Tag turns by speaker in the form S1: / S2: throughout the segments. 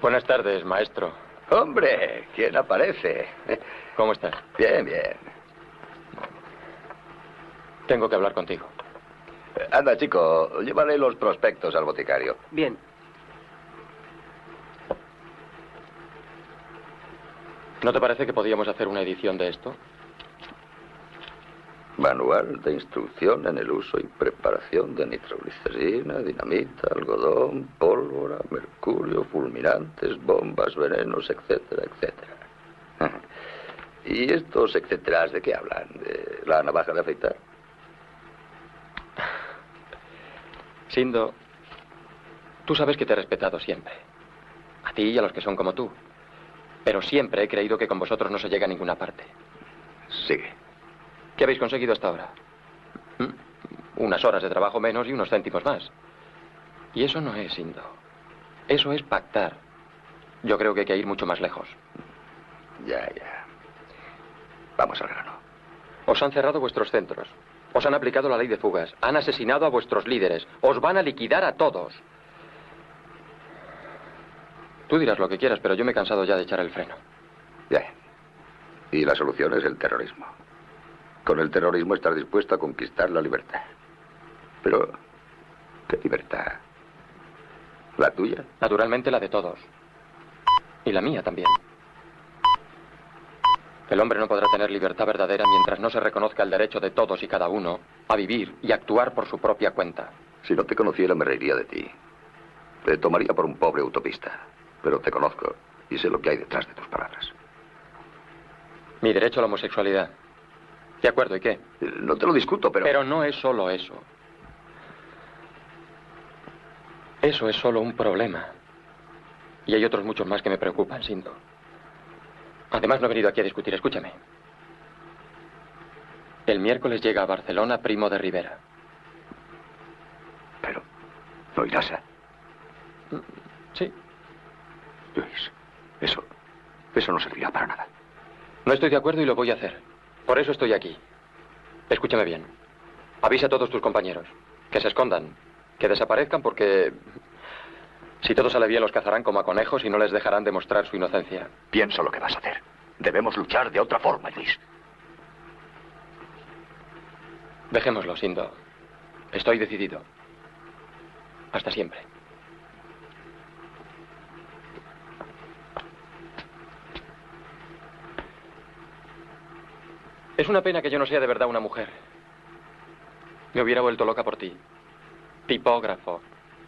S1: Buenas tardes, maestro.
S2: Hombre, ¿quién aparece?
S1: ¿Cómo estás?
S2: Bien, bien.
S1: Tengo que hablar contigo.
S2: Anda, chico, llévale los prospectos al boticario.
S3: Bien.
S1: ¿No te parece que podíamos hacer una edición de esto?
S2: Manual de instrucción en el uso y preparación de nitroglicerina, dinamita, algodón, pólvora, mercurio, fulminantes, bombas, venenos, etcétera, etcétera. ¿Y estos etcétera de qué hablan? ¿De la navaja de afeitar?
S1: Sindo, tú sabes que te he respetado siempre. A ti y a los que son como tú. Pero siempre he creído que con vosotros no se llega a ninguna parte.
S2: Sigue.
S1: ¿Qué habéis conseguido hasta ahora? Unas horas de trabajo menos y unos céntimos más. Y eso no es, Sindo. Eso es pactar. Yo creo que hay que ir mucho más lejos.
S2: Ya. Vamos al grano.
S1: Os han cerrado vuestros centros. Os han aplicado la ley de fugas. Han asesinado a vuestros líderes. Os van a liquidar a todos. Tú dirás lo que quieras, pero yo me he cansado ya de echar el freno.
S2: Ya. Y la solución es el terrorismo. Con el terrorismo estás dispuesto a conquistar la libertad. Pero, ¿qué libertad? ¿La tuya?
S1: Naturalmente la de todos. Y la mía también. El hombre no podrá tener libertad verdadera mientras no se reconozca el derecho de todos y cada uno a vivir y actuar por su propia cuenta.
S2: Si no te conociera, me reiría de ti. Te tomaría por un pobre utopista. Pero te conozco y sé lo que hay detrás de tus palabras.
S1: Mi derecho a la homosexualidad. De acuerdo, ¿y qué?
S2: No te lo discuto, pero...
S1: Pero no es solo eso. Eso es solo un problema. Y hay otros muchos más que me preocupan, Sindo. Además, no he venido aquí a discutir. Escúchame. El miércoles llega a Barcelona Primo de Rivera.
S2: Pero, ¿no irás a...?
S1: Sí.
S2: Luis, eso no servirá para nada.
S1: No estoy de acuerdo y lo voy a hacer. Por eso estoy aquí. Escúchame bien. Avisa a todos tus compañeros. Que se escondan. Que desaparezcan porque... si todo sale bien los cazarán como a conejos y no les dejarán demostrar su inocencia.
S2: Piensa lo que vas a hacer. Debemos luchar de otra forma, Luis.
S1: Dejémoslo, Sindo. Estoy decidido. Hasta siempre. Es una pena que yo no sea de verdad una mujer. Me hubiera vuelto loca por ti. Tipógrafo.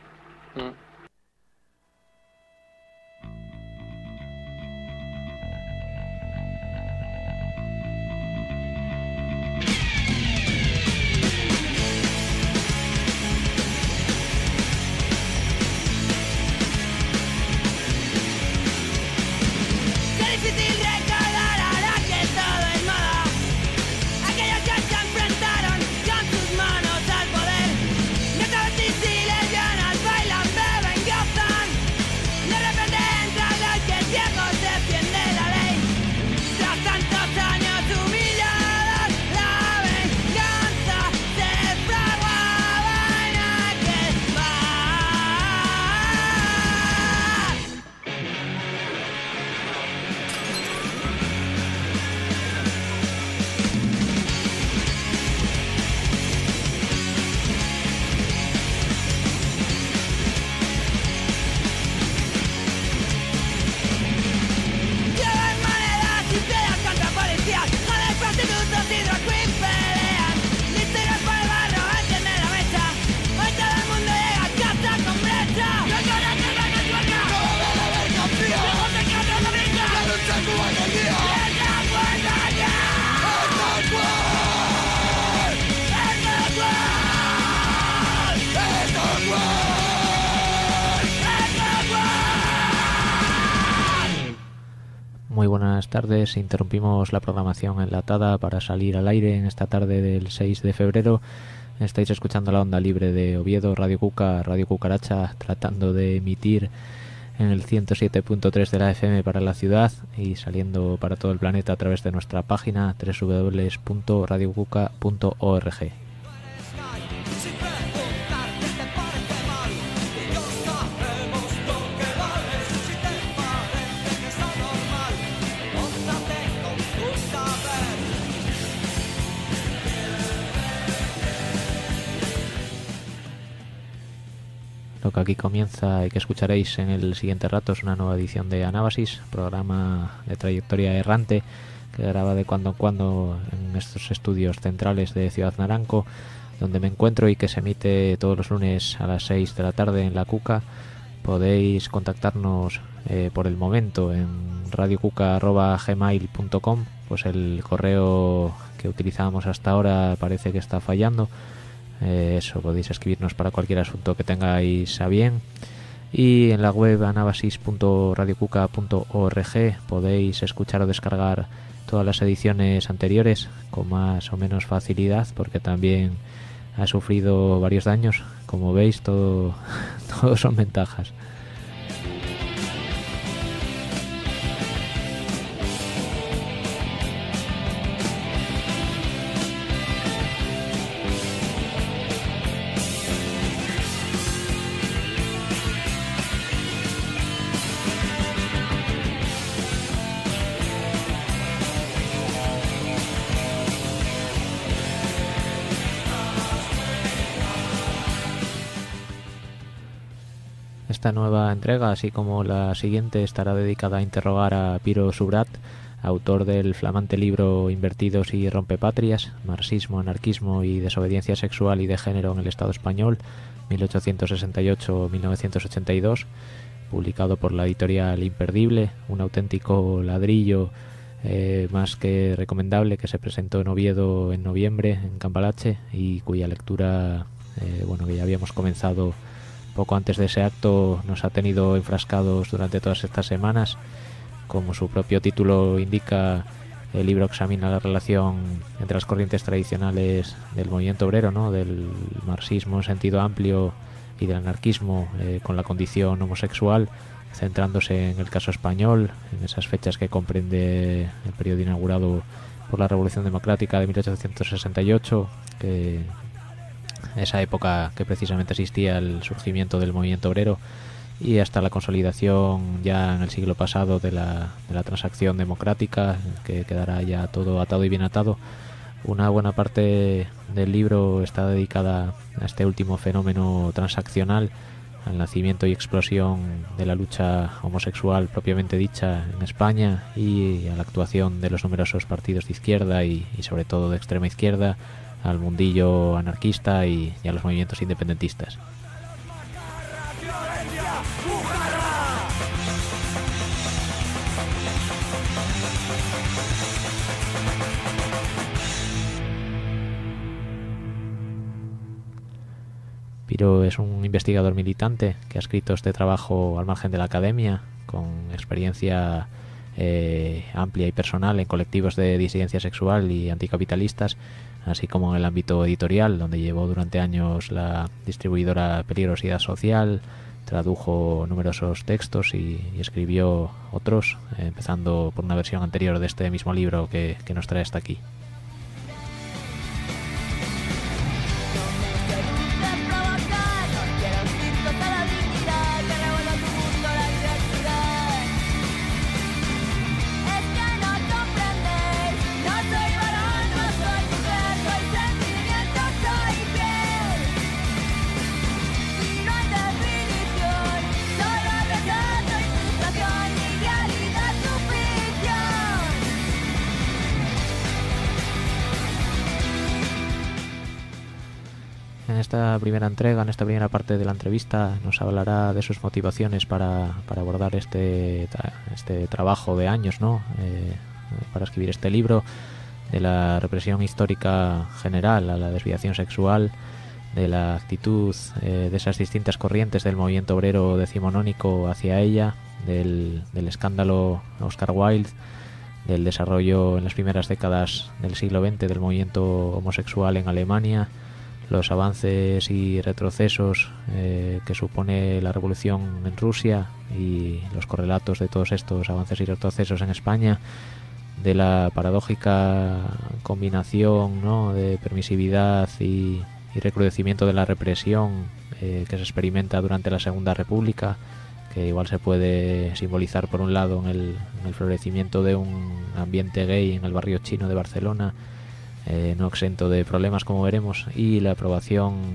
S4: Muy buenas tardes. Interrumpimos la programación enlatada para salir al aire en esta tarde del 6 de febrero. Estáis escuchando la onda libre de Oviedo, Radio Cuca, Radio Cucaracha, tratando de emitir en el 107.3 de la FM para la ciudad y saliendo para todo el planeta a través de nuestra página www.radiocuca.org. aquí comienza y que escucharéis en el siguiente rato es una nueva edición de Anábasis, programa de trayectoria errante que graba de cuando en cuando en estos estudios centrales de Ciudad Naranco, donde me encuentro, y que se emite todos los lunes a las 6 de la tarde en La Cuca. Podéis contactarnos por el momento en radiocuca@gmail.com. Pues el correo que utilizábamos hasta ahora parece que está fallando. Eso, podéis escribirnos para cualquier asunto que tengáis a bien. Y en la web anabasis.radiocuca.org podéis escuchar o descargar todas las ediciones anteriores con más o menos facilidad, porque también ha sufrido varios daños. Como veis, todo son ventajas. Esta nueva entrega, así como la siguiente, estará dedicada a interrogar a Piro Subrat, autor del flamante libro Invertidos y Rompepatrias, Marxismo, Anarquismo y Desobediencia Sexual y de Género en el Estado Español, 1868-1982, publicado por la editorial Imperdible, un auténtico ladrillo más que recomendable, que se presentó en Oviedo en noviembre, en Cambalache, y cuya lectura, que ya habíamos comenzado poco antes de ese acto, nos ha tenido enfrascados durante todas estas semanas. Como su propio título indica, el libro examina la relación entre las corrientes tradicionales del movimiento obrero, ¿no?, del marxismo en sentido amplio y del anarquismo con la condición homosexual, centrándose en el caso español, en esas fechas que comprende el periodo inaugurado por la Revolución Democrática de 1868, esa época que precisamente asistía al surgimiento del movimiento obrero, y hasta la consolidación ya en el siglo pasado de la transacción democrática, que quedará ya todo atado y bien atado. Una buena parte del libro está dedicada a este último fenómeno transaccional, al nacimiento y explosión de la lucha homosexual propiamente dicha en España, y a la actuación de los numerosos partidos de izquierda y sobre todo de extrema izquierda, al mundillo anarquista y a los movimientos independentistas. Piro es un investigador militante que ha escrito este trabajo al margen de la academia, con experiencia amplia y personal en colectivos de disidencia sexual y anticapitalistas, así como en el ámbito editorial, donde llevó durante años la distribuidora Peligrosidad Social, tradujo numerosos textos y escribió otros, empezando por una versión anterior de este mismo libro que nos trae hasta aquí. En esta primera entrega, en esta primera parte de la entrevista, nos hablará de sus motivaciones para abordar este trabajo de años, ¿no?, para escribir este libro, de la represión histórica general a la desviación sexual, de la actitud de esas distintas corrientes del movimiento obrero decimonónico hacia ella, del escándalo Oscar Wilde, del desarrollo en las primeras décadas del siglo XX del movimiento homosexual en Alemania, los avances y retrocesos que supone la revolución en Rusia y los correlatos de todos estos avances y retrocesos en España, de la paradójica combinación, ¿no?, de permisividad y recrudecimiento de la represión que se experimenta durante la Segunda República, que igual se puede simbolizar por un lado en el florecimiento de un ambiente gay en el barrio chino de Barcelona, no exento de problemas, como veremos, y la aprobación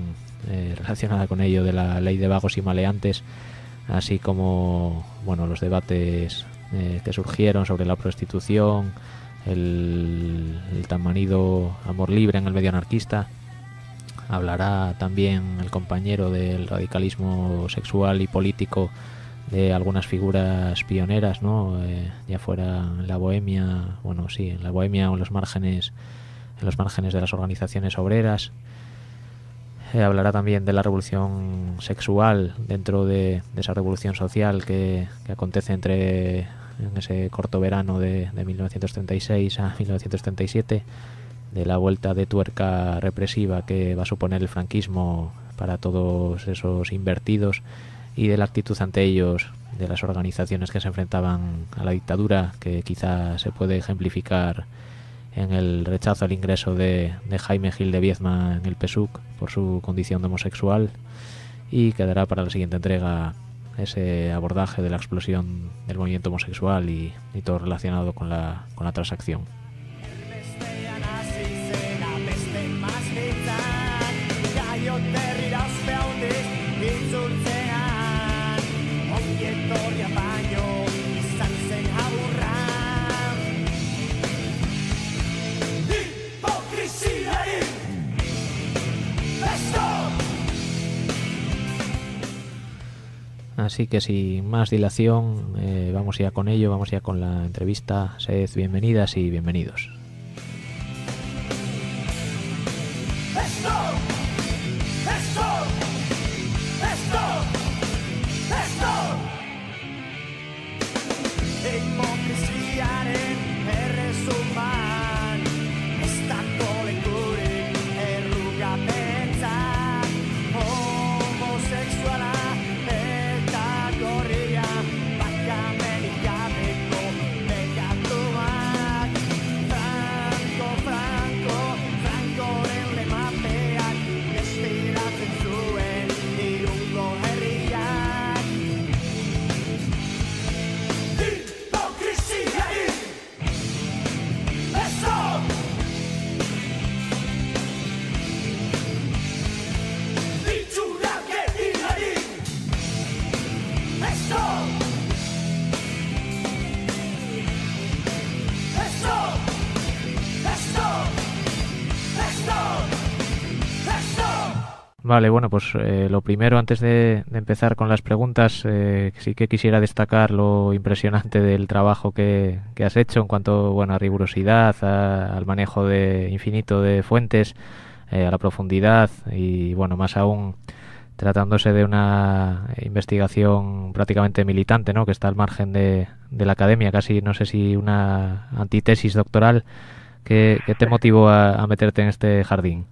S4: relacionada con ello de la ley de vagos y maleantes, así como los debates que surgieron sobre la prostitución, el tan manido amor libre en el medio anarquista. Hablará también el compañero del radicalismo sexual y político de algunas figuras pioneras, ¿no? Ya fuera en la Bohemia, en la Bohemia o en los márgenes de las organizaciones obreras. Hablará también de la revolución sexual dentro de esa revolución social que acontece en ese corto verano de 1936 a 1937, de la vuelta de tuerca represiva que va a suponer el franquismo para todos esos invertidos y de la actitud ante ellos de las organizaciones que se enfrentaban a la dictadura, que quizá se puede ejemplificar en el rechazo al ingreso de Jaime Gil de Viedma en el PSUC por su condición de homosexual, y quedará para la siguiente entrega ese abordaje de la explosión del movimiento homosexual y todo relacionado con la transacción. Así que sin más dilación, vamos ya con ello, vamos ya con la entrevista. Sed bienvenidas y bienvenidos. Vale, pues lo primero, antes de empezar con las preguntas, sí que quisiera destacar lo impresionante del trabajo que has hecho en cuanto a rigurosidad, al manejo infinito de fuentes, a la profundidad y más aún tratándose de una investigación prácticamente militante, ¿no? Que está al margen de la academia, casi no sé si una antítesis doctoral. ¿Qué te motivó a meterte en este jardín?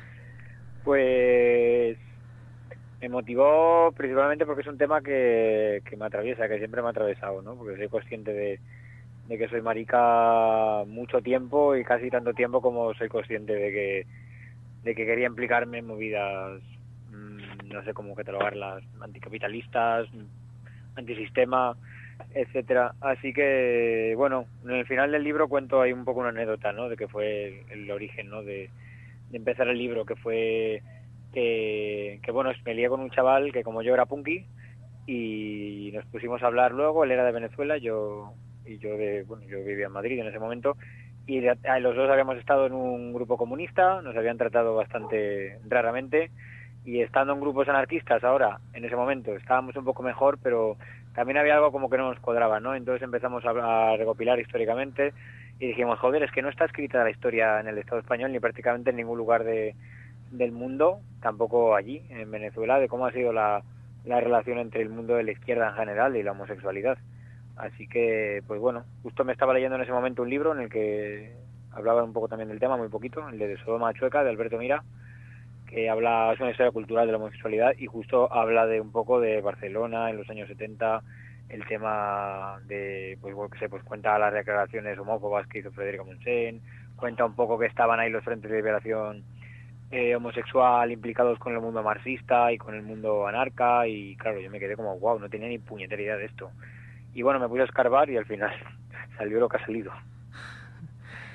S3: Pues me motivó principalmente porque es un tema que me atraviesa, que siempre me ha atravesado, ¿no? Porque soy consciente de que soy marica mucho tiempo y casi tanto tiempo como soy consciente de que quería implicarme en movidas, no sé cómo catalogarlas, anticapitalistas, antisistema, etcétera. Así que, en el final del libro cuento ahí un poco una anécdota, ¿no? De que fue el origen, ¿no? De empezar el libro, que fue que me lié con un chaval que, como yo, era punky, y nos pusimos a hablar luego. Él era de Venezuela, yo vivía en Madrid en ese momento, y los dos habíamos estado en un grupo comunista, nos habían tratado bastante raramente, y estando en grupos anarquistas ahora, en ese momento, estábamos un poco mejor, pero también había algo como que no nos cuadraba, ¿no? Entonces empezamos a recopilar históricamente y dijimos, joder, es que no está escrita la historia en el Estado español ni prácticamente en ningún lugar del mundo, tampoco allí, en Venezuela, de cómo ha sido la relación entre el mundo de la izquierda en general y la homosexualidad. Así que, justo me estaba leyendo en ese momento un libro en el que hablaba un poco también del tema, muy poquito, el de Sodoma Chueca, de Alberto Mira, que es una historia cultural de la homosexualidad, y justo habla de un poco de Barcelona en los años 70, el tema de, cuenta las declaraciones homófobas que hizo Federica Montseny, cuenta un poco que estaban ahí los frentes de liberación homosexual implicados con el mundo marxista y con el mundo anarca, y claro, yo me quedé como, wow, no tenía ni puñetera idea de esto. Y me puse a escarbar y al final salió lo que ha salido.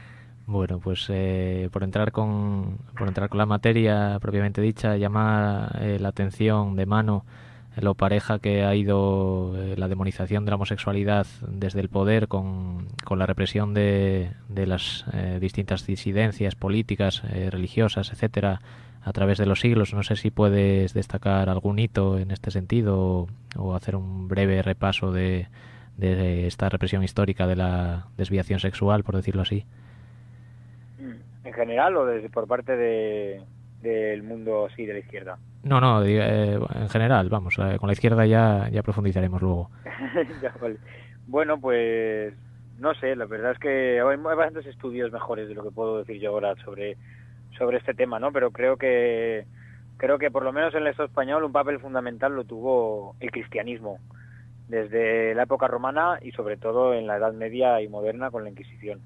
S4: Bueno, pues por entrar con la materia propiamente dicha, llama la atención de mano lo pareja que ha ido la demonización de la homosexualidad desde el poder con la represión de las distintas disidencias políticas, religiosas, etcétera, a través de los siglos. No sé si puedes destacar algún hito en este sentido o hacer un breve repaso de esta represión histórica de la desviación sexual, por decirlo así.
S3: ¿En general o por parte del mundo de la izquierda?
S4: No, en general, vamos, con la izquierda ya profundizaremos luego.
S3: Ya, vale. Bueno, pues no sé, la verdad es que hay bastantes estudios mejores de lo que puedo decir yo ahora sobre este tema, ¿no? Pero creo que por lo menos en el Estado español un papel fundamental lo tuvo el cristianismo, desde la época romana y sobre todo en la Edad Media y moderna con la Inquisición.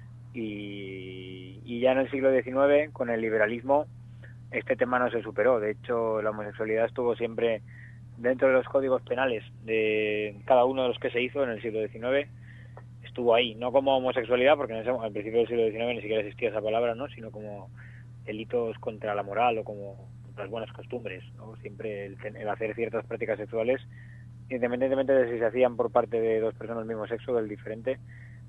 S3: Y ya en el siglo XIX, con el liberalismo, este tema no se superó. De hecho, la homosexualidad estuvo siempre dentro de los códigos penales de cada uno de los que se hizo en el siglo XIX. Estuvo ahí, no como homosexualidad, porque al principio del siglo XIX ni siquiera existía esa palabra, ¿no? Sino como delitos contra la moral o como las buenas costumbres, ¿no? Siempre el hacer ciertas prácticas sexuales, independientemente de si se hacían por parte de dos personas del mismo sexo o del diferente,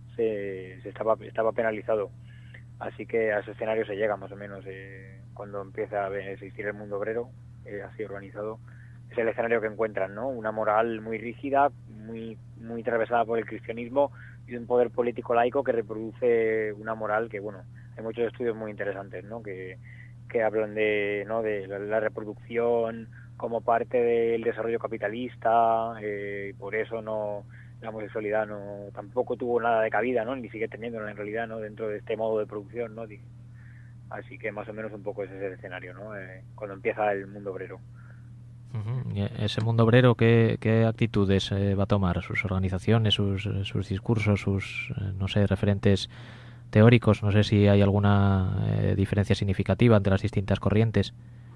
S3: estaba penalizado. Así que a ese escenario se llega más o menos cuando empieza a existir el mundo obrero, así organizado. Es el escenario que encuentran, ¿no? Una moral muy rígida, muy atravesada por el cristianismo y un poder político laico que reproduce una moral que, bueno, hay muchos estudios muy interesantes, ¿no? Que hablan de la reproducción como parte del desarrollo capitalista, y por eso la homosexualidad tampoco tuvo nada de cabida, ¿no? Ni sigue teniéndolo en realidad, ¿no? Dentro de este modo de producción, ¿no? Así que más o menos un poco ese es el escenario, ¿no? Cuando empieza el mundo obrero.
S4: Uh-huh. ¿Y ese mundo obrero qué actitudes va a tomar? ¿Sus organizaciones, sus discursos, sus, no sé, referentes teóricos? No sé si hay alguna diferencia significativa entre las distintas corrientes.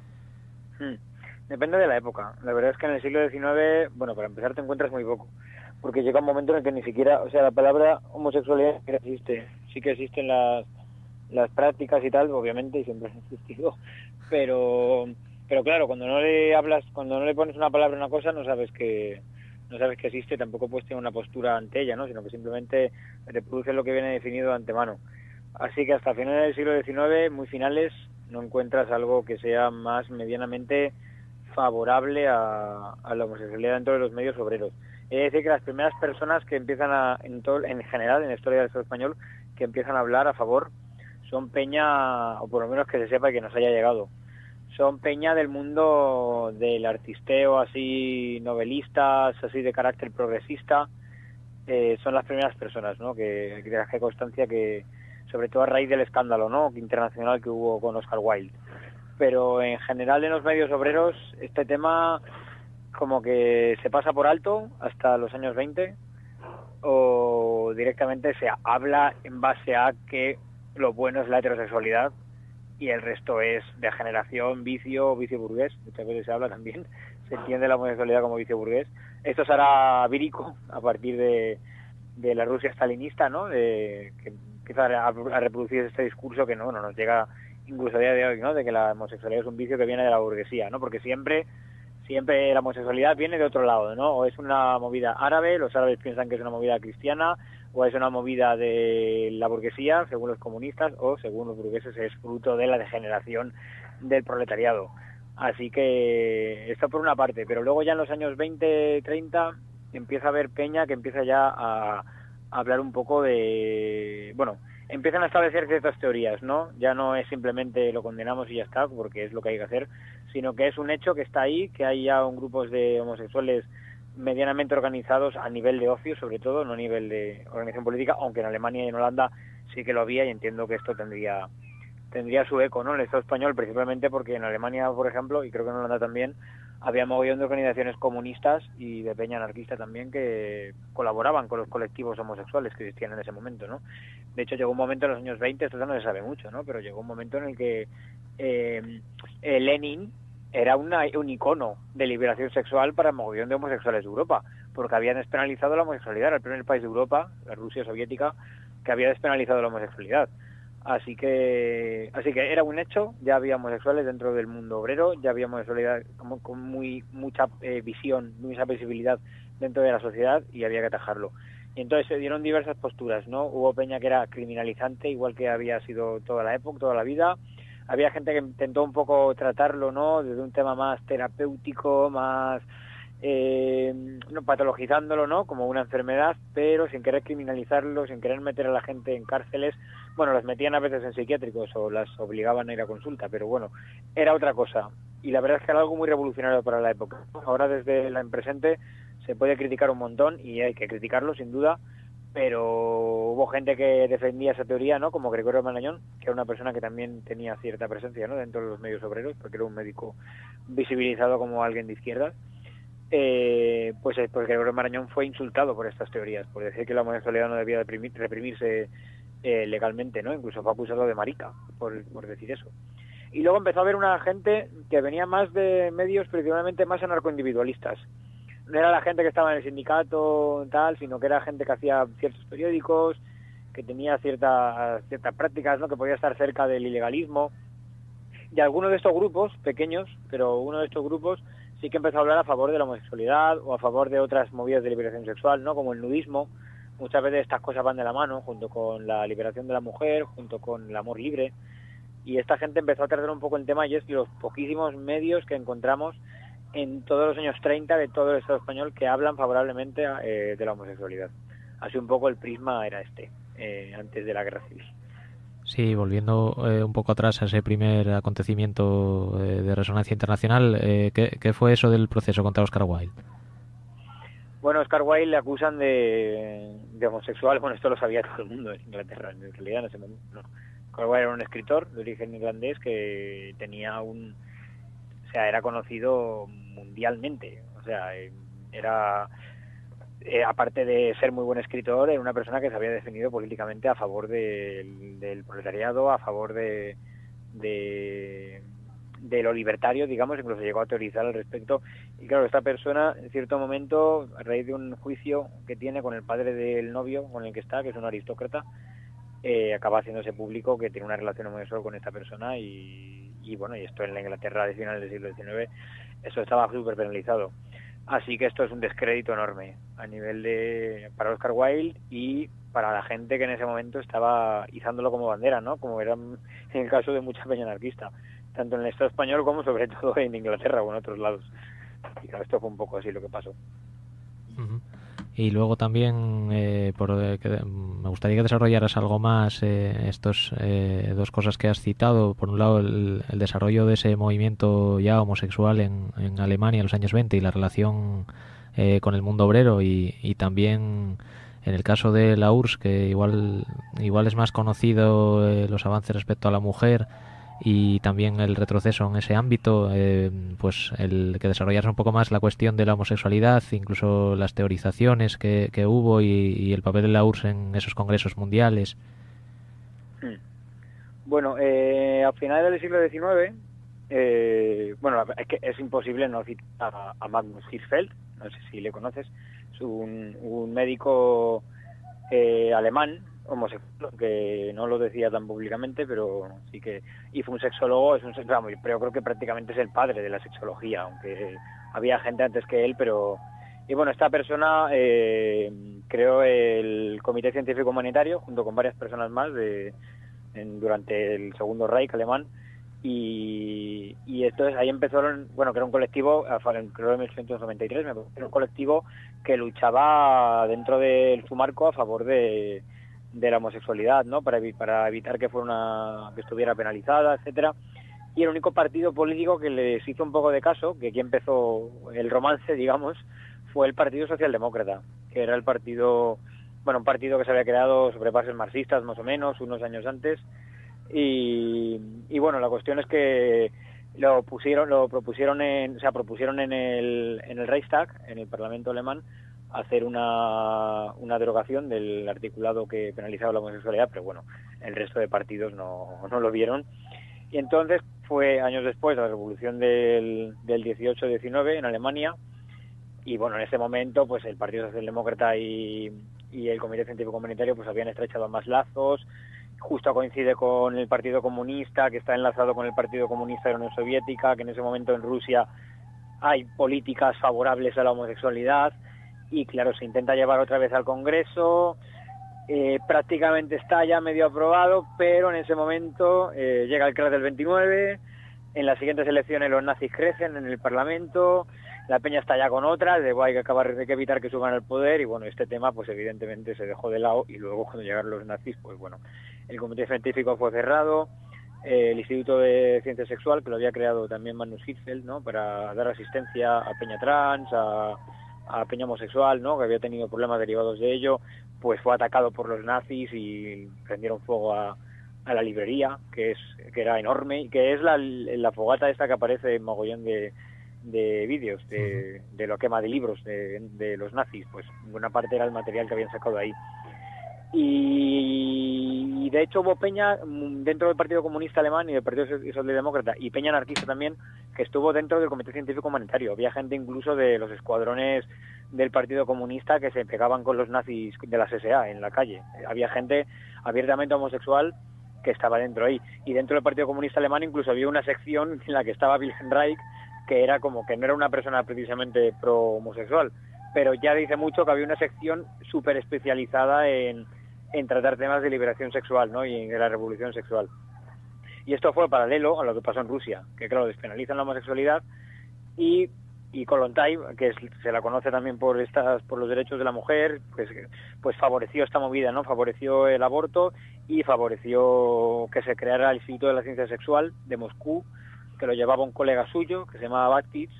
S3: Depende de la época. La verdad es que en el siglo XIX, bueno, para empezar te encuentras muy poco, porque llega un momento en el que ni siquiera, o sea, la palabra homosexualidad existe. Sí que existen las prácticas y tal, obviamente, y siempre han existido, pero claro, cuando no le pones una palabra a una cosa, no sabes que existe, tampoco puedes tener una postura ante ella, ¿no? Sino que simplemente reproduce lo que viene definido de antemano. Así que hasta finales del siglo XIX, muy finales, no encuentras algo que sea más medianamente favorable a la homosexualidad dentro de los medios obreros. Es decir, que las primeras personas que empiezan en general, en la historia del Estado español, que empiezan a hablar a favor, son peña, o por lo menos que se sepa y que nos haya llegado, son peña del mundo del artisteo, así novelistas, así de carácter progresista. Son las primeras personas, ¿no? Que hay constancia que, sobre todo a raíz del escándalo, ¿no?, internacional que hubo con Oscar Wilde. Pero en general en los medios obreros este tema como que se pasa por alto hasta los años 20, o directamente se habla en base a que lo bueno es la heterosexualidad y el resto es degeneración, vicio burgués. Muchas veces se habla también, se entiende la homosexualidad como vicio burgués. Esto será vírico a partir de la Rusia stalinista, ¿no?, que empieza a reproducir este discurso que no nos llega incluso a día de hoy, ¿no?, de que la homosexualidad es un vicio que viene de la burguesía, ¿no?, porque siempre la homosexualidad viene de otro lado, ¿no? O es una movida árabe, los árabes piensan que es una movida cristiana, o es una movida de la burguesía, según los comunistas, o según los burgueses es fruto de la degeneración del proletariado. Así que esto por una parte, pero luego ya en los años 20, 30 empieza a haber peña que empieza ya a hablar un poco de... Bueno, empiezan a establecer ciertas teorías, ¿no? Ya no es simplemente lo condenamos y ya está, porque es lo que hay que hacer, sino que es un hecho que está ahí, que hay ya grupos de homosexuales medianamente organizados a nivel de ocio, sobre todo, no a nivel de organización política, aunque en Alemania y en Holanda sí que lo había, y entiendo que esto tendría su eco, ¿no?, en el Estado español, principalmente porque en Alemania, por ejemplo, y creo que en Holanda también, había mogollón de organizaciones comunistas y de peña anarquista también que colaboraban con los colectivos homosexuales que existían en ese momento, ¿no? De hecho, llegó un momento en los años 20, esto no se sabe mucho, ¿no?, pero llegó un momento en el que Lenin era un icono de liberación sexual para el mogollón de homosexuales de Europa, porque habían despenalizado la homosexualidad. Era el primer país de Europa, la Rusia soviética, que había despenalizado la homosexualidad. Así que era un hecho, ya había homosexuales dentro del mundo obrero, ya había homosexualidad con mucha visión, mucha visibilidad dentro de la sociedad y había que atajarlo. Y entonces se dieron diversas posturas, ¿no? Hubo peña que era criminalizante, igual que había sido toda la época, toda la vida. Había gente que intentó un poco tratarlo, ¿no? Desde un tema más terapéutico, más no patologizándolo, ¿no? Como una enfermedad, pero sin querer criminalizarlo, sin querer meter a la gente en cárceles. Bueno, las metían a veces en psiquiátricos o las obligaban a ir a consulta, pero bueno, era otra cosa. Y la verdad es que era algo muy revolucionario para la época. Ahora desde el presente se puede criticar un montón y hay que criticarlo sin duda, pero hubo gente que defendía esa teoría, ¿no? Como Gregorio Marañón, que era una persona que también tenía cierta presencia, ¿no? Dentro de los medios obreros, porque era un médico visibilizado como alguien de izquierdas. Pues Gregorio Marañón fue insultado por estas teorías, por decir que la homosexualidad no debía reprimirse legalmente, ¿no? Incluso fue acusado de marica por decir eso. Y luego empezó a haber una gente que venía más de medios principalmente más anarcoindividualistas. No era la gente que estaba en el sindicato tal, sino que era gente que hacía ciertos periódicos, que tenía ciertas prácticas, ¿no? Que podía estar cerca del ilegalismo. Y algunos de estos grupos, pequeños, pero uno de estos grupos sí que empezó a hablar a favor de la homosexualidad o a favor de otras movidas de liberación sexual, ¿no? Como el nudismo. Muchas veces estas cosas van de la mano, junto con la liberación de la mujer, junto con el amor libre. Y esta gente empezó a tratar un poco el tema y es los poquísimos medios que encontramos en todos los años 30 de todo el Estado español que hablan favorablemente de la homosexualidad. Así un poco el prisma era antes de la Guerra Civil.
S4: Sí, volviendo un poco atrás a ese primer acontecimiento de resonancia internacional, ¿qué fue eso del proceso contra Oscar Wilde?
S3: Bueno, Oscar Wilde le acusan de homosexual. Bueno, esto lo sabía todo el mundo en Inglaterra, en realidad en ese momento. No. Oscar Wilde era un escritor de origen irlandés que tenía era conocido mundialmente. O sea, era... aparte de ser muy buen escritor, era una persona que se había definido políticamente a favor del proletariado, a favor de lo libertario, digamos, incluso llegó a teorizar al respecto. Y claro, esta persona, en cierto momento, a raíz de un juicio que tiene con el padre del novio con el que está, que es un aristócrata, acaba haciéndose público que tiene una relación homosexual con esta persona y bueno, y esto en la Inglaterra de finales del siglo XIX, eso estaba súper penalizado. Así que esto es un descrédito enorme a nivel para Oscar Wilde y para la gente que en ese momento estaba izándolo como bandera, ¿no? Como era en el caso de mucha peña anarquista, tanto en el Estado español como sobre todo en Inglaterra o en otros lados. Y claro, esto fue un poco así lo que pasó.
S4: Uh-huh. Y luego también me gustaría que desarrollaras algo más estos dos cosas que has citado. Por un lado, el desarrollo de ese movimiento ya homosexual en Alemania en los años 20 y la relación con el mundo obrero y también en el caso de la URSS, que igual es más conocido los avances respecto a la mujer y también el retroceso en ese ámbito, pues el que desarrollarse un poco más la cuestión de la homosexualidad, incluso las teorizaciones que hubo y el papel de la URSS en esos congresos mundiales.
S3: Bueno, a finales del siglo XIX, bueno, es que es imposible no citar a Magnus Hirschfeld, no sé si le conoces, es un médico alemán, homosexual, que no lo decía tan públicamente, pero sí que... Y fue un sexólogo, pero creo que prácticamente es el padre de la sexología, aunque había gente antes que él, pero... Y bueno, esta persona creó el Comité Científico Humanitario, junto con varias personas más, durante el Segundo Reich alemán, y entonces ahí empezaron, bueno, que era un colectivo, creo en 1893, era un colectivo que luchaba dentro de su marco a favor de la homosexualidad, ¿no? Para evitar que estuviera penalizada, etcétera. Y el único partido político que les hizo un poco de caso, que aquí empezó el romance, digamos, fue el Partido Socialdemócrata, que era un partido que se había creado sobre bases marxistas más o menos unos años antes. Y bueno, la cuestión es que propusieron en el Reichstag, en el Parlamento alemán, hacer una derogación del articulado que penalizaba la homosexualidad, pero bueno, el resto de partidos no lo vieron. Y entonces fue años después la revolución del 18-19 en Alemania, y bueno, en ese momento pues el Partido Socialdemócrata y el Comité Científico Comunitario pues habían estrechado más lazos, justo coincide con el Partido Comunista, que está enlazado con el Partido Comunista de la Unión Soviética, que en ese momento en Rusia hay políticas favorables a la homosexualidad, y claro, se intenta llevar otra vez al Congreso. Prácticamente está ya medio aprobado, pero en ese momento llega el crash del 29, en las siguientes elecciones los nazis crecen en el Parlamento, la peña está ya con otras, hay que evitar que suban al poder, y bueno, este tema pues evidentemente se dejó de lado, y luego cuando llegaron los nazis, pues bueno, el comité científico fue cerrado, el Instituto de Ciencia Sexual, que lo había creado también Magnus Hirschfeld, ¿no?, para dar asistencia a peña trans, a peña homosexual, ¿no?, que había tenido problemas derivados de ello, pues fue atacado por los nazis y prendieron fuego a la librería, que era enorme, y que es la fogata esta que aparece en mogollón de vídeos de la quema de libros de los nazis. Pues buena parte era el material que habían sacado de ahí. Y de hecho hubo peña dentro del Partido Comunista Alemán y del Partido Socialdemócrata, y peña anarquista también, que estuvo dentro del Comité Científico Humanitario. Había gente incluso de los escuadrones del Partido Comunista que se pegaban con los nazis de las SA en la calle. Había gente abiertamente homosexual que estaba dentro ahí. Y dentro del Partido Comunista Alemán incluso había una sección en la que estaba Wilhelm Reich, que era como que no era una persona precisamente pro homosexual, pero ya dice mucho que había una sección súper especializada en tratar temas de liberación sexual, ¿no?, y de la revolución sexual. Y esto fue paralelo a lo que pasó en Rusia, que claro, despenalizan la homosexualidad, y Kollontai, que se la conoce también por los derechos de la mujer, pues favoreció esta movida, ¿no?, favoreció el aborto y favoreció que se creara el Instituto de la Ciencia Sexual de Moscú, que lo llevaba un colega suyo que se llamaba Baktich,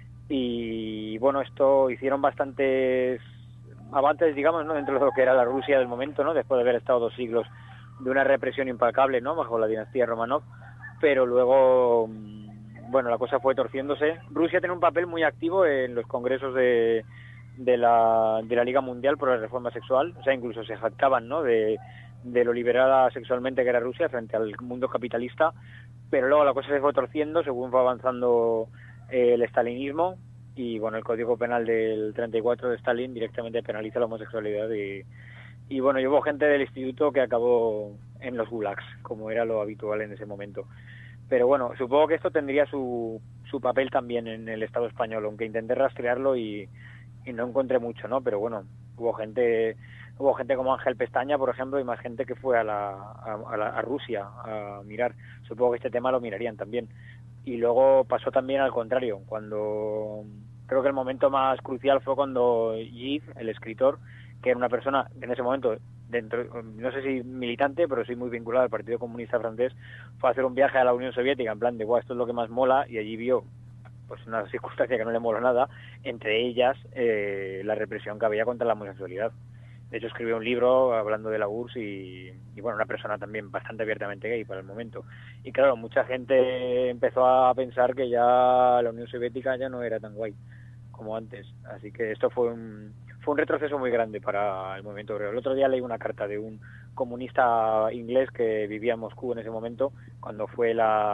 S3: y bueno, esto hicieron bastantes avances, digamos, ¿no?, dentro de lo que era la Rusia del momento, ¿no?, después de haber estado 2 siglos de una represión implacable, ¿no?, bajo la dinastía Romanov, pero luego, bueno, la cosa fue torciéndose. Rusia tiene un papel muy activo en los congresos de la Liga Mundial por la Reforma Sexual, o sea, incluso se jactaban, ¿no?, de lo liberada sexualmente que era Rusia frente al mundo capitalista, pero luego la cosa se fue torciendo según fue avanzando el estalinismo, y bueno, el Código Penal del 34 de Stalin directamente penaliza la homosexualidad, y bueno, hubo gente del instituto que acabó en los gulags, como era lo habitual en ese momento. Pero bueno, supongo que esto tendría su papel también en el Estado español, aunque intenté rastrearlo y no encontré mucho, ¿no? Pero bueno, hubo gente como Ángel Pestaña, por ejemplo, y más gente que fue a Rusia a mirar. Supongo que este tema lo mirarían también. Y luego pasó también al contrario, cuando creo que el momento más crucial fue cuando Gide, el escritor, que era una persona en ese momento no sé si militante, pero sí muy vinculado al Partido Comunista francés, fue a hacer un viaje a la Unión Soviética en plan de esto es lo que más mola, y allí vio pues una circunstancia que no le moló nada, entre ellas la represión que había contra la homosexualidad. De hecho escribió un libro hablando de la URSS y bueno, una persona también bastante abiertamente gay para el momento. Y claro, mucha gente empezó a pensar que ya la Unión Soviética ya no era tan guay como antes. Así que esto fue un retroceso muy grande para el movimiento obrero. El otro día leí una carta de un comunista inglés que vivía en Moscú en ese momento, cuando fue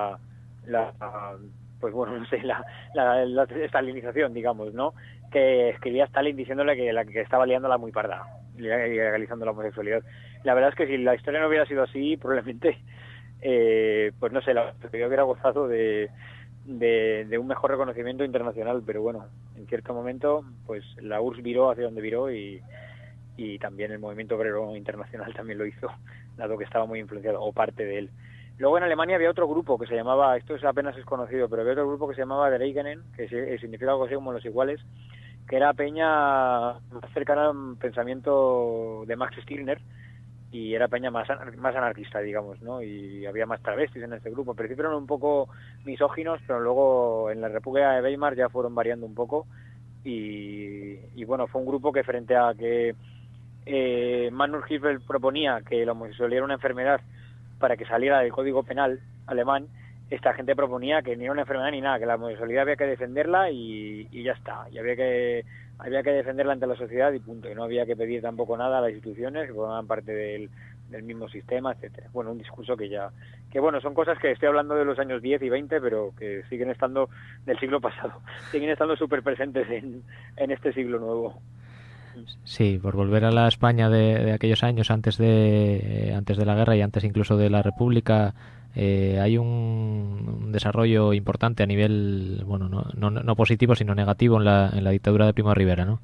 S3: pues bueno, no sé, la estalinización, digamos, ¿no? Que escribía a Stalin diciéndole que estaba liándola muy parda, legalizando la homosexualidad. La verdad es que si la historia no hubiera sido así, probablemente, pues no sé, la sociedad hubiera gozado de un mejor reconocimiento internacional, pero bueno, en cierto momento, pues la URSS viró hacia donde viró, y también el movimiento obrero internacional también lo hizo, dado que estaba muy influenciado, o parte de él. Luego en Alemania había otro grupo que se llamaba, esto apenas es conocido, pero había otro grupo que se llamaba Der Eigenen, que significa algo así como los iguales, que era peña más cercana al pensamiento de Max Stirner, y era peña más anarquista, digamos, ¿no? Y había más travestis en este grupo. Al principio eran un poco misóginos, pero luego en la República de Weimar ya fueron variando un poco, y bueno, fue un grupo que frente a que Magnus Hirschfeld proponía que la homosexualidad era una enfermedad para que saliera del Código Penal alemán, esta gente proponía que ni era una enfermedad ni nada, que la homosexualidad había que defenderla y ya está, y había que defenderla ante la sociedad y punto, y no había que pedir tampoco nada a las instituciones que formaban parte del mismo sistema, etcétera. Bueno, un discurso que bueno, son cosas que estoy hablando de los años 10 y 20, pero que siguen estando del siglo pasado, siguen estando súper presentes en este siglo nuevo.
S4: Sí, por volver a la España de aquellos años antes de la guerra y antes incluso de la República, hay un desarrollo importante a nivel, bueno, no positivo, sino negativo en la dictadura de Primo de Rivera, ¿no?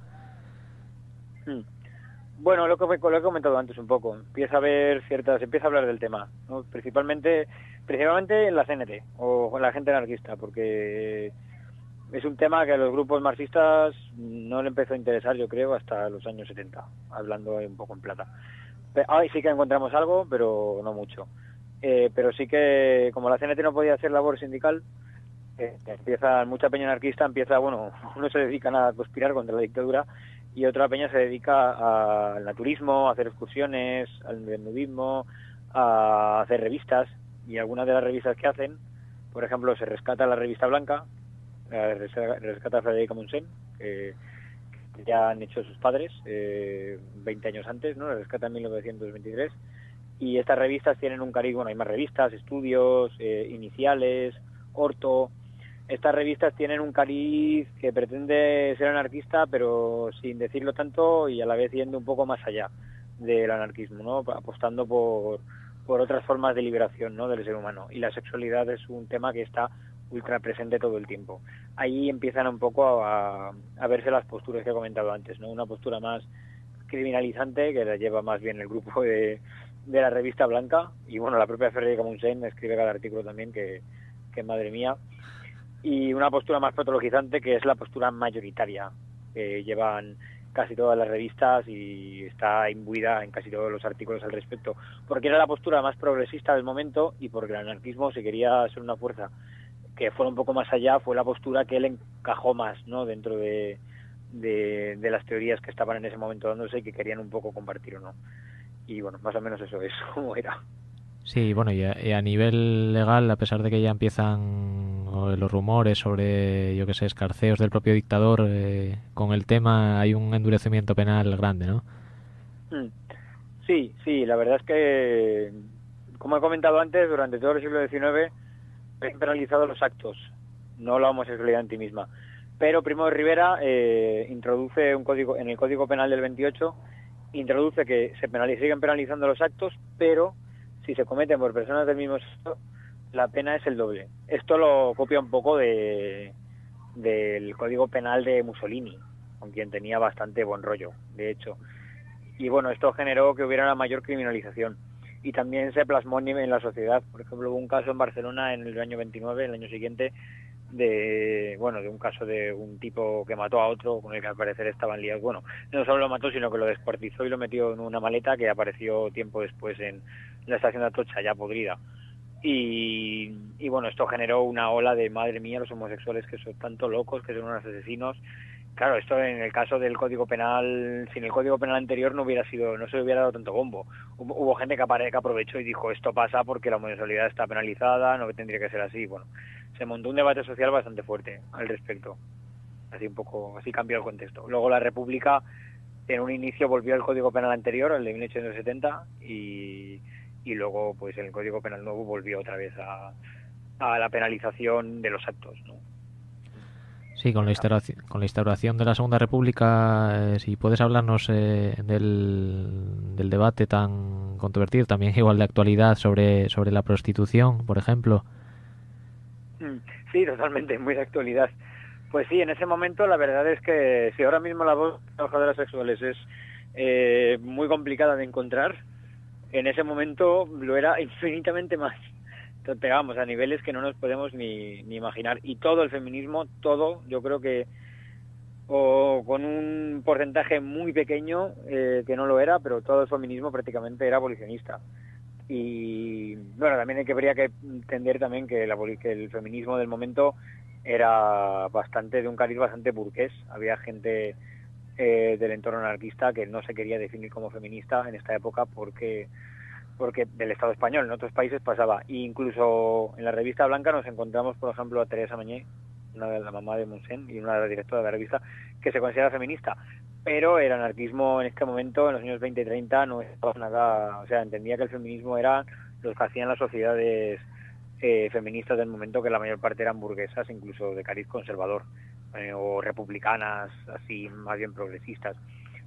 S3: Mm. Bueno, lo he comentado antes un poco. Empieza a haber se empieza a hablar del tema, ¿no? Principalmente en la CNT o con la gente anarquista, porque es un tema que a los grupos marxistas no le empezó a interesar, yo creo, hasta los años 70, hablando un poco en plata. Ahí sí que encontramos algo, pero no mucho. Pero sí que, como la CNT no podía hacer labor sindical, mucha peña anarquista bueno, uno se dedican a conspirar contra la dictadura y otra peña se dedica al naturismo, a hacer excursiones, al nudismo, a hacer revistas, y algunas de las revistas que hacen, por ejemplo, se rescata la revista Blanca, rescata a Federica Monsen, que ya han hecho sus padres 20 años antes, ¿no? La rescata en 1923, y estas revistas tienen un cariz, bueno, hay más revistas, Estudios, Iniciales, Orto. Estas revistas tienen un cariz que pretende ser anarquista, pero sin decirlo tanto y a la vez yendo un poco más allá del anarquismo, ¿no? Apostando por otras formas de liberación, ¿no?, del ser humano. Y la sexualidad es un tema que está ultra presente todo el tiempo. Ahí empiezan un poco a verse las posturas que he comentado antes, ¿no? Una postura más criminalizante, que la lleva más bien el grupo de la revista Blanca, y bueno, la propia Federica Monsen escribe cada artículo también que madre mía, y una postura más patologizante, que es la postura mayoritaria que llevan casi todas las revistas y está imbuida en casi todos los artículos al respecto, porque era la postura más progresista del momento, y porque el anarquismo, si quería ser una fuerza que fuera un poco más allá, fue la postura que él encajó más, ¿no?, dentro de las teorías que estaban en ese momento dándose y que querían un poco compartir o no. Y bueno, más o menos eso es como era.
S4: Sí, bueno, y a nivel legal, a pesar de que ya empiezan los rumores sobre, yo qué sé, escarceos del propio dictador con el tema, hay un endurecimiento penal grande, ¿no?
S3: Sí, la verdad es que, como he comentado antes, durante todo el siglo XIX han penalizado los actos, no la homosexualidad en sí misma. Pero Primo de Rivera introduce en el Código Penal del 28, introduce que siguen penalizando los actos, pero si se cometen por personas del mismo sexo, la pena es el doble. Esto lo copia un poco del Código Penal de Mussolini, con quien tenía bastante buen rollo, de hecho. Y bueno, esto generó que hubiera una mayor criminalización. Y también se plasmó en la sociedad. Por ejemplo, hubo un caso en Barcelona en el año 29, el año siguiente, de un caso de un tipo que mató a otro con el que al parecer estaban liados. Bueno, no solo lo mató, sino que lo descuartizó y lo metió en una maleta que apareció tiempo después en la estación de Atocha, ya podrida. Y bueno, esto generó una ola de madre mía, los homosexuales que son tanto locos, que son unos asesinos. Claro, esto en el caso del Código Penal, sin el Código Penal anterior no se hubiera dado tanto bombo. Hubo gente que aprovechó y dijo, esto pasa porque la homosexualidad está penalizada, no tendría que ser así. Bueno, se montó un debate social bastante fuerte al respecto. Así cambió el contexto. Luego la República, en un inicio, volvió al Código Penal anterior, el de 1870, y luego pues el Código Penal nuevo volvió otra vez a la penalización de los actos, ¿no?
S4: Sí, con la instauración de la Segunda República, si puedes hablarnos del debate tan controvertido, también igual de actualidad, sobre la prostitución, por ejemplo.
S3: Sí, totalmente, muy de actualidad. Pues sí, en ese momento la verdad es que si ahora mismo la voz de trabajadoras sexuales es muy complicada de encontrar, en ese momento lo era infinitamente más. Entonces pegamos a niveles que no nos podemos ni imaginar. Y todo el feminismo, yo creo que, o con un porcentaje muy pequeño que no lo era, pero todo el feminismo prácticamente era abolicionista. Y bueno, también habría que entender también que el feminismo del momento era de un cariz bastante burgués. Había gente del entorno anarquista que no se quería definir como feminista en esta época porque del Estado español. En otros países pasaba. E incluso en la revista Blanca nos encontramos, por ejemplo, a Teresa Mañé, una de la mamá de Monsen y una de las directoras de la revista, que se considera feminista. Pero el anarquismo en este momento, en los años 20 y 30, no estaba nada... O sea, entendía que el feminismo era lo que hacían las sociedades feministas del momento, que la mayor parte eran burguesas, incluso de cariz conservador, o republicanas, así, más bien progresistas.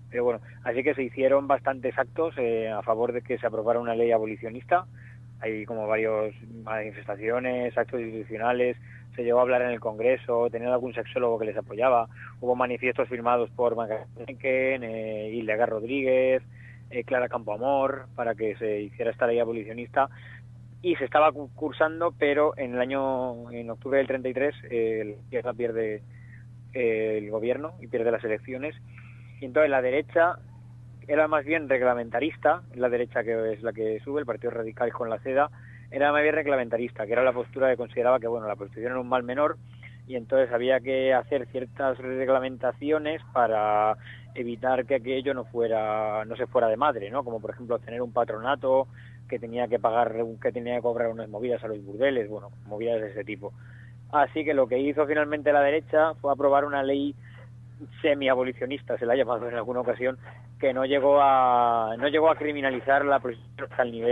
S3: Pero bueno, así que se hicieron bastantes actos a favor de que se aprobara una ley abolicionista. Hay como varias manifestaciones, actos institucionales, se llegó a hablar en el Congreso, tenían algún sexólogo que les apoyaba, hubo manifiestos firmados por Macarenquen, Hildegar Rodríguez, Clara Campoamor, para que se hiciera esta ley abolicionista, y se estaba cursando, pero en octubre del 33, la izquierda pierde el gobierno y pierde las elecciones, y entonces la derecha era más bien reglamentarista, la derecha que es la que sube, el Partido Radical con la CEDA, era más bien reglamentarista, que era la postura que consideraba que bueno, la prostitución era un mal menor y entonces había que hacer ciertas reglamentaciones para evitar que aquello no se fuera de madre, ¿no? Como por ejemplo tener un patronato que tenía que cobrar unas movidas a los burdeles, bueno, movidas de ese tipo. Así que lo que hizo finalmente la derecha fue aprobar una ley semi-abolicionista, se la ha llamado en alguna ocasión, que no llegó a criminalizar la prostitución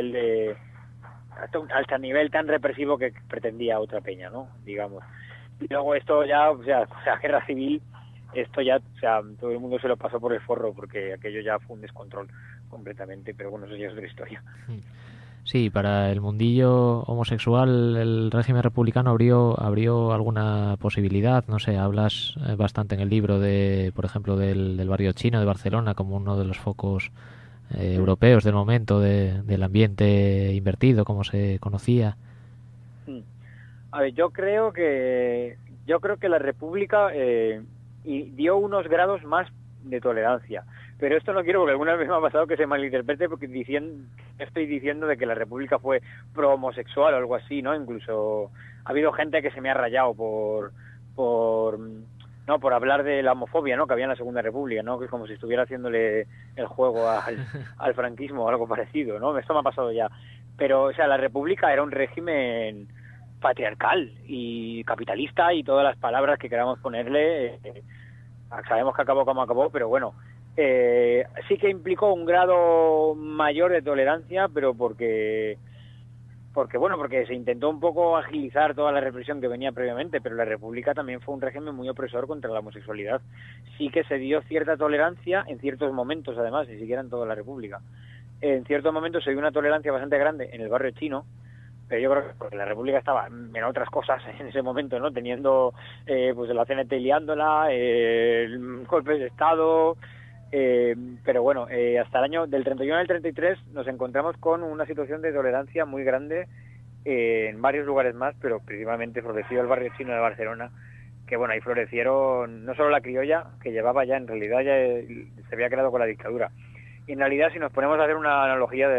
S3: hasta el nivel tan represivo que pretendía otra peña, ¿no? Digamos. Y luego esto ya, o sea, guerra civil, esto ya, o sea, todo el mundo se lo pasó por el forro porque aquello ya fue un descontrol completamente, pero bueno, eso ya es otra historia.
S4: Sí, para el mundillo homosexual el régimen republicano abrió alguna posibilidad, no sé, hablas bastante en el libro de, por ejemplo, del barrio chino de Barcelona como uno de los focos europeos del momento, del ambiente invertido, como se conocía.
S3: A ver, yo creo que la República dio unos grados más de tolerancia. Pero esto no quiero, porque alguna vez me ha pasado que se malinterprete porque estoy diciendo de que la República fue pro homosexual o algo así, ¿no? Incluso ha habido gente que se me ha rayado por hablar de la homofobia, ¿no? Que había en la Segunda República, ¿no? Que es como si estuviera haciéndole el juego al franquismo o algo parecido, ¿no? Esto me ha pasado ya. Pero, o sea, la República era un régimen patriarcal y capitalista y todas las palabras que queramos ponerle, sabemos que acabó como acabó, pero bueno, sí que implicó un grado mayor de tolerancia, pero porque se intentó un poco agilizar toda la represión que venía previamente, pero la República también fue un régimen muy opresor contra la homosexualidad. Sí que se dio cierta tolerancia en ciertos momentos, además, ni siquiera en toda la República. En ciertos momentos se dio una tolerancia bastante grande en el barrio chino, pero yo creo que la República estaba en otras cosas en ese momento, ¿no? Teniendo pues la CNT liándola, golpes de Estado, pero bueno, hasta el año del 31 al 33 nos encontramos con una situación de tolerancia muy grande en varios lugares más, pero principalmente floreció el barrio chino de Barcelona, que bueno, ahí florecieron no solo la criolla, que llevaba ya, en realidad ya se había creado con la dictadura. Y en realidad, si nos ponemos a hacer una analogía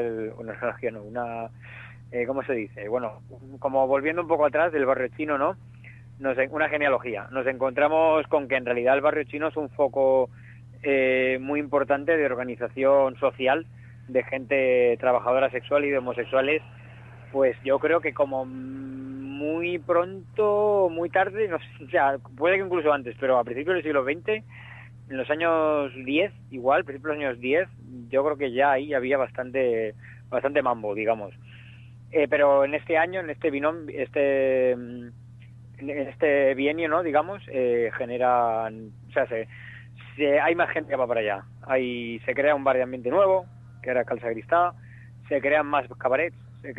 S3: ¿cómo se dice? Bueno, como volviendo un poco atrás del barrio chino, ¿no? Una genealogía. Nos encontramos con que en realidad el barrio chino es un foco muy importante de organización social, de gente trabajadora sexual y de homosexuales, pues yo creo que como muy pronto, muy tarde, no sé, o sea, puede que incluso antes, pero a principios del siglo XX, en los años 10, igual, principios de los años 10, yo creo que ya ahí había bastante mambo, digamos. Pero en este año, en este bienio, ¿no? Digamos, generan, o sea, hay más gente que va para allá. Se crea un bar de ambiente nuevo, que era Cal Sagristá, se crean más cabarets,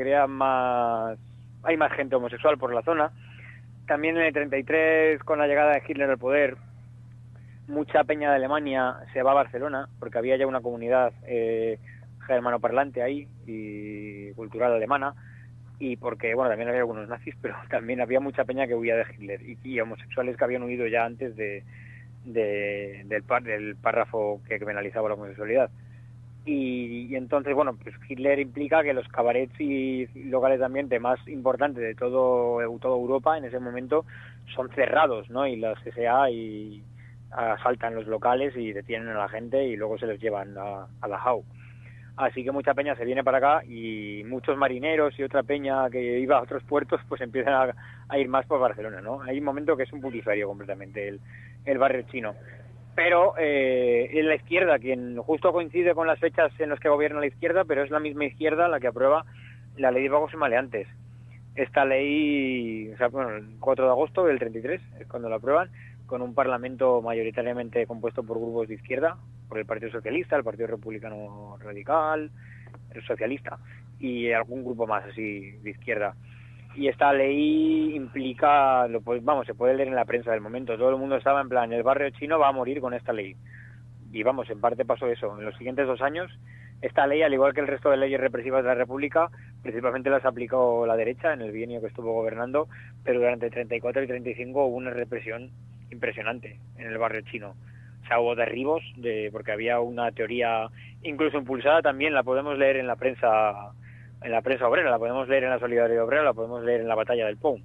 S3: hay más gente homosexual por la zona. También en el 33, con la llegada de Hitler al poder, mucha peña de Alemania se va a Barcelona, porque había ya una comunidad germanoparlante ahí y cultural alemana, y porque, bueno, también había algunos nazis, pero también había mucha peña que huía de Hitler y homosexuales que habían huido ya antes del párrafo que penalizaba la homosexualidad. Y entonces, bueno, pues Hitler implica que los cabarets y locales de ambiente más importantes de toda Europa en ese momento son cerrados, ¿no? Y las SA asaltan los locales y detienen a la gente y luego se los llevan a Dachau. Así que mucha peña se viene para acá y muchos marineros y otra peña que iba a otros puertos pues empiezan a ir más por Barcelona, ¿no? Hay un momento que es un putiferio completamente el barrio chino. Pero es la izquierda quien justo coincide con las fechas en las que gobierna la izquierda, pero es la misma izquierda la que aprueba la ley de vagos y maleantes. Esta ley, o sea, bueno, el 4 de agosto del 33 es cuando la aprueban, con un parlamento mayoritariamente compuesto por grupos de izquierda, por el Partido Socialista, el Partido Republicano Radical, el Socialista y algún grupo más así de izquierda. Y esta ley implica, se puede leer en la prensa del momento, todo el mundo estaba en plan, el barrio chino va a morir con esta ley. Y en parte pasó eso. En los siguientes 2 años, esta ley, al igual que el resto de leyes represivas de la República, principalmente las aplicó la derecha en el bienio que estuvo gobernando, pero durante 34 y 35 hubo una represión impresionante en el barrio chino. O sea, hubo derribos, porque había una teoría incluso impulsada también, la podemos leer en la prensa obrera, la podemos leer en la Solidaridad Obrera, la podemos leer en la Batalla del Pou.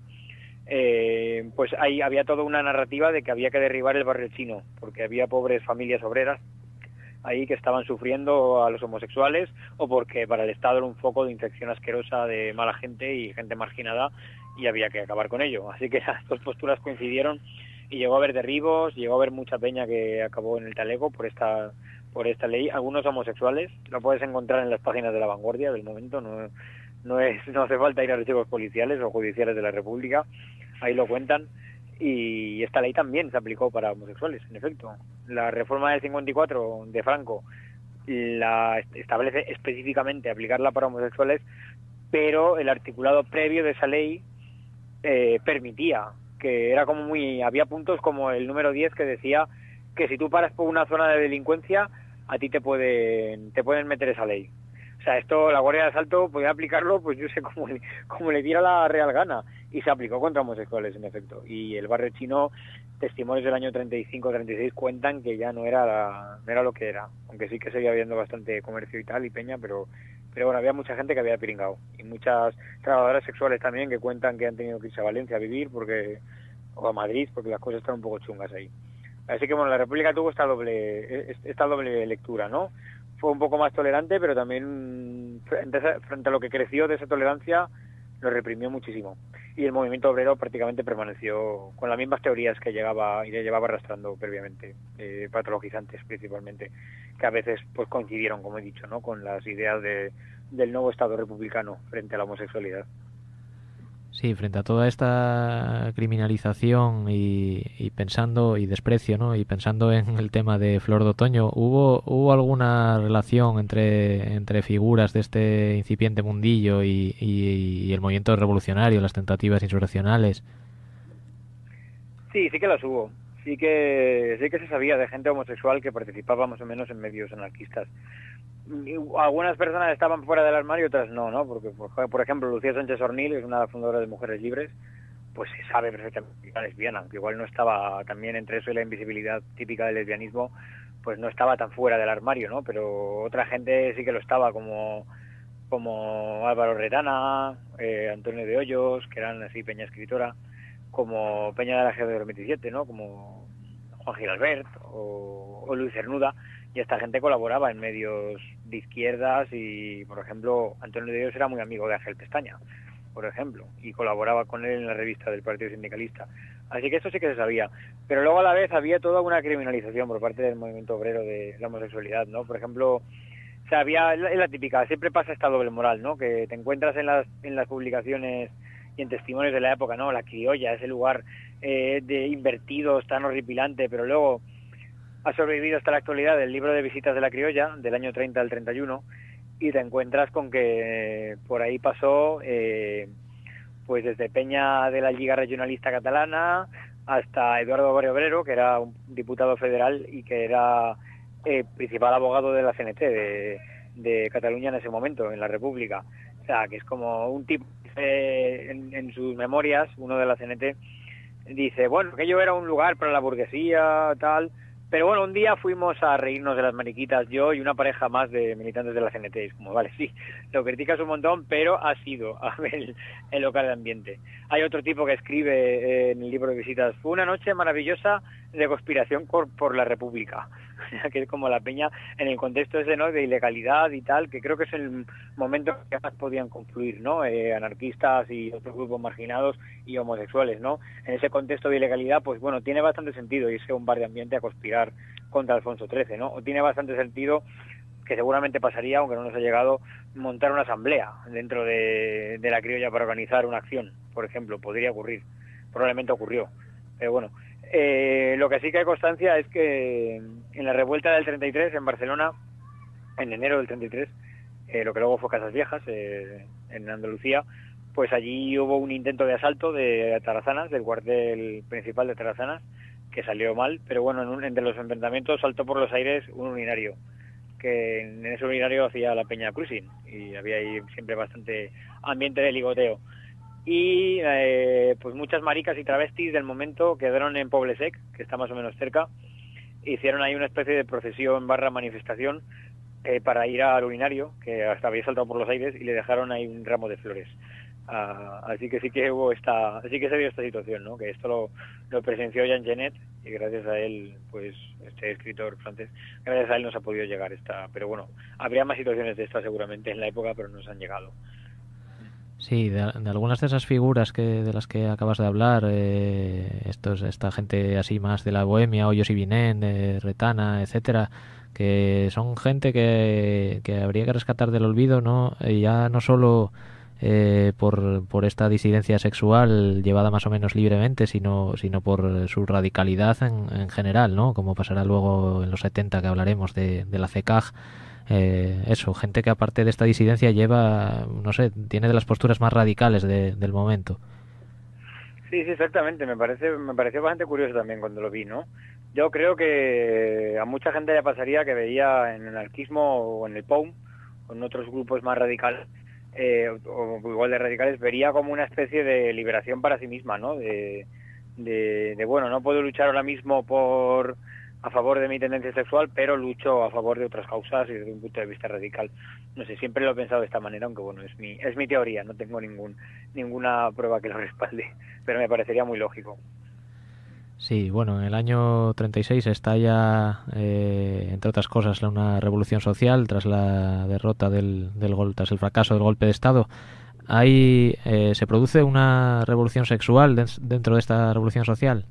S3: Pues ahí había toda una narrativa de que había que derribar el barrio chino, porque había pobres familias obreras ahí que estaban sufriendo a los homosexuales, o porque para el Estado era un foco de infección asquerosa de mala gente y gente marginada, y había que acabar con ello. Así que las dos posturas coincidieron y llegó a haber derribos, llegó a haber mucha peña que acabó en el talego por esta ley, algunos homosexuales, lo puedes encontrar en las páginas de La Vanguardia del momento, no hace falta ir a archivos policiales o judiciales de la República, ahí lo cuentan, y esta ley también se aplicó para homosexuales, en efecto. La reforma del 54 de Franco la establece específicamente aplicarla para homosexuales, pero el articulado previo de esa ley permitía, que era había puntos como el número 10 que decía que si tú paras por una zona de delincuencia, a ti te pueden meter esa ley. O sea, esto la Guardia de Asalto podía aplicarlo, pues yo sé, como le diera la real gana, y se aplicó contra homosexuales, en efecto. Y el barrio chino, testimonios del año 35-36 cuentan que ya no era lo que era, aunque sí que seguía habiendo bastante comercio y tal, y peña, pero bueno, había mucha gente que había piringado, y muchas trabajadoras sexuales también que cuentan que han tenido que irse a Valencia a vivir, o a Madrid, porque las cosas están un poco chungas ahí. Así que bueno, la República tuvo esta doble lectura, ¿no? Fue un poco más tolerante, pero también frente a lo que creció de esa tolerancia, lo reprimió muchísimo. Y el movimiento obrero prácticamente permaneció con las mismas teorías que llevaba arrastrando previamente, patologizantes principalmente, que a veces pues coincidieron, como he dicho, ¿no?, con las ideas del nuevo Estado republicano frente a la homosexualidad.
S4: Sí, frente a toda esta criminalización y pensando y desprecio, ¿no?, y pensando en el tema de Flor de Otoño, ¿hubo alguna relación entre figuras de este incipiente mundillo y el movimiento revolucionario, las tentativas insurreccionales?
S3: Sí que las hubo. Sí que se sabía de gente homosexual que participaba más o menos en medios anarquistas. Algunas personas estaban fuera del armario, otras no, porque por ejemplo Lucía Sánchez Ornil es una fundadora de Mujeres Libres, pues se sabe perfectamente que era lesbiana, que igual no estaba también entre eso y la invisibilidad típica del lesbianismo, pues no estaba tan fuera del armario, ¿no? Pero otra gente sí que lo estaba, como Álvaro Retana, Antonio de Hoyos, que eran así peña escritora, como Peña de la G de 27, ¿no?, como Juan Giralbert o Luis Cernuda. Y esta gente colaboraba en medios de izquierdas y, por ejemplo, Antonio de Dios era muy amigo de Ángel Pestaña, por ejemplo, y colaboraba con él en la revista del Partido Sindicalista. Así que eso sí que se sabía. Pero luego a la vez había toda una criminalización por parte del movimiento obrero de la homosexualidad, ¿no? Por ejemplo, o sea, es la típica, siempre pasa esta doble moral, ¿no?, que te encuentras en las publicaciones y en testimonios de la época, ¿no?, La Criolla, ese lugar de invertidos tan horripilante, pero luego ha sobrevivido hasta la actualidad el libro de visitas de La Criolla, del año 30 al 31, y te encuentras con que por ahí pasó pues desde Peña de la Liga Regionalista Catalana hasta Eduardo Barrio Obrero, que era un diputado federal y que era principal abogado de la CNT de Cataluña en ese momento, en la República. O sea, que es como un tipo, en sus memorias, uno de la CNT, dice, bueno, aquello era un lugar para la burguesía, tal. Pero bueno, un día fuimos a reírnos de las mariquitas, yo y una pareja más de militantes de la CNT. Es como, vale, sí, lo criticas un montón, pero ha sido a ver el local de ambiente. Hay otro tipo que escribe en el libro de visitas, fue una noche maravillosa de conspiración por la República. Que es como la peña en el contexto ese, ¿no?, de ilegalidad y tal, que creo que es el momento que más podían confluir, ¿no?, anarquistas y otros grupos marginados y homosexuales, ¿no? En ese contexto de ilegalidad, pues bueno, tiene bastante sentido irse a un bar de ambiente a conspirar contra Alfonso XIII, ¿no? O tiene bastante sentido, que seguramente pasaría, aunque no nos ha llegado, montar una asamblea dentro de La Criolla para organizar una acción, por ejemplo, podría ocurrir, probablemente ocurrió. Pero bueno, Lo que sí que hay constancia es que en la revuelta del 33 en Barcelona, en enero del 33, lo que luego fue Casas Viejas, en Andalucía, pues allí hubo un intento de asalto de Tarazanas, del cuartel principal de Tarazanas, que salió mal, pero bueno, entre los enfrentamientos saltó por los aires un urinario, que en ese urinario hacía la peña cruising, y había ahí siempre bastante ambiente de ligoteo. Y pues muchas maricas y travestis del momento quedaron en Poblesec, que está más o menos cerca, hicieron ahí una especie de procesión / manifestación para ir al urinario, que hasta había saltado por los aires, y le dejaron ahí un ramo de flores. Así que sí que se dio esta situación, ¿no? Que esto lo presenció Jean Genet, y gracias a él, pues este escritor francés, gracias a él nos ha podido llegar esta. Pero bueno, habría más situaciones de estas seguramente en la época, pero nos han llegado.
S4: Sí, de algunas de esas figuras de las que acabas de hablar, esta gente así más de la bohemia, Hoyos y Vinén, Retana, etcétera, que son gente que habría que rescatar del olvido, ¿no? Ya no solo por esta disidencia sexual llevada más o menos libremente, sino por su radicalidad en general, ¿no? Como pasará luego en los 70, que hablaremos de la CECAG. Eso, gente que aparte de esta disidencia lleva, no sé, tiene de las posturas más radicales del momento.
S3: Sí, exactamente, me pareció bastante curioso también cuando lo vi, ¿no? Yo creo que a mucha gente le pasaría que veía en el anarquismo o en el POUM, o en otros grupos más radicales, o igual de radicales, vería como una especie de liberación para sí misma, ¿no? De bueno, no puedo luchar ahora mismo a favor de mi tendencia sexual, pero lucho a favor de otras causas y desde un punto de vista radical. No sé, siempre lo he pensado de esta manera, aunque bueno, es mi teoría, no tengo ninguna prueba que lo respalde, pero me parecería muy lógico.
S4: Sí, bueno, en el año 36 estalla, entre otras cosas, una revolución social tras la derrota tras el fracaso del golpe de Estado. Ahí se produce una revolución sexual dentro de esta revolución social.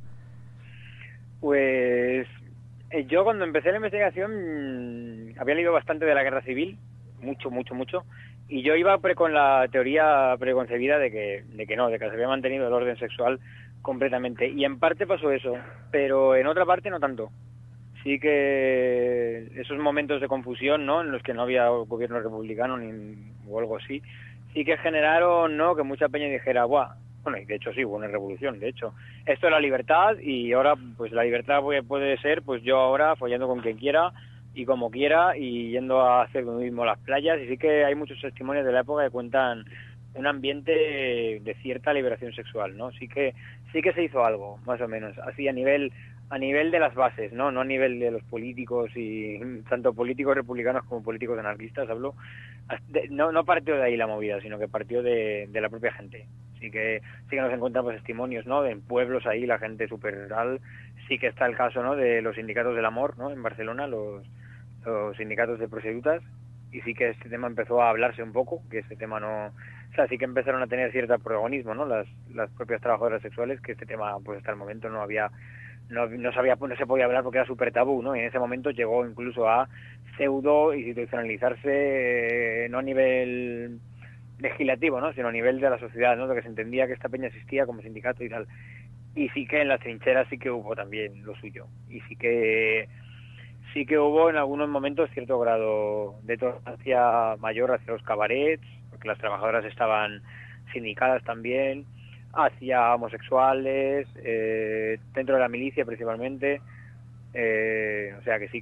S3: Pues yo cuando empecé la investigación había leído bastante de la guerra civil, mucho, y yo iba con la teoría preconcebida de que se había mantenido el orden sexual completamente, y en parte pasó eso, pero en otra parte no tanto. Sí que esos momentos de confusión, ¿no?, en los que no había gobierno republicano o algo así, sí que generaron, ¿no?, que mucha peña dijera, ¡buah! Bueno, y de hecho sí, hubo una revolución, de hecho. Esto es la libertad, y ahora pues la libertad puede ser pues yo ahora follando con quien quiera y como quiera y yendo a hacer lo mismo a las playas, y sí que hay muchos testimonios de la época que cuentan un ambiente de cierta liberación sexual, ¿no? Sí que se hizo algo, más o menos, así a nivel de las bases, no a nivel de los políticos, y tanto políticos republicanos como políticos anarquistas, hablo. No partió de ahí la movida, sino que partió de la propia gente. Sí que nos encontramos testimonios, ¿no?, de en pueblos ahí la gente súper rural. Sí que está el caso, ¿no?, de los sindicatos del amor, ¿no?, en Barcelona, los sindicatos de prostitutas, y sí que este tema empezó a hablarse un poco, que este tema no... O sea, sí que empezaron a tener cierto protagonismo, ¿no?, las propias trabajadoras sexuales, que este tema pues hasta el momento no se podía hablar porque era súper tabú, ¿no? Y en ese momento llegó incluso a pseudo institucionalizarse, no a nivel legislativo, ¿no?, sino a nivel de la sociedad, ¿no?, de que se entendía que esta peña existía como sindicato y tal. Y sí que en las trincheras sí que hubo también lo suyo, y sí que hubo en algunos momentos cierto grado de tolerancia mayor hacia los cabarets, porque las trabajadoras estaban sindicadas también, hacia homosexuales, dentro de la milicia principalmente. O sea que sí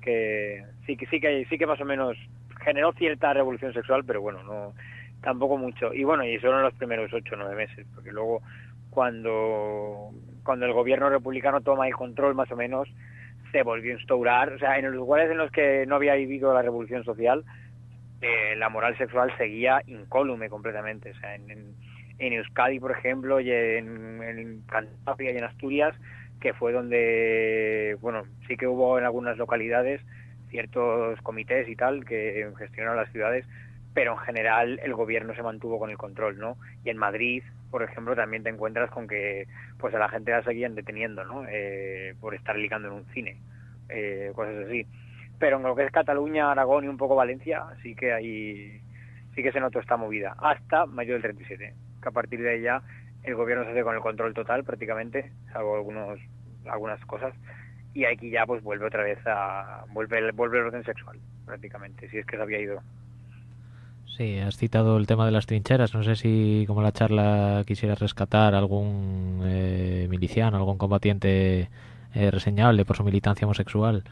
S3: que más o menos generó cierta revolución sexual, pero bueno, no tampoco mucho. Y bueno, y solo en los primeros 8 o 9 meses, porque luego cuando el gobierno republicano toma el control más o menos, se volvió a instaurar, o sea, en los lugares en los que no había vivido la revolución social, la moral sexual seguía incólume completamente. O sea, en Euskadi, por ejemplo, y en Cantabria y en Asturias, que fue donde, bueno, sí que hubo en algunas localidades ciertos comités y tal que gestionaron las ciudades, pero en general el gobierno se mantuvo con el control, ¿no? Y en Madrid, por ejemplo, también te encuentras con que pues a la gente la seguían deteniendo, ¿no? Por estar ligando en un cine, cosas así. Pero en lo que es Cataluña, Aragón y un poco Valencia, sí que se notó esta movida, hasta mayo del 37, que a partir de ahí ya el gobierno se hace con el control total prácticamente, salvo algunos algunas cosas, y aquí ya pues vuelve otra vez vuelve el orden sexual, prácticamente, si es que se había ido.
S4: Sí, has citado el tema de las trincheras. No sé si, como la charla, quisieras rescatar algún miliciano, algún combatiente reseñable por su militancia homosexual.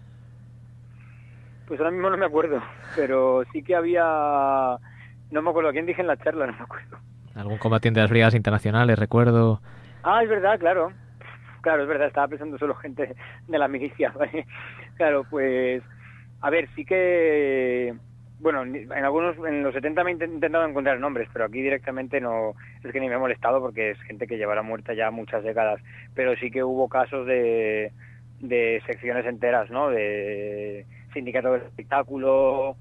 S3: Pues ahora mismo no me acuerdo, pero sí que había... No me acuerdo, ¿a quién dije en la charla? No me acuerdo.
S4: Algún combatiente de las brigadas internacionales, recuerdo.
S3: Ah, es verdad, claro. Claro, es verdad, estaba pensando solo gente de la milicia, ¿vale? Claro, pues... A ver, sí que... Bueno, en los 70 me he intentado encontrar nombres, pero aquí directamente no... Es que ni me he molestado porque es gente que llevará muerta ya muchas décadas. Pero sí que hubo casos de secciones enteras, ¿no? De sindicato del espectáculo,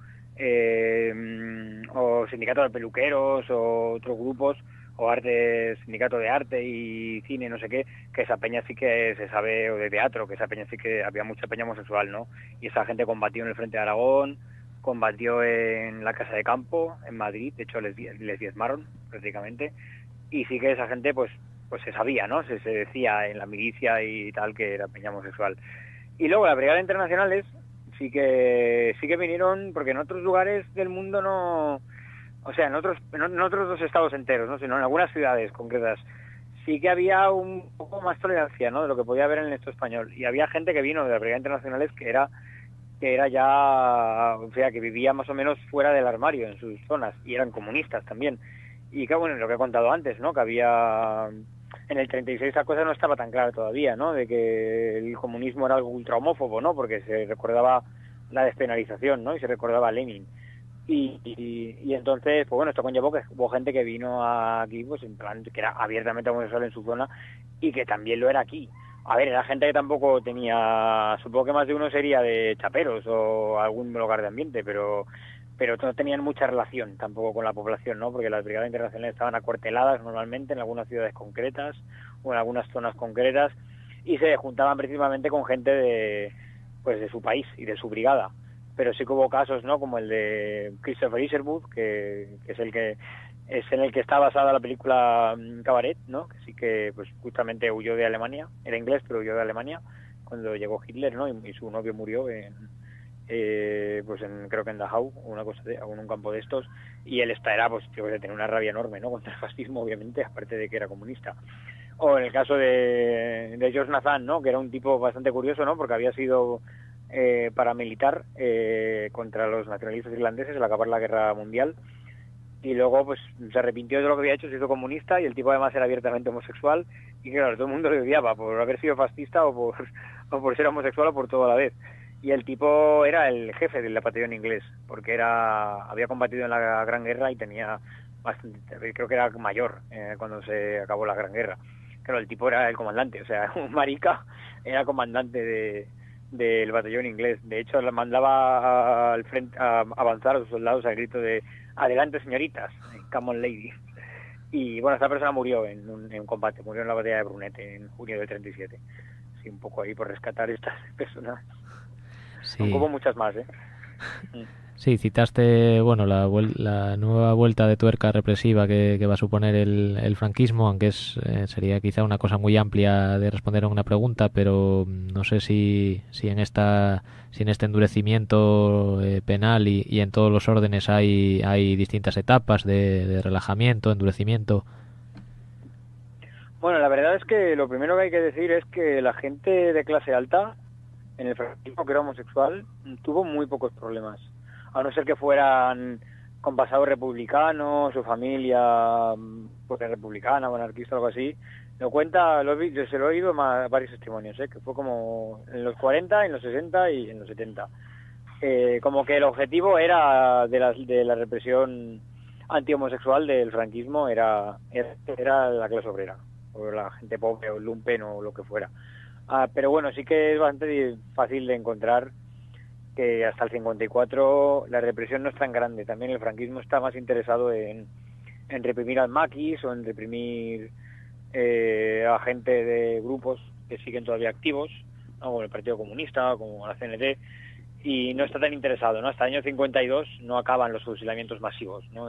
S3: o sindicato de peluqueros, o otros grupos, o sindicato de arte y cine, no sé qué, que esa peña sí que se sabe, o de teatro, que esa peña sí que había mucha peña homosexual, ¿no? Y esa gente combatió en el Frente de Aragón, combatió en la Casa de Campo, en Madrid, de hecho les diezmaron prácticamente, y sí que esa gente pues se sabía, ¿no? Se decía en la milicia y tal que era peña homosexual. Y luego las brigadas internacionales sí que vinieron, porque en otros lugares del mundo no... O sea, en otros dos estados enteros, ¿no? Sino en algunas ciudades concretas. Sí que había un poco más tolerancia, ¿no? De lo que podía haber en el Estado español. Y había gente que vino de las brigadas internacionales que era ya... O sea, que vivía más o menos fuera del armario en sus zonas. Y eran comunistas también. Y que, bueno, lo que he contado antes, ¿no? Que había... En el 36 esa cosa no estaba tan clara todavía, ¿no? De que el comunismo era algo ultra homófobo, ¿no? Porque se recordaba la despenalización, ¿no? Y se recordaba a Lenin. Y entonces, pues bueno, esto conllevó que hubo gente que vino aquí, pues en plan, que era abiertamente homosexual en su zona y que también lo era aquí. A ver, era gente que tampoco tenía, supongo que más de uno sería de chaperos o algún lugar de ambiente, pero no tenían mucha relación tampoco con la población, ¿no? Porque las brigadas internacionales estaban acuarteladas normalmente en algunas ciudades concretas o en algunas zonas concretas y se juntaban principalmente con gente de su país y de su brigada. Pero sí que hubo casos, ¿no? Como el de Christopher Isherwood, que es en el que está basada la película Cabaret, ¿no? Que sí que pues justamente huyó de Alemania, era inglés pero huyó de Alemania cuando llegó Hitler, ¿no? Y su novio murió creo que en Dachau, una cosa en un campo de estos, y él era pues tenía una rabia enorme, ¿no? Contra el fascismo, obviamente, aparte de que era comunista. O en el caso de George Nathan, ¿no? Que era un tipo bastante curioso, ¿no? Porque había sido paramilitar contra los nacionalistas irlandeses al acabar la guerra mundial, y luego pues se arrepintió de lo que había hecho, se hizo comunista, y el tipo además era abiertamente homosexual, y claro, todo el mundo le odiaba por haber sido fascista o por ser homosexual o por todo a la vez. Y el tipo era el jefe del batallón inglés, porque había combatido en la Gran Guerra y tenía bastante, creo que era mayor cuando se acabó la Gran Guerra. Claro, el tipo era el comandante, o sea, un marica era comandante del batallón inglés. De hecho, le mandaba al frente a avanzar a sus soldados al grito de "adelante, señoritas, come on, lady". Y bueno, esta persona murió en un combate, murió en la batalla de Brunete en junio del 37. Sí, un poco ahí por rescatar estas personas.
S4: Sí.
S3: Aunque hubo muchas más, ¿eh?
S4: Sí, citaste, bueno, la nueva vuelta de tuerca represiva que va a suponer el franquismo, aunque sería quizá una cosa muy amplia de responder a una pregunta, pero no sé si en este endurecimiento penal y en todos los órdenes hay distintas etapas de relajamiento, endurecimiento.
S3: Bueno, la verdad es que lo primero que hay que decir es que la gente de clase alta en el franquismo, que era homosexual, tuvo muy pocos problemas. A no ser que fueran con pasado republicano, su familia pues republicana o anarquista o algo así. Lo cuenta, yo se lo he oído varios testimonios, que fue como en los 40, en los 60 y en los 70. Como que el objetivo era de la represión anti-homosexual del franquismo era la clase obrera, o la gente pobre, o el lumpen, o lo que fuera. Pero bueno, sí que es bastante fácil de encontrar que hasta el 54 la represión no es tan grande. También el franquismo está más interesado en reprimir al maquis o en reprimir a gente de grupos que siguen todavía activos, ¿no? Como el Partido Comunista, como la CNT, y no está tan interesado, ¿no? Hasta el año 52 no acaban los fusilamientos masivos, ¿no?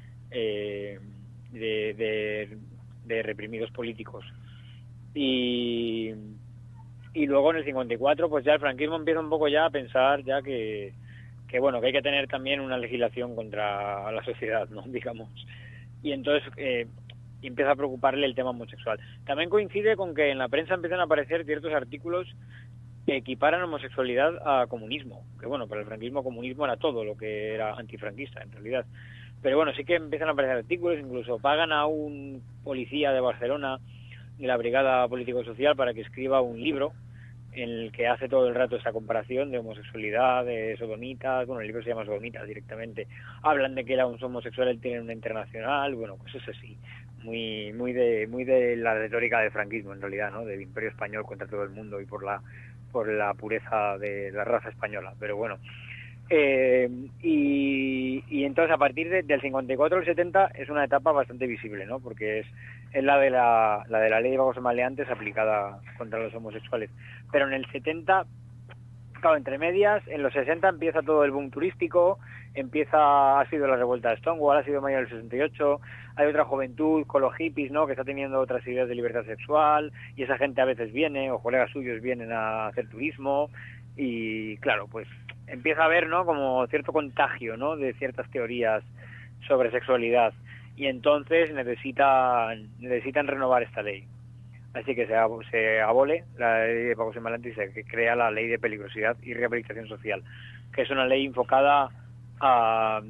S3: de reprimidos políticos. Y Y luego en el 54 pues ya el franquismo empieza un poco ya a pensar ya que bueno, que hay que tener también una legislación contra la sociedad, ¿no? Digamos. Y entonces empieza a preocuparle el tema homosexual. También coincide con que en la prensa empiezan a aparecer ciertos artículos que equiparan homosexualidad a comunismo, que bueno, para el franquismo comunismo era todo lo que era antifranquista en realidad. Pero bueno, sí que empiezan a aparecer artículos, incluso pagan a un policía de Barcelona, de la Brigada Político-Social, para que escriba un libro en el que hace todo el rato esta comparación de homosexualidad, de sodomitas. Bueno, el libro se llama Sodomitas directamente. Hablan de que los homosexuales tienen una internacional, bueno, cosas así, muy de la retórica del franquismo en realidad, ¿no? Del Imperio Español contra todo el mundo y por la pureza de la raza española. Pero bueno, y entonces a partir del 54 al 70 es una etapa bastante visible, ¿no? Porque es la de la ley de vagos y maleantes aplicada contra los homosexuales. Pero en el 70, claro, entre medias, en los 60 empieza todo el boom turístico, ha sido la revuelta de Stonewall, ha sido mayo del 68, hay otra juventud con los hippies, ¿no? Que está teniendo otras ideas de libertad sexual, y esa gente a veces viene, o colegas suyos vienen a hacer turismo, y claro, pues empieza a haber, ¿no? Como cierto contagio, ¿no? De ciertas teorías sobre sexualidad, y entonces necesitan renovar esta ley. Así que se abole la ley de vagos y maleantes y se crea la ley de peligrosidad y rehabilitación social, que es una ley enfocada a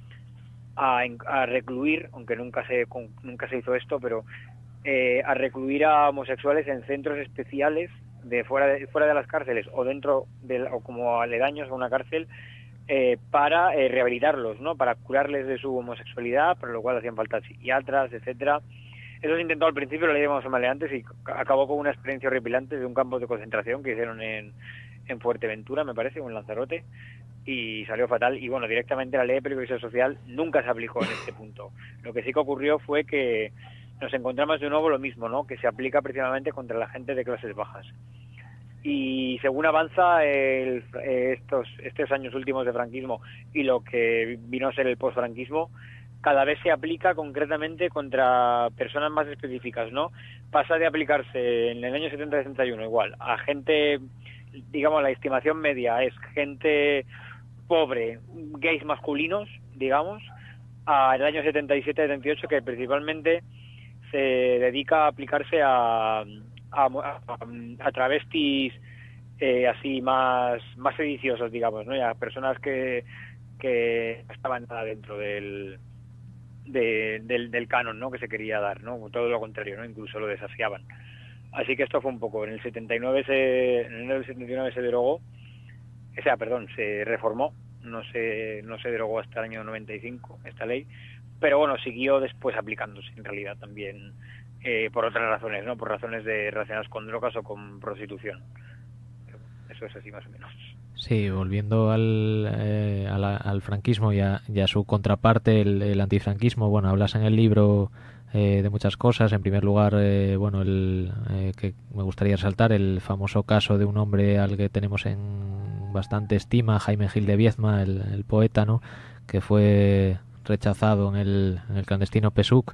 S3: recluir, aunque nunca se hizo esto, pero a recluir a homosexuales en centros especiales fuera de las cárceles o dentro o como aledaños a una cárcel, para rehabilitarlos, ¿no? Para curarles de su homosexualidad, para lo cual hacían falta psiquiatras, etcétera. Eso se intentó al principio la ley de vagos y maleantes y acabó con una experiencia horripilante de un campo de concentración que hicieron en Fuerteventura, me parece, o en Lanzarote, y salió fatal. Y bueno, directamente la ley de peligrosidad social nunca se aplicó en este punto. Lo que sí que ocurrió fue que nos encontramos de nuevo lo mismo, ¿no? Que se aplica precisamente contra la gente de clases bajas. Y según avanza estos años últimos de franquismo y lo que vino a ser el posfranquismo, cada vez se aplica concretamente contra personas más específicas, ¿no? Pasa de aplicarse en el año 70-71 igual a gente, digamos, la estimación media es gente pobre, gays masculinos, digamos, al año 77-78 que principalmente se dedica a aplicarse a travestis así más sediciosos, digamos, ¿no? Y a personas que estaban dentro del canon, ¿no? Que se quería dar, ¿no? Todo lo contrario, ¿no? Incluso lo desafiaban. Así que esto fue un poco. En el 79 en enero del 79 se derogó, se reformó, no se derogó hasta el año 95 esta ley, pero bueno, siguió después aplicándose en realidad también por otras razones, ¿no? Por razones relacionadas con drogas o con prostitución. Eso es así más o menos.
S4: Sí, volviendo al franquismo y a su contraparte, el antifranquismo. Bueno, hablas en el libro de muchas cosas. En primer lugar, que me gustaría resaltar el famoso caso de un hombre al que tenemos en bastante estima, Jaime Gil de Viedma, el poeta, ¿no? Que fue rechazado en el clandestino PSUC.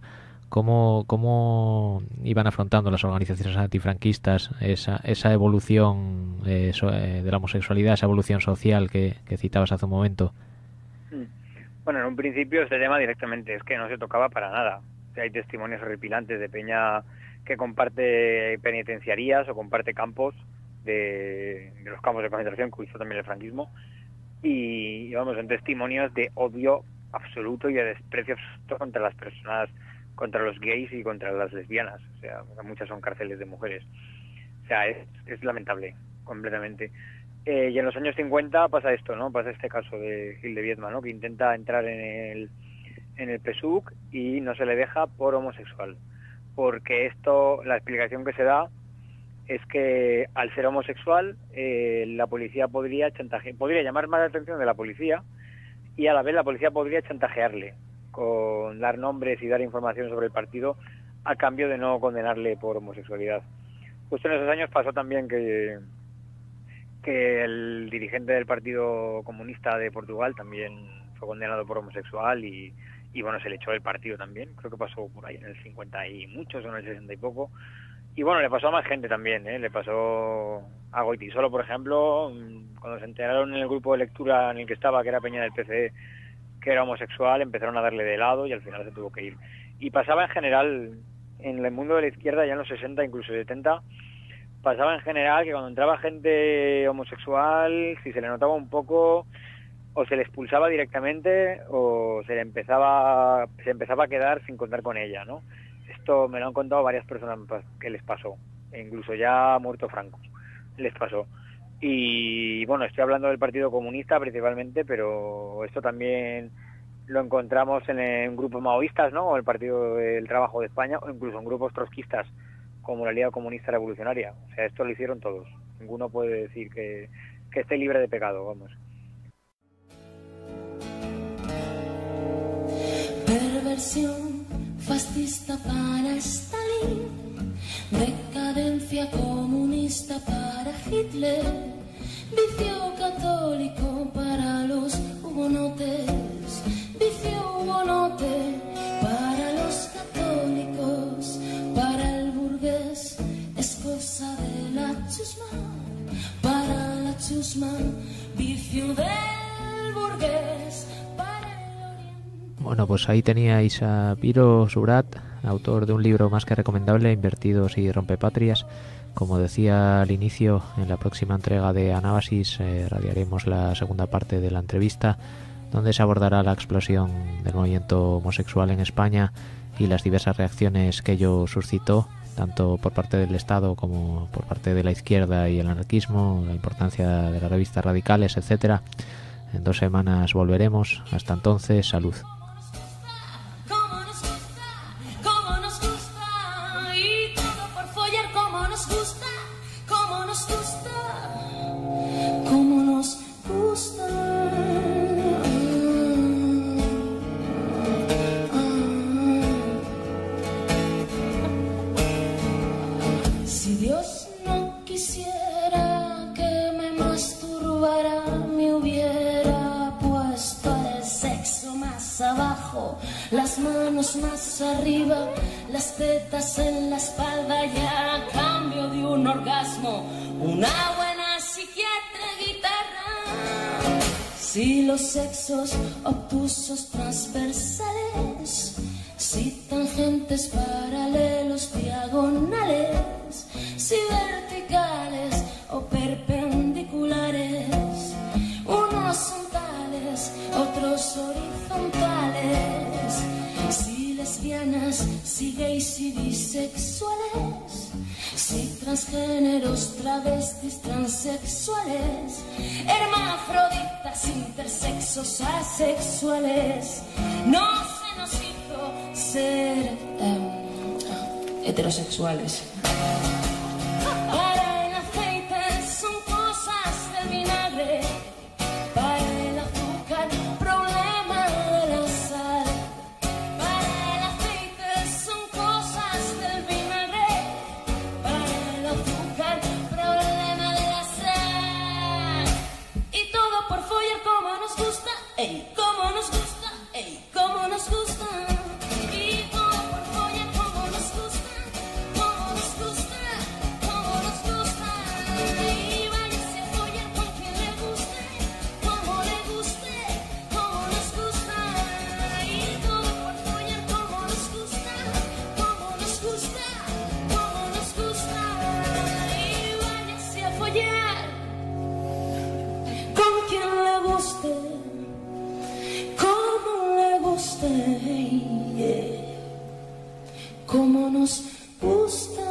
S4: ¿Cómo iban afrontando las organizaciones antifranquistas esa evolución de la homosexualidad, esa evolución social que citabas hace un momento?
S3: Bueno, en un principio este tema directamente es que no se tocaba para nada. O sea, hay testimonios horripilantes de peña que comparte penitenciarías o comparte campos de los campos de concentración que hizo también el franquismo, y vamos, son testimonios de odio absoluto y de desprecio absoluto contra las personas, contra los gays y contra las lesbianas. O sea, muchas son cárceles de mujeres. O sea, es lamentable, completamente. Y en los años 50 pasa esto, ¿no? Pasa este caso de Gil de Viedma, ¿no? Que intenta entrar en el PSUC y no se le deja por homosexual. Porque la explicación que se da es que al ser homosexual, la policía podría llamar más la atención de la policía, y a la vez la policía podría chantajearle con dar nombres y dar información sobre el partido a cambio de no condenarle por homosexualidad. Justo en esos años pasó también que el dirigente del Partido Comunista de Portugal también fue condenado por homosexual y bueno, se le echó del partido también. Creo que pasó por ahí en el 50 y muchos o en el 60 y poco. Y bueno, le pasó a más gente también, le pasó a Goitisolo, por ejemplo, cuando se enteraron en el grupo de lectura en el que estaba, que era Peña del PCE, que era homosexual, empezaron a darle de lado y al final se tuvo que ir. Y pasaba en general, en el mundo de la izquierda, ya en los 60, incluso 70, pasaba en general que cuando entraba gente homosexual, si se le notaba un poco, o se le expulsaba directamente o se empezaba a quedar sin contar con ella, ¿no? Esto me lo han contado varias personas que les pasó, incluso ya muerto Franco les pasó. Y bueno, estoy hablando del Partido Comunista principalmente, pero esto también lo encontramos en grupos maoístas, ¿no? O el Partido del Trabajo de España, o incluso en grupos trotskistas como la Liga Comunista Revolucionaria. O sea, esto lo hicieron todos. Ninguno puede decir que esté libre de pecado, vamos.
S5: Perversión fascista para Stalin, decadencia comunista para Hitler, vicio católico para los hugonotes, vicio hugonote para los católicos, para el burgués es cosa de la chusma, para la chusma, vicio del burgués.
S4: Bueno, pues ahí teníais a Piro Surat, autor de un libro más que recomendable, Invertidos y Rompepatrias. Como decía al inicio, en la próxima entrega de Anábasis radiaremos la segunda parte de la entrevista, donde se abordará la explosión del movimiento homosexual en España y las diversas reacciones que ello suscitó, tanto por parte del Estado como por parte de la izquierda y el anarquismo, la importancia de las revistas radicales, etcétera. En 2 semanas volveremos. Hasta entonces, salud.
S5: Si Dios no quisiera que me masturbara, me hubiera puesto el sexo más abajo, las manos más arriba, las tetas en la espalda, y a cambio de un orgasmo, una buena psiquiatra guitarra. Si los sexos obtusos transversales, si tangentes paralelos diagonales, si verticales o perpendiculares, unos son tales, otros horizontales, si lesbianas, si gays y bisexuales, si transgéneros, travestis, transexuales, hermafroditas, intersexos, asexuales, no se nos hizo ser heterosexuales. Para el aceite son cosas del vinagre, para el azúcar problema de la sal, para el aceite son cosas del vinagre, para el azúcar problema de la sal, y todo por follar como nos gusta, ey, como nos gusta, ey, como nos gusta. Como nos gusta.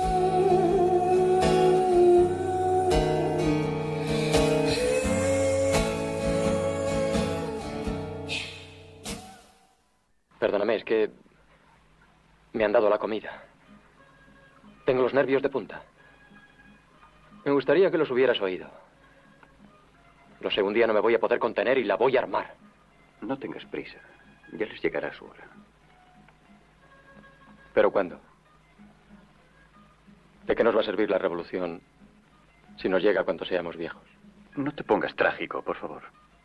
S1: Perdóname, es que me han dado la comida. Tengo los nervios de punta. Me gustaría que los hubieras oído. Lo sé, un día no me voy a poder contener y la voy a armar.
S6: No tengas prisa. Ya les llegará su hora.
S1: ¿Pero cuándo? ¿De qué nos va a servir la revolución si nos llega cuando seamos viejos?
S6: No te pongas trágico, por favor.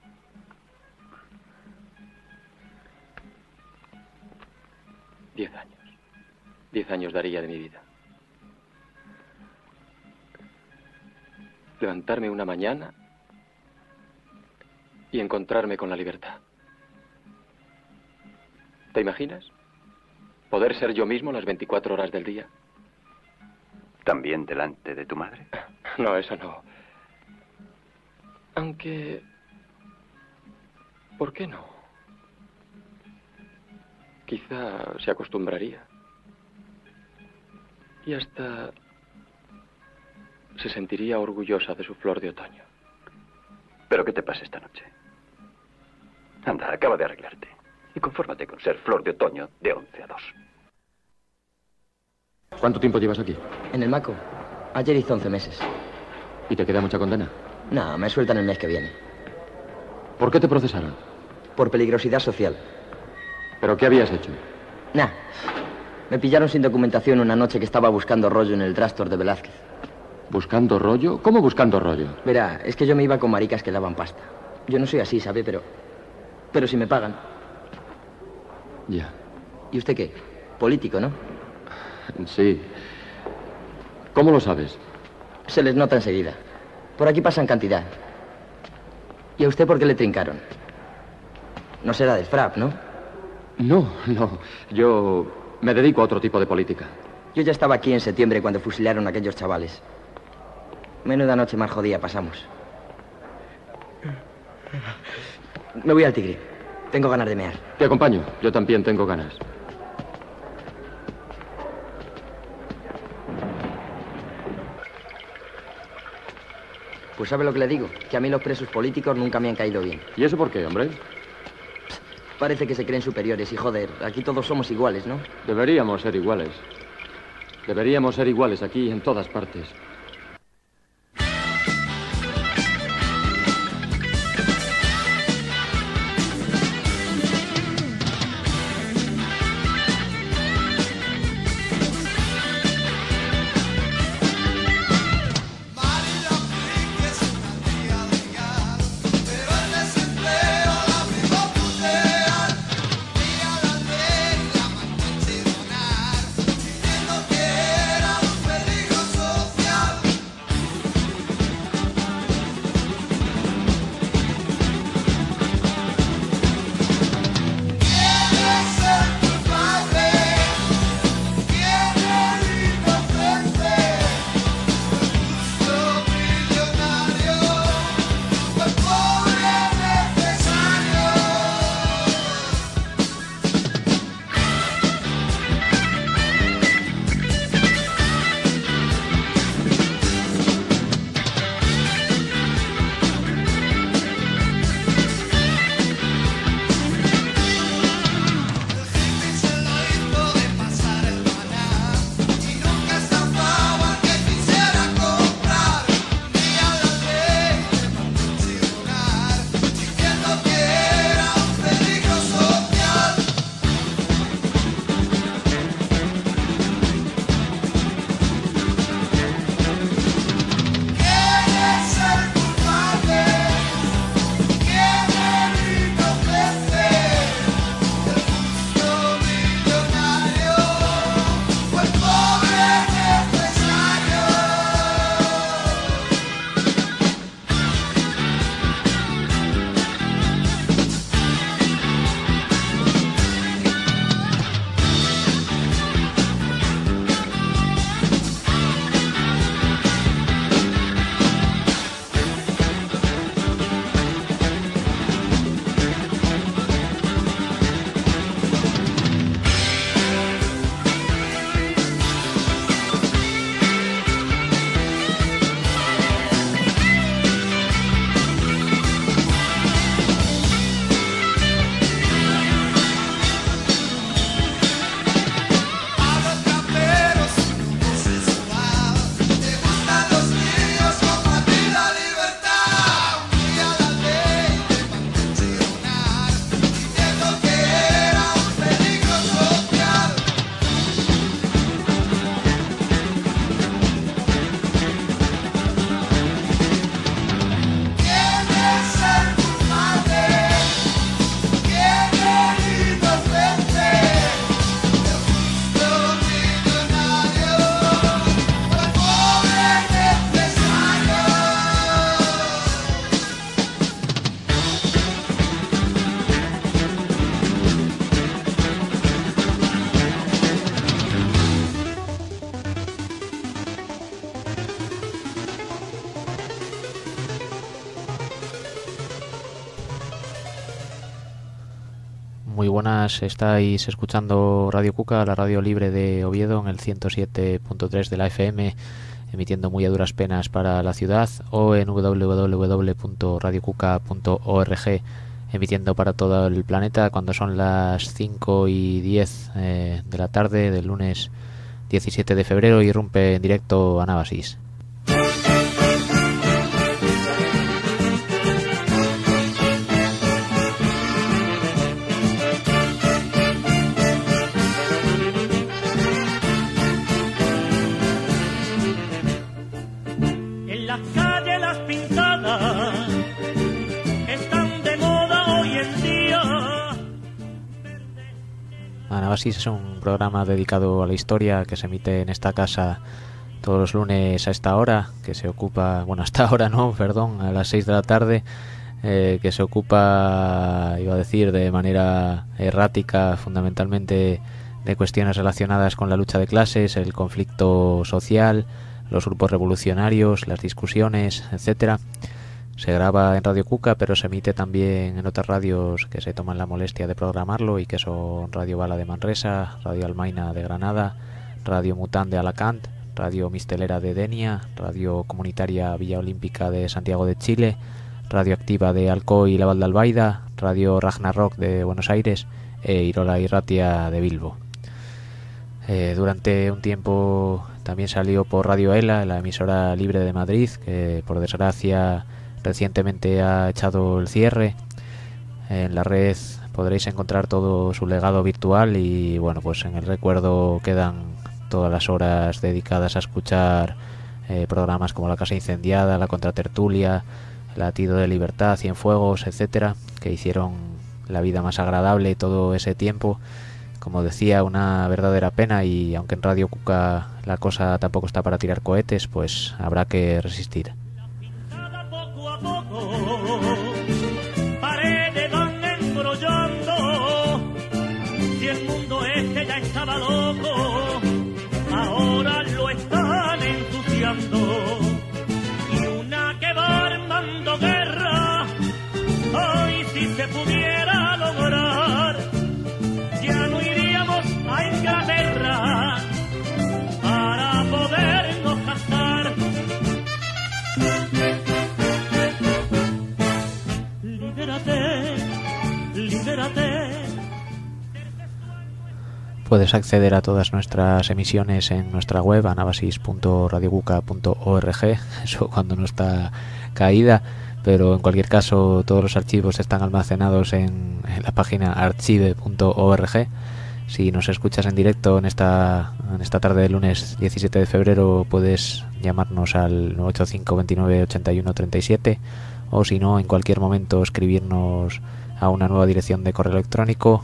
S1: Diez años. 10 años daría de mi vida. levantarme una mañana y encontrarme con la libertad. ¿Te imaginas? Poder ser yo mismo las 24 horas del día.
S6: ¿También delante de tu madre?
S1: No, eso no. Aunque... ¿por qué no? Quizá se acostumbraría. Y hasta se sentiría orgullosa de su flor de otoño.
S6: ¿Pero qué te pasa esta noche? Anda, acaba de arreglarte. Y confórmate con ser flor de otoño de 11 a 2.
S1: ¿Cuánto tiempo llevas aquí?
S7: En el Maco. Ayer hice 11 meses.
S1: ¿Y te queda mucha condena?
S7: No, me sueltan el mes que viene.
S1: ¿Por qué te procesaron?
S7: Por peligrosidad social.
S1: ¿Pero qué habías hecho?
S7: Nah. Me pillaron sin documentación una noche que estaba buscando rollo en el drugstore de Velázquez.
S1: ¿Buscando rollo? ¿Cómo buscando rollo?
S7: Verá, es que yo me iba con maricas que daban pasta. Yo no soy así, ¿sabe? Pero si me pagan.
S1: Ya.
S7: ¿Y usted qué? Político, ¿no?
S1: Sí. ¿Cómo lo sabes?
S7: Se les nota enseguida. Por aquí pasan cantidad. ¿Y a usted por qué le trincaron? No será del FRAP, ¿no?
S1: No. Yo me dedico a otro tipo de política.
S7: Yo ya estaba aquí en septiembre cuando fusilaron a aquellos chavales. Menuda noche más jodida pasamos. Me voy al Tigre. Tengo ganas de mear.
S1: Te acompaño. Yo también tengo ganas.
S7: Pues ¿sabe lo que le digo? Que a mí los presos políticos nunca me han caído bien.
S1: ¿Y eso por qué, hombre?
S7: Parece que se creen superiores y joder, aquí todos somos iguales, ¿no?
S1: Deberíamos ser iguales. Deberíamos ser iguales aquí en todas partes.
S8: Diciendo que éramos peligro social.
S4: buenas, estáis escuchando Radio Cuca, la radio libre de Oviedo, en el 107.3 de la FM, emitiendo muy a duras penas para la ciudad, o en www.radiocuca.org, emitiendo para todo el planeta cuando son las 5:10 de la tarde del lunes 17 de febrero. Irrumpe en directo Anábasis.
S8: En las calles las pintadas están de moda hoy en día.
S4: Anábasis es un programa dedicado a la historia que se emite en esta casa todos los lunes a esta hora, que se ocupa, bueno, hasta ahora no, perdón, a las 6 de la tarde, que se ocupa, iba a decir, de manera errática, fundamentalmente de cuestiones relacionadas con la lucha de clases, el conflicto social, los grupos revolucionarios, las discusiones, etcétera. Se graba en Radio Cuca, pero se emite también en otras radios que se toman la molestia de programarlo y que son Radio Bala de Manresa, Radio Almaina de Granada, Radio Mután de Alacant, Radio Mistelera de Denia, Radio Comunitaria Villa Olímpica de Santiago de Chile, Radio Activa de Alcoy y la Val de Albaida, Radio Ragnarok de Buenos Aires e Irola y Ratia de Bilbo. Durante un tiempo también salió por Radio ELA, la emisora libre de Madrid, que por desgracia recientemente ha echado el cierre. En la red podréis encontrar todo su legado virtual y bueno, pues en el recuerdo quedan todas las horas dedicadas a escuchar programas como La Casa Incendiada, La Contratertulia, Latido de Libertad, Cienfuegos, etcétera, que hicieron la vida más agradable todo ese tiempo. Como decía, una verdadera pena, y aunque en Radio Cuca la cosa tampoco está para tirar cohetes, pues habrá que resistir.
S8: Poco a poco, paredes van embrollando. Si el mundo este ya estaba loco, ahora lo están ensuciando. Y una que va armando guerra, hoy si se pudiera lograr, ya no iríamos a Inglaterra para podernos casar. Libérate, libérate.
S4: Puedes acceder a todas nuestras emisiones en nuestra web, anabasis.radiocuca.org, eso cuando no está caída, pero en cualquier caso todos los archivos están almacenados en la página archive.org. Si nos escuchas en directo en esta tarde del lunes 17 de febrero, puedes llamarnos al 985 29 81 37, o si no, en cualquier momento escribirnos a una nueva dirección de correo electrónico,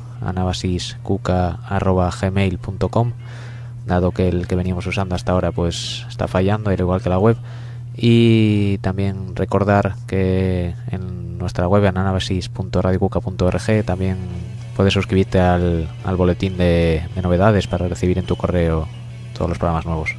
S4: anabasiscuca@gmail.com, dado que el que veníamos usando hasta ahora pues está fallando, al igual que la web. Y también recordar que en nuestra web, en anabasis.radiocuca.org, también puedes suscribirte al boletín de novedades para recibir en tu correo todos los programas nuevos.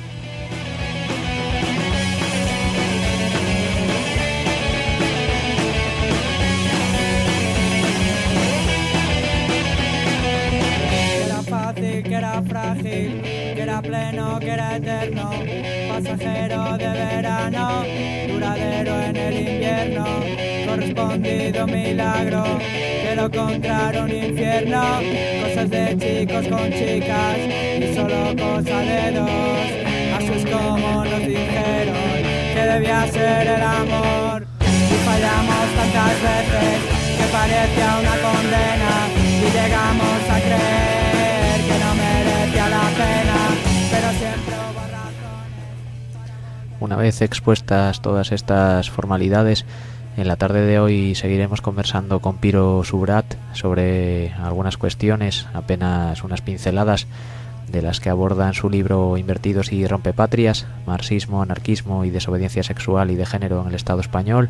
S9: Que era frágil, que era pleno, que era eterno, pasajero de verano, duradero en el invierno, correspondido milagro, que lo contrario un infierno, cosas de chicos con chicas, y solo cosa de dos, así es como nos dijeron que debía ser el amor, y fallamos tantas veces que parecía una condena, y llegamos a creer que no merecía la pena, pero siempre hubo razones.
S4: Una vez expuestas todas estas formalidades, en la tarde de hoy seguiremos conversando con Piro Subrat sobre algunas cuestiones, apenas unas pinceladas, de las que aborda en su libro Invertidos y Rompepatrias, Marxismo, Anarquismo y Desobediencia Sexual y de Género en el Estado Español,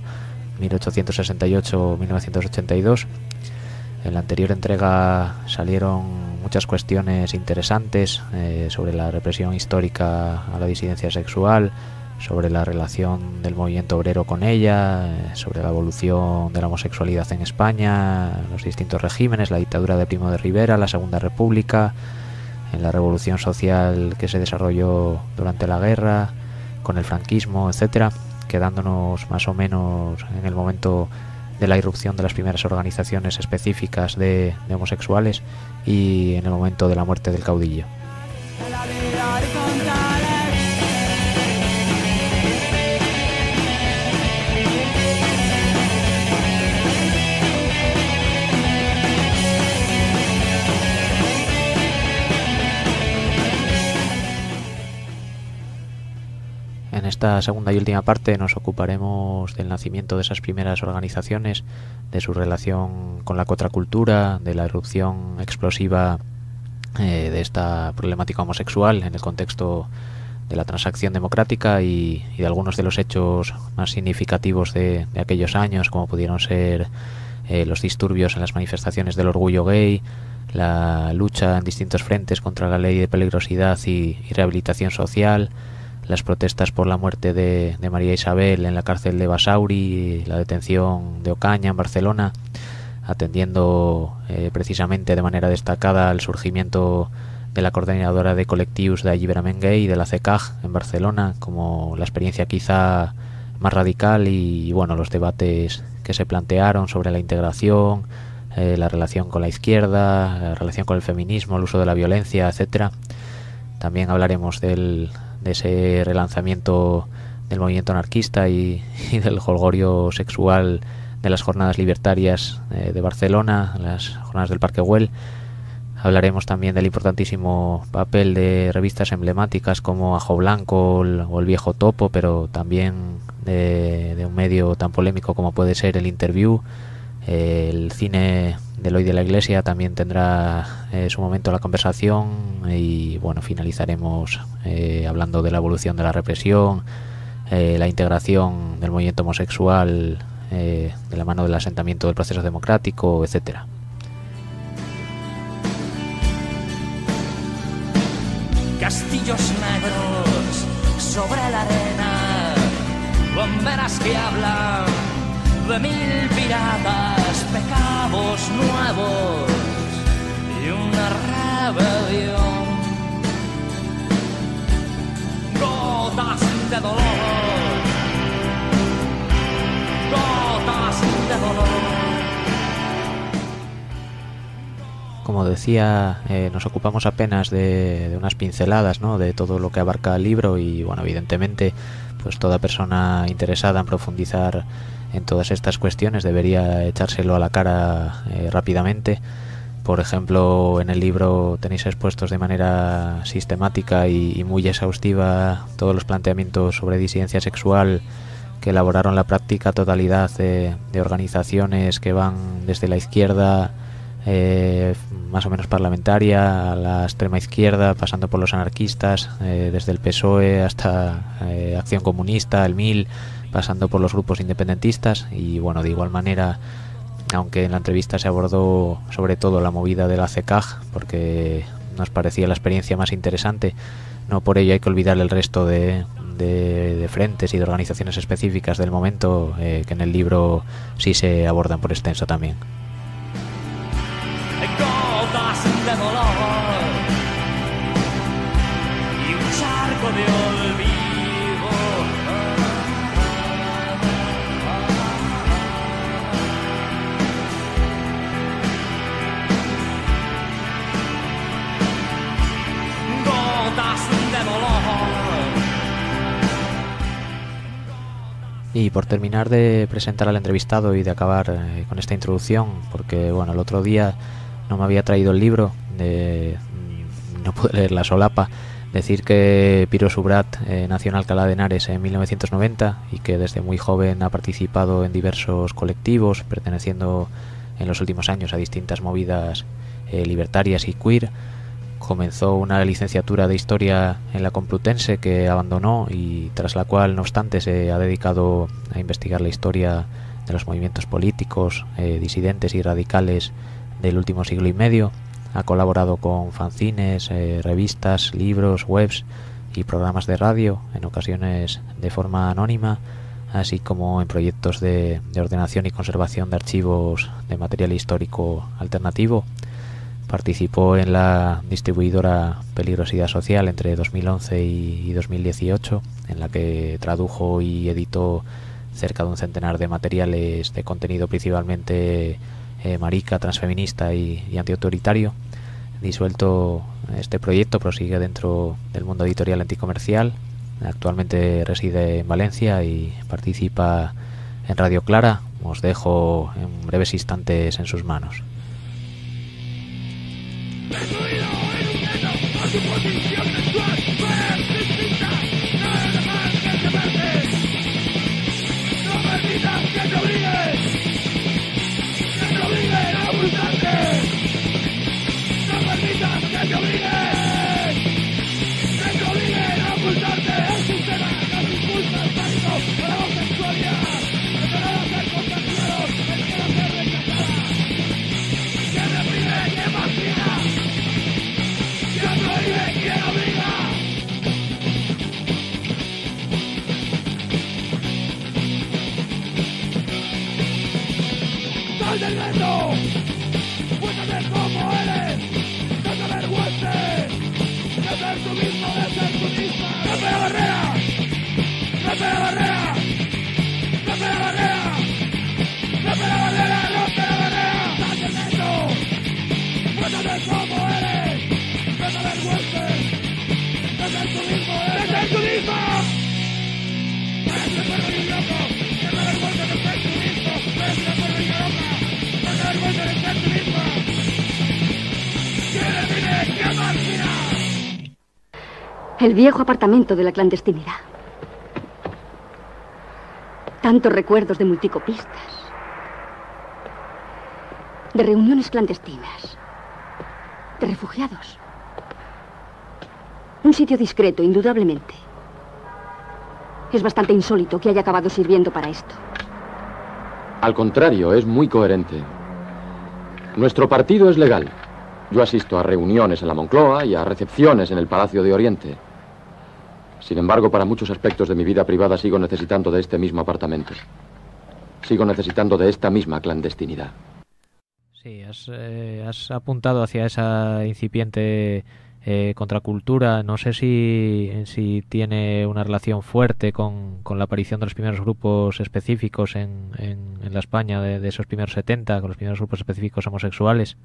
S4: 1868-1982. En la anterior entrega salieron muchas cuestiones interesantes sobre la represión histórica a la disidencia sexual, sobre la relación del movimiento obrero con ella, sobre la evolución de la homosexualidad en España, los distintos regímenes, la dictadura de Primo de Rivera, la Segunda República, en la revolución social que se desarrolló durante la guerra, con el franquismo, etcétera, quedándonos más o menos en el momento de la irrupción de las primeras organizaciones específicas de homosexuales y en el momento de la muerte del caudillo. En esta segunda y última parte nos ocuparemos del nacimiento de esas primeras organizaciones, de su relación con la contracultura, de la irrupción explosiva de esta problemática homosexual en el contexto de la transacción democrática y de algunos de los hechos más significativos de aquellos años, como pudieron ser los disturbios en las manifestaciones del orgullo gay, la lucha en distintos frentes contra la ley de peligrosidad y rehabilitación social, las protestas por la muerte de María Isabel en la cárcel de Basauri, la detención de Ocaña en Barcelona, atendiendo precisamente de manera destacada al surgimiento de la coordinadora de colectivos de Alliberament Gay y de la CECAG en Barcelona como la experiencia quizá más radical y bueno, los debates que se plantearon sobre la integración, la relación con la izquierda, la relación con el feminismo, el uso de la violencia, etcétera. También hablaremos de ese relanzamiento del movimiento anarquista y del jolgorio sexual de las jornadas libertarias de Barcelona, las jornadas del Parque Güell. Hablaremos también del importantísimo papel de revistas emblemáticas como Ajo Blanco o El Viejo Topo, pero también de un medio tan polémico como puede ser El Interview. El cine de Eloy de la Iglesia también tendrá su momento en la conversación y bueno, finalizaremos hablando de la evolución de la represión, la integración del movimiento homosexual de la mano del asentamiento del proceso democrático, etcétera.
S10: Castillos negros sobre la arena, bomberas que hablan de 1000 piratas, pecados nuevos y una rebelión. Gotas de dolor, gotas de dolor.
S4: Como decía, nos ocupamos apenas de unas pinceladas, ¿no?, de todo lo que abarca el libro y bueno, evidentemente pues toda persona interesada en profundizar en todas estas cuestiones debería echárselo a la cara rápidamente. Por ejemplo, en el libro tenéis expuestos de manera sistemática y muy exhaustiva todos los planteamientos sobre disidencia sexual que elaboraron la práctica totalidad de organizaciones que van desde la izquierda más o menos parlamentaria a la extrema izquierda, pasando por los anarquistas, desde el PSOE hasta Acción Comunista, el MIL, pasando por los grupos independentistas. Y bueno, de igual manera, aunque en la entrevista se abordó sobre todo la movida de la CECAG porque nos parecía la experiencia más interesante, no por ello hay que olvidar el resto de frentes y de organizaciones específicas del momento que en el libro sí se abordan por extenso también.
S10: Gotas de dolor y un charco de olvido. Gotas de dolor.
S4: Y por terminar de presentar al entrevistado y de acabar con esta introducción, porque bueno, el otro día no me había traído el libro, no pude leer la solapa, decir que Piro Subrat nació en Alcalá de Henares en 1990 y que desde muy joven ha participado en diversos colectivos, perteneciendo en los últimos años a distintas movidas libertarias y queer. Comenzó una licenciatura de Historia en la Complutense que abandonó y tras la cual, no obstante, se ha dedicado a investigar la historia de los movimientos políticos, disidentes y radicales del último siglo y medio. Ha colaborado con fanzines, revistas, libros, webs y programas de radio, en ocasiones de forma anónima, así como en proyectos de ordenación y conservación de archivos de material histórico alternativo. Participó en la distribuidora Peligrosidad Social entre 2011 y 2018, en la que tradujo y editó cerca de un centenar de materiales de contenido principalmente marica, transfeminista y antiautoritario. Disuelto este proyecto, prosigue dentro del mundo editorial anticomercial. Actualmente reside en Valencia y participa en Radio Clara. Os dejo en breves instantes en sus manos.
S11: ¡Sal del gueto! ¡Muéstrate cómo eres! ¡No te avergüences! ¡De ser tú mismo, de ser tú misma! ¡Rompe la barrera! ¡Rompe la barrera! ¡Rompe la barrera! ¡Rompe la barrera! ¡Rompe la barrera! ¡Sal del gueto! ¡Muéstrate cómo eres! ¡No te avergüences! ¡De ser tú mismo, de ser tú misma! ¡Eres un perro y un loco! ¡No te avergüences de ser tú mismo! ¡Eres una perro y una loca!
S12: El viejo apartamento de la clandestinidad. Tantos recuerdos de multicopistas, de reuniones clandestinas, de refugiados. Un sitio discreto, indudablemente. Es bastante insólito que haya acabado sirviendo para esto.
S1: Al contrario, es muy coherente. Nuestro partido es legal. Yo asisto a reuniones en la Moncloa y a recepciones en el Palacio de Oriente. Sin embargo, para muchos aspectos de mi vida privada sigo necesitando de este mismo apartamento. Sigo necesitando de esta misma clandestinidad.
S4: Sí, has apuntado hacia esa incipiente contracultura. No sé si tiene una relación fuerte con la aparición de los primeros grupos específicos en la España de esos primeros 70, con los primeros grupos específicos homosexuales.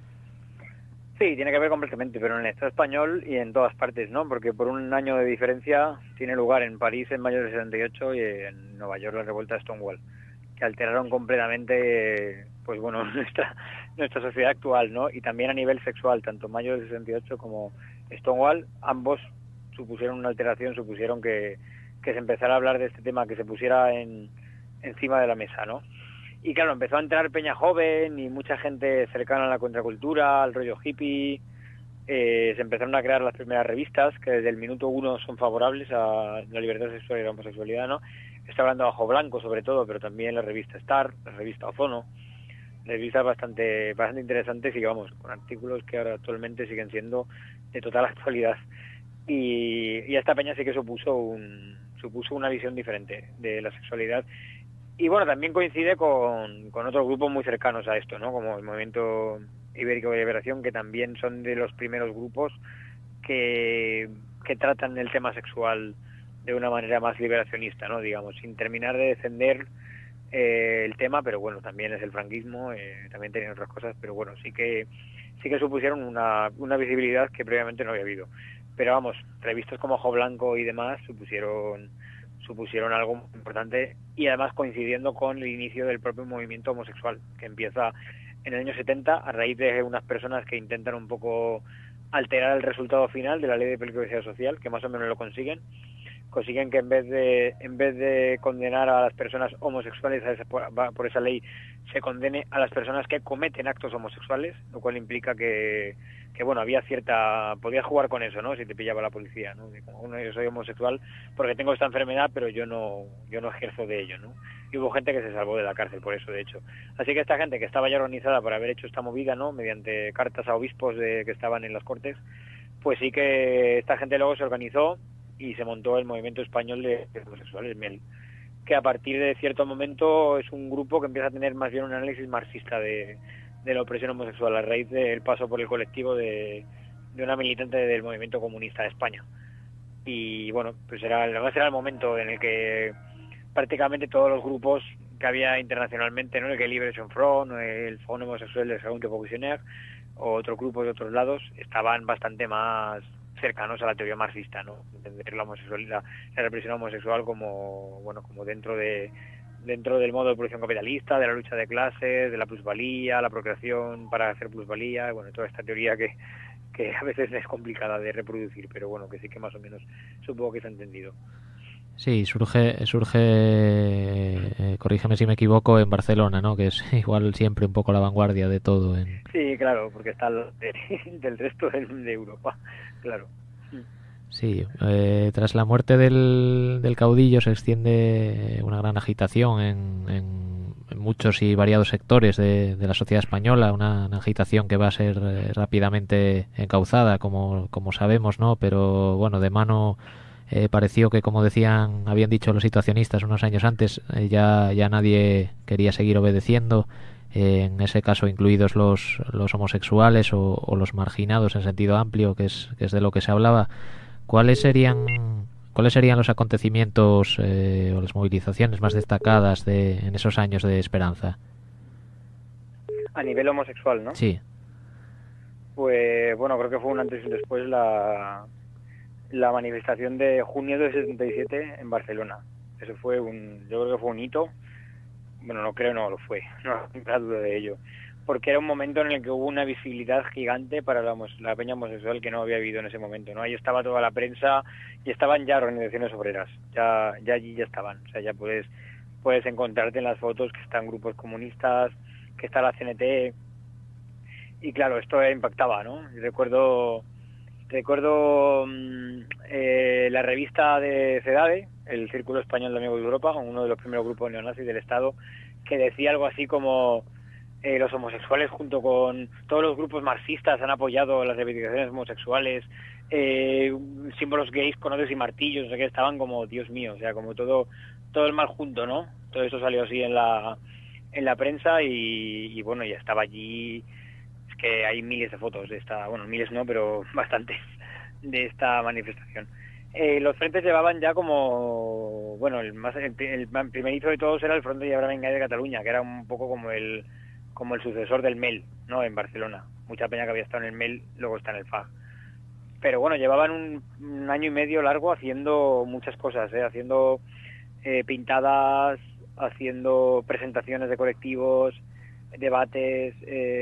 S3: Sí, tiene que ver completamente, pero en el Estado español y en todas partes, ¿no? Porque por un año de diferencia tiene lugar en París en mayo del 78 y en Nueva York la revuelta de Stonewall, que alteraron completamente, pues bueno, nuestra sociedad actual, ¿no? Y también a nivel sexual, tanto mayo del 68 como Stonewall, ambos supusieron una alteración, supusieron que se empezara a hablar de este tema, que se pusiera encima de la mesa, ¿no? Y claro, empezó a entrar peña joven y mucha gente cercana a la contracultura, al rollo hippie. Se empezaron a crear las primeras revistas que desde el minuto 1 son favorables a la libertad sexual y la homosexualidad, ¿no? Está hablando de Ojo Blanco sobre todo, pero también la revista Star, la revista Ozono, revistas bastante interesantes y vamos, con artículos que ahora actualmente siguen siendo de total actualidad. Y a esta peña sí que supuso una visión diferente de la sexualidad. Y bueno, también coincide con otros grupos muy cercanos a esto, ¿no? Como el Movimiento Ibérico de Liberación, que también son de los primeros grupos que tratan el tema sexual de una manera más liberacionista, ¿no? Digamos, sin terminar de defender el tema, pero bueno, también es el franquismo, también tenían otras cosas, pero bueno, sí que supusieron una visibilidad que previamente no había habido. Pero vamos, revistas como Ojo Blanco y demás supusieron algo muy importante y además coincidiendo con el inicio del propio movimiento homosexual, que empieza en el año 70 a raíz de unas personas que intentan un poco alterar el resultado final de la ley de peligrosidad social, que más o menos lo consiguen que en vez de condenar a las personas homosexuales por esa ley, se condene a las personas que cometen actos homosexuales, lo cual implica que bueno, podías jugar con eso, ¿no? Si te pillaba la policía, ¿no? Yo soy homosexual porque tengo esta enfermedad, pero yo no ejerzo de ello, ¿no? Y hubo gente que se salvó de la cárcel por eso, de hecho. Así que esta gente que estaba ya organizada por haber hecho esta movida, ¿no? Mediante cartas a obispos que estaban en las cortes, pues sí que esta gente luego se organizó y se montó el movimiento español de homosexuales, MEL, que a partir de cierto momento es un grupo que empieza a tener más bien un análisis marxista de la opresión homosexual a raíz del paso por el colectivo de una militante del movimiento comunista de España. Y bueno, pues además era el momento en el que prácticamente todos los grupos que había internacionalmente, ¿no? El que Liberation Front, el Front Homosexuel de Second Revolutionnaire, o otros grupos de otros lados, estaban bastante más cercanos a la teoría marxista, ¿no? Entender la homosexualidad, la represión homosexual como, bueno, como dentro del modo de producción capitalista, de la lucha de clases, de la plusvalía, la procreación para hacer plusvalía, bueno, toda esta teoría que a veces es complicada de reproducir, pero bueno, que sí que más o menos supongo que se ha entendido.
S4: Sí, surge, corrígeme si me equivoco, en Barcelona, ¿no? Que es igual siempre un poco la vanguardia de todo.
S3: Sí, claro, porque está del resto de Europa, claro.
S4: Sí, tras la muerte del caudillo se extiende una gran agitación en muchos y variados sectores de la sociedad española, una agitación que va a ser rápidamente encauzada, como sabemos, ¿no? Pero bueno, de mano pareció que, como habían dicho los situacionistas unos años antes, ya nadie quería seguir obedeciendo, en ese caso incluidos los homosexuales o los marginados en sentido amplio, que es de lo que se hablaba. ¿Cuáles serían los acontecimientos o las movilizaciones más destacadas en esos años de esperanza?
S3: A nivel homosexual, ¿no?
S4: Sí.
S3: Pues bueno, creo que fue un antes y un después la manifestación de junio del 77 en Barcelona. Eso fue yo creo que fue un hito. Bueno, no lo fue, no hay duda de ello. Porque era un momento en el que hubo una visibilidad gigante para la peña homosexual que no había habido en ese momento, ¿no? Ahí estaba toda la prensa y estaban ya organizaciones obreras, ya allí ya estaban. O sea, ya puedes encontrarte en las fotos que están grupos comunistas, que está la CNT, y claro, esto impactaba, ¿no? Recuerdo la revista de CEDADE, el Círculo Español de Amigos de Europa, uno de los primeros grupos neonazis del Estado, que decía algo así como los homosexuales junto con todos los grupos marxistas han apoyado las reivindicaciones homosexuales, símbolos gays con odes y martillos, o sea que estaban como, Dios mío, o sea, como todo el mal junto, ¿no? Todo esto salió así en la prensa y bueno, ya estaba allí. Es que hay miles de fotos de esta, bueno, miles no, pero bastantes de esta manifestación. Los frentes llevaban ya como, bueno, el primerizo de todos era el Frente de Venga de Cataluña, que era un poco como el sucesor del MEL, ¿no? En Barcelona. Mucha peña que había estado en el MEL, luego está en el FAG. Pero bueno, llevaban un año y medio largo haciendo muchas cosas, haciendo pintadas, haciendo presentaciones de colectivos, debates,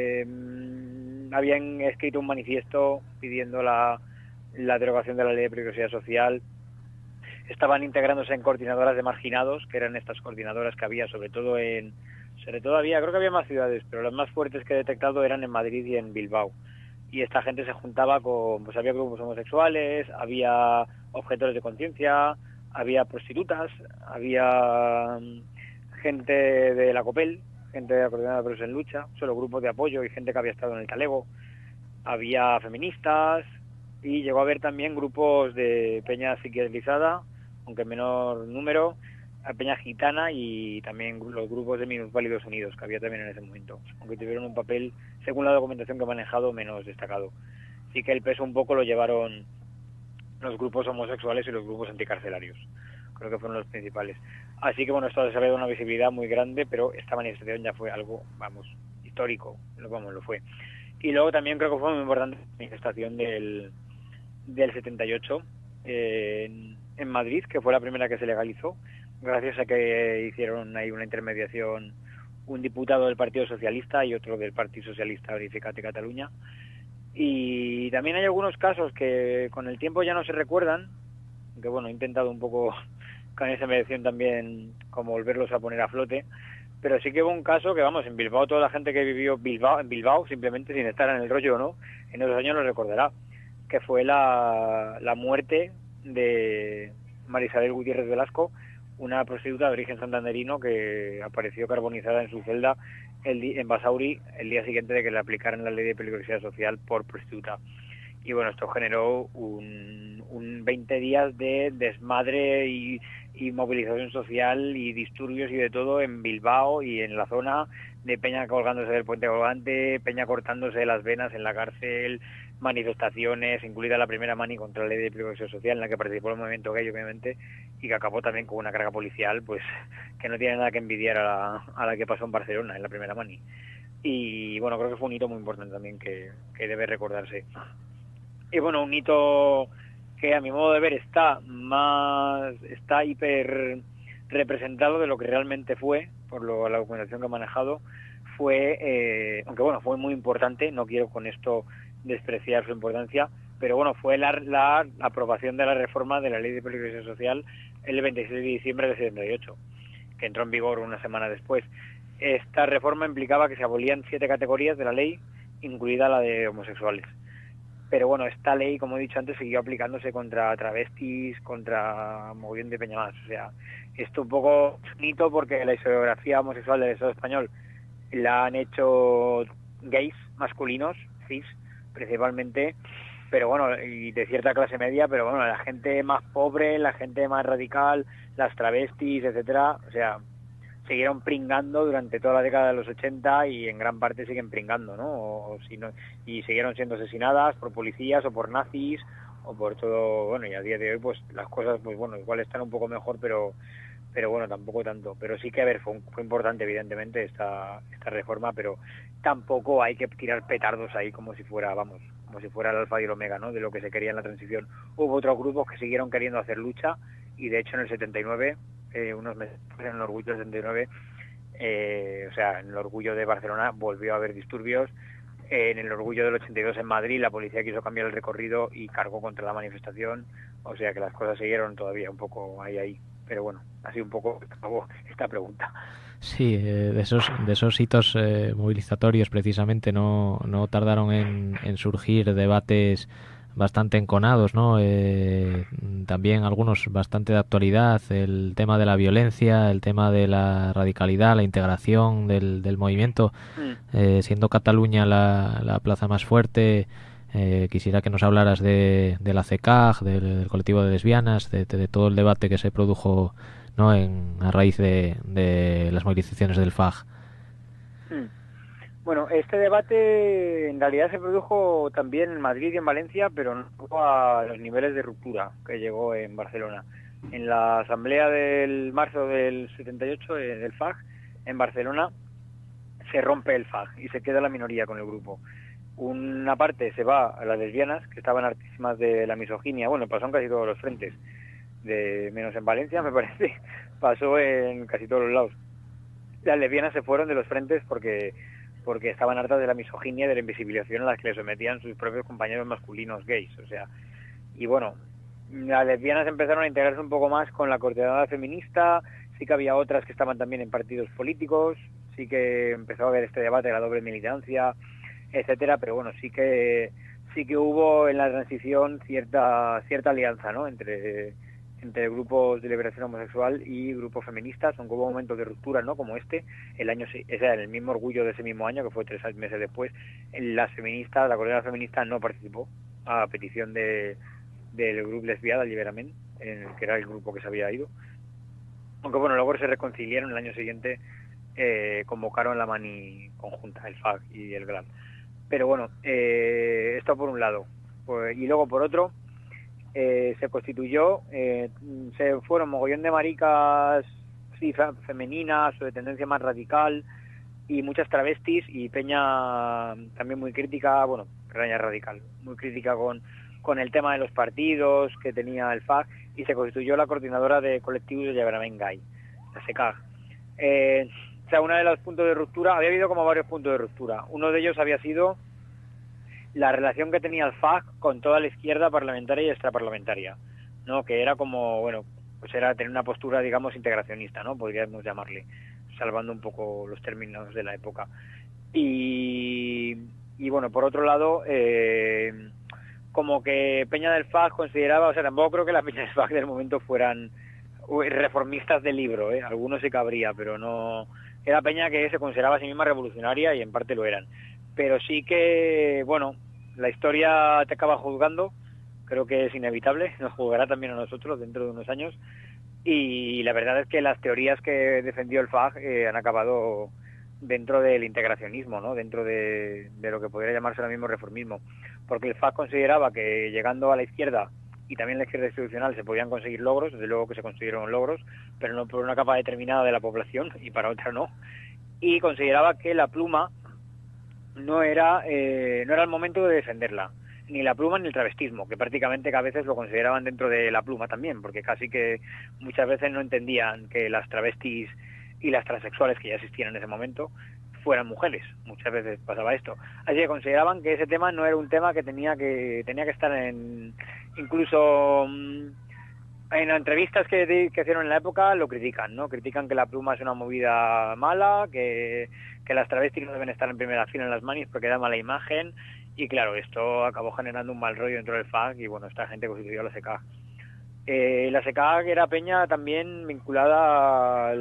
S3: habían escrito un manifiesto pidiendo la derogación de la ley de peligrosidad social. Estaban integrándose en coordinadoras de marginados, que eran estas coordinadoras que había sobre todo había, creo que había más ciudades, pero las más fuertes que he detectado eran en Madrid y en Bilbao. Y esta gente se juntaba pues había grupos homosexuales, había objetores de conciencia, había prostitutas, había gente de la COPEL, gente de la Coordinadora de Presos en Lucha, solo grupos de apoyo y gente que había estado en el talego, había feministas y llegó a haber también grupos de peña psiquiatrizada, aunque en menor número, peña gitana y también los grupos de Minusválidos Unidos, que había también en ese momento, aunque tuvieron un papel, según la documentación que he manejado, menos destacado. Sí que el peso un poco lo llevaron los grupos homosexuales y los grupos anticarcelarios. Creo que fueron los principales. Así que bueno, esto ha desarrollado una visibilidad muy grande, pero esta manifestación ya fue algo, histórico, lo fue. Y luego también creo que fue muy importante la manifestación del 78 en Madrid, que fue la primera que se legalizó, gracias a que hicieron ahí una intermediación un diputado del Partido Socialista y otro del Partido Socialista Unificat de Cataluña. Y también hay algunos casos que con el tiempo ya no se recuerdan, que bueno, he intentado un poco con esa mediación también como volverlos a poner a flote, pero sí que hubo un caso que, en Bilbao, toda la gente que vivió en Bilbao, simplemente sin estar en el rollo, ¿no? En esos años lo recordará, que fue la muerte de María Isabel Gutiérrez Velasco, una prostituta de origen santanderino que apareció carbonizada en su celda en Basauri el día siguiente de que le aplicaran la ley de peligrosidad social por prostituta. y bueno, esto generó un 20 días de desmadre y movilización social y disturbios y de todo en Bilbao y en la zona, de peña colgándose del puente colgante, peña cortándose las venas en la cárcel, manifestaciones, incluida la primera mani contra la ley de protección social en la que participó el movimiento gay, obviamente, y que acabó también con una carga policial pues que no tiene nada que envidiar a la que pasó en Barcelona en la primera mani. Y bueno, creo que fue un hito muy importante también que debe recordarse. Y bueno, un hito que a mi modo de ver está hiper representado de lo que realmente fue, por la documentación que he manejado, fue, aunque bueno, fue muy importante, no quiero con esto despreciar su importancia, pero bueno, fue la aprobación de la reforma de la Ley de Protección Social el 26 de diciembre del 78, que entró en vigor una semana después. Esta reforma implicaba que se abolían 7 categorías de la ley, incluida la de homosexuales. Pero bueno, esta ley, como he dicho antes, siguió aplicándose contra travestis, contra mogollón de peña más. O sea, esto un poco bonito porque la historiografía homosexual del Estado español la han hecho gays masculinos, cis, principalmente, pero bueno, y de cierta clase media, pero bueno, la gente más pobre, la gente más radical, las travestis, etcétera, o sea, siguieron pringando durante toda la década de los 80 y en gran parte siguen pringando, ¿no? Y siguieron siendo asesinadas por policías o por nazis o por todo, bueno, y a día de hoy pues las cosas, pues bueno, igual están un poco mejor, pero bueno, tampoco tanto. Pero sí que, a ver, fue importante evidentemente esta reforma, pero tampoco hay que tirar petardos ahí como si fuera el alfa y el omega, ¿no?, de lo que se quería en la transición. Hubo otros grupos que siguieron queriendo hacer lucha y de hecho en el 79, unos meses después, en el Orgullo del 79, o sea, en el Orgullo de Barcelona volvió a haber disturbios. En el Orgullo del 82 en Madrid la policía quiso cambiar el recorrido y cargó contra la manifestación, o sea que las cosas siguieron todavía un poco ahí. Pero bueno, así un poco acabó esta pregunta.
S4: Sí, de esos hitos movilizatorios precisamente no tardaron en surgir debates bastante enconados, ¿no? También algunos bastante de actualidad, el tema de la violencia, el tema de la radicalidad, la integración del movimiento, siendo Cataluña la plaza más fuerte. Quisiera que nos hablaras de la CECAG, del colectivo de lesbianas, de todo el debate que se produjo, ¿no?, a raíz de las movilizaciones del FAG.
S3: Bueno, este debate en realidad se produjo también en Madrid y en Valencia, pero no a los niveles de ruptura que llegó en Barcelona. En la asamblea del marzo del 78 del FAG, en Barcelona, se rompe el FAG y se queda la minoría con el grupo. Una parte se va a las lesbianas, que estaban hartísimas de la misoginia. Bueno, pasó en casi todos los frentes, menos en Valencia, me parece, pasó en casi todos los lados. Las lesbianas se fueron de los frentes porque estaban hartas de la misoginia y de la invisibilización a las que les sometían sus propios compañeros masculinos gays, o sea. Y bueno, las lesbianas empezaron a integrarse un poco más con la coordinadora feminista, sí que había otras que estaban también en partidos políticos, sí que empezó a haber este debate de la doble militancia, etcétera, pero bueno, sí que hubo en la transición cierta alianza, ¿no?, entre grupos de liberación homosexual y grupos feministas, aunque hubo momentos de ruptura, ¿no?, como en el mismo Orgullo de ese mismo año, que fue 3 meses después, la coordinadora feminista no participó a petición del grupo lesbiada Alliberament, que era el grupo que se había ido, aunque bueno, luego se reconciliaron el año siguiente, convocaron la mani conjunta, el FAG y el GLAD. Pero bueno, esto por un lado, y luego por otro, se constituyó, se fueron mogollón de maricas, sí, femeninas o de tendencia más radical, y muchas travestis y peña también muy crítica, bueno, peña radical, muy crítica con el tema de los partidos que tenía el FAG, y se constituyó la coordinadora de colectivos de Alliberament Gay, la CECAG. O sea, uno de los puntos de ruptura, había habido como varios puntos de ruptura. Uno de ellos había sido la relación que tenía el FAG con toda la izquierda parlamentaria y extraparlamentaria, ¿no?, que era como, bueno, pues era tener una postura, digamos, integracionista, ¿no?, podríamos llamarle, salvando un poco los términos de la época. Y bueno, por otro lado, como que peña del FAG consideraba, o sea, tampoco creo que las peñas del FAG del momento fueran reformistas del libro, algunos sí cabría, pero no, era peña que se consideraba a sí misma revolucionaria y en parte lo eran. Pero sí que, bueno, la historia te acaba juzgando, creo que es inevitable, nos juzgará también a nosotros dentro de unos años, y la verdad es que las teorías que defendió el FAG han acabado dentro del integracionismo, ¿no? Dentro de lo que podría llamarse ahora mismo reformismo, porque el FAG consideraba que llegando a la izquierda y también la izquierda institucional se podían conseguir logros, desde luego que se consiguieron logros, pero no por una capa determinada de la población y para otra no, y consideraba que la pluma no era el momento de defenderla, ni la pluma ni el travestismo, que prácticamente que a veces lo consideraban dentro de la pluma también, porque casi que muchas veces no entendían que las travestis y las transexuales que ya existían en ese momento fueran mujeres, muchas veces pasaba esto, así que consideraban que ese tema no era un tema que tenía que estar incluso en entrevistas que hicieron en la época lo critican, ¿no? Critican que la pluma es una movida mala, que las travestis no deben estar en primera fila en las manis porque da mala imagen, y claro, esto acabó generando un mal rollo dentro del FAG, y bueno, esta gente constituyó la SECAG. La SECAG era peña también vinculada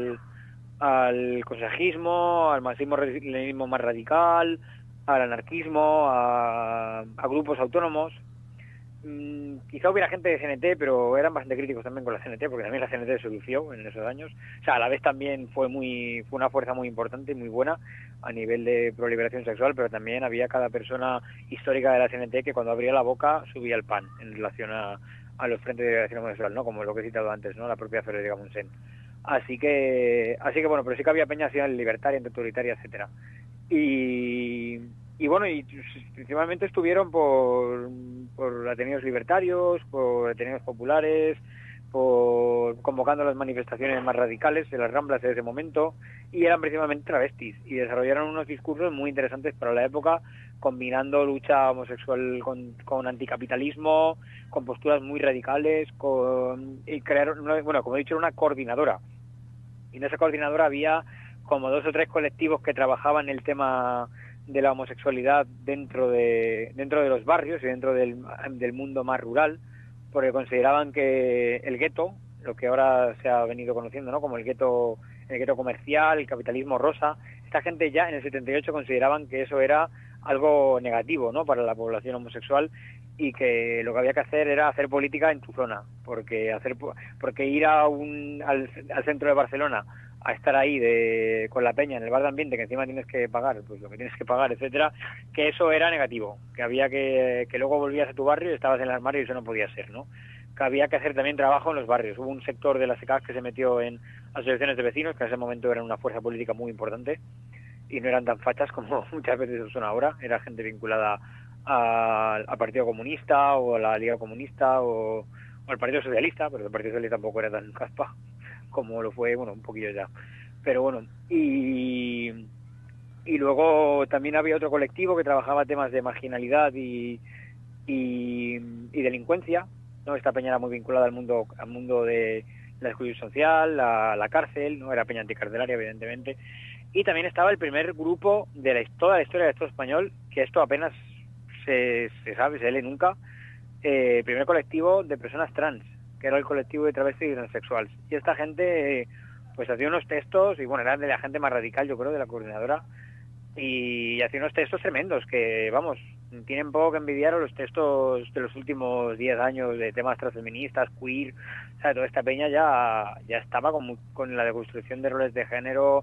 S3: al consejismo, al marxismo-leninismo más radical, al anarquismo, a grupos autónomos. Quizá hubiera gente de CNT, pero eran bastante críticos también con la CNT, porque también la CNT se lució en esos años. O sea, a la vez también fue una fuerza muy importante y muy buena a nivel de proliberación sexual, pero también había cada persona histórica de la CNT que cuando abría la boca subía el pan en relación a los frentes de liberación homosexual, ¿no? Como lo que he citado antes, ¿no? La propia Federica Monsen. Así que bueno, pero sí que había peña libertaria, antiautoritaria, etcétera. Y bueno, y principalmente estuvieron por ateneos libertarios, por ateneos populares, por convocando las manifestaciones más radicales de las Ramblas de ese momento, y eran principalmente travestis, y desarrollaron unos discursos muy interesantes para la época, combinando lucha homosexual con anticapitalismo, con posturas muy radicales, y crearon, bueno, como he dicho, una coordinadora, y en esa coordinadora había como 2 o 3 colectivos que trabajaban el tema de la homosexualidad dentro de los barrios y dentro del mundo más rural, porque consideraban que el gueto, lo que ahora se ha venido conociendo, ¿no? Como el gueto comercial, el capitalismo rosa, esta gente ya en el 78 consideraban que eso era algo negativo, ¿no? Para la población homosexual, y que lo que había que hacer era hacer política en tu zona, porque ir al centro de Barcelona a estar ahí con la peña en el bar de ambiente, que encima tienes que pagar pues lo que tienes que pagar, etcétera, que eso era negativo, que había que luego volvías a tu barrio y estabas en el armario, y eso no podía ser, ¿no? Que había que hacer también trabajo en los barrios. Hubo un sector de la SECAG que se metió en asociaciones de vecinos, que en ese momento eran una fuerza política muy importante y no eran tan fachas como muchas veces lo son ahora. Era gente vinculada al Partido Comunista o a la Liga Comunista o al Partido Socialista, pero el Partido Socialista tampoco era tan caspa como lo fue, bueno, un poquillo ya. Pero bueno, y luego también había otro colectivo que trabajaba temas de marginalidad y delincuencia, ¿no? Esta peña era muy vinculada al mundo de la exclusión social, la cárcel, ¿no? Era peña anticarcelaria, evidentemente. Y también estaba el primer grupo de toda la historia del Estado español, que esto apenas se sabe, se lee nunca, primer colectivo de personas trans, que era el colectivo de travestis y transexuales. Y esta gente pues hacía unos textos, y bueno, eran de la gente más radical, yo creo, de la coordinadora, y hacía unos textos tremendos que, vamos, tienen poco que envidiar a los textos de los últimos 10 años de temas transfeministas, queer. O sea, toda esta peña ya estaba con la deconstrucción de roles de género,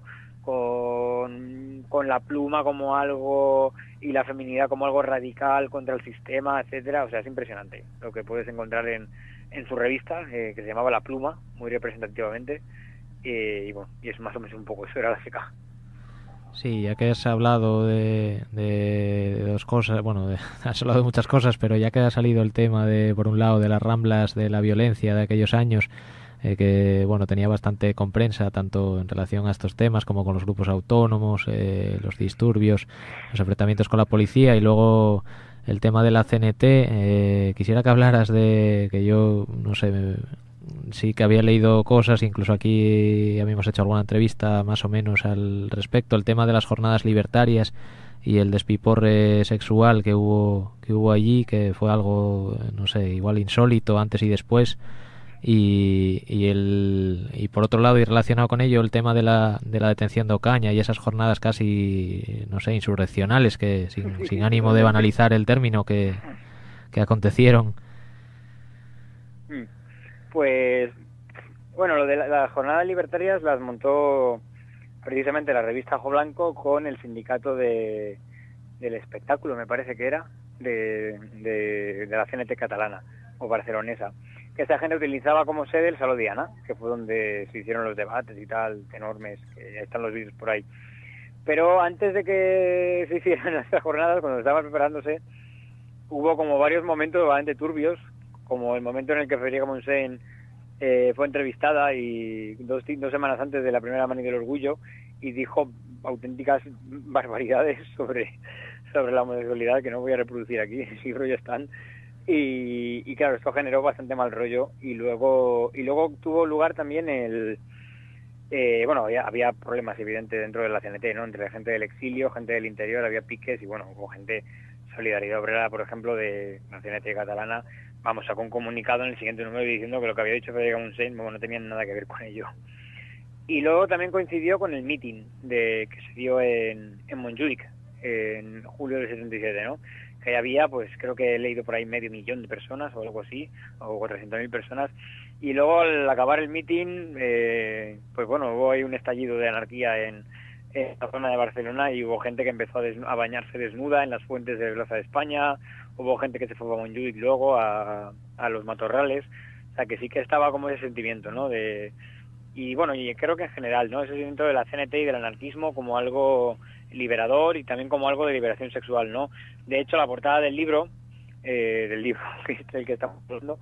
S3: con la pluma como algo y la feminidad como algo radical contra el sistema, etcétera. O sea, es impresionante lo que puedes encontrar en su revista, que se llamaba La Pluma, muy representativamente, y bueno, y es más o menos un poco eso, era la SECAG.
S4: Sí, ya que has hablado de 2 cosas, bueno, has hablado de muchas cosas, pero ya que ha salido el tema por un lado, de las Ramblas, de la violencia de aquellos años, que bueno, tenía bastante comprensa tanto en relación a estos temas como con los grupos autónomos, los disturbios, los enfrentamientos con la policía, y luego el tema de la CNT. Quisiera que hablaras que yo, no sé, sí que había leído cosas, incluso aquí habíamos hecho alguna entrevista más o menos al respecto, el tema de las jornadas libertarias y el despiporre sexual que hubo allí, que fue algo, no sé, igual insólito antes y después. Y por otro lado, y relacionado con ello, el tema de la detención de Ocaña y esas jornadas casi, no sé, insurreccionales, que sin ánimo de banalizar el término, que acontecieron.
S3: Pues, bueno, lo de las jornadas libertarias las montó precisamente la revista Ojo Blanco con el sindicato del espectáculo, me parece que era, de la CNT catalana o barcelonesa, que esta gente utilizaba como sede el Saló Diana, que fue donde se hicieron los debates y tal, enormes, que ya están los vídeos por ahí. Pero antes de que se hicieran estas jornadas, cuando estaban preparándose, hubo como varios momentos bastante turbios, como el momento en el que Federica Montseny fue entrevistada y dos semanas antes de la primera Mani del Orgullo, y dijo auténticas barbaridades sobre la homosexualidad que no voy a reproducir aquí, si rollo están. Y claro, esto generó bastante mal rollo, y luego tuvo lugar también había problemas evidentes dentro de la CNT, ¿no? Entre la gente del exilio, gente del interior, había piques, y bueno, hubo gente, Solidaridad Obrera, por ejemplo, de la CNT catalana, sacó un comunicado en el siguiente número diciendo que lo que había dicho Federica Montseny no tenía nada que ver con ello. Y luego también coincidió con el meeting que se dio en Montjuic en julio del 77, ¿no? Que había, pues creo que he leído por ahí 500.000 de personas o algo así, o 400.000 personas, y luego al acabar el meeting, pues bueno, hubo ahí un estallido de anarquía en la zona de Barcelona, y hubo gente que empezó a bañarse desnuda en las fuentes de Plaza de España, hubo gente que se fue a Montjuic luego a los matorrales, o sea que sí que estaba como ese sentimiento, ¿no? Y bueno, y creo que en general, ¿no? Ese sentimiento de la CNT y del anarquismo como algo liberador y también como algo de liberación sexual, ¿no? De hecho, la portada del libro que es el que estamos hablando,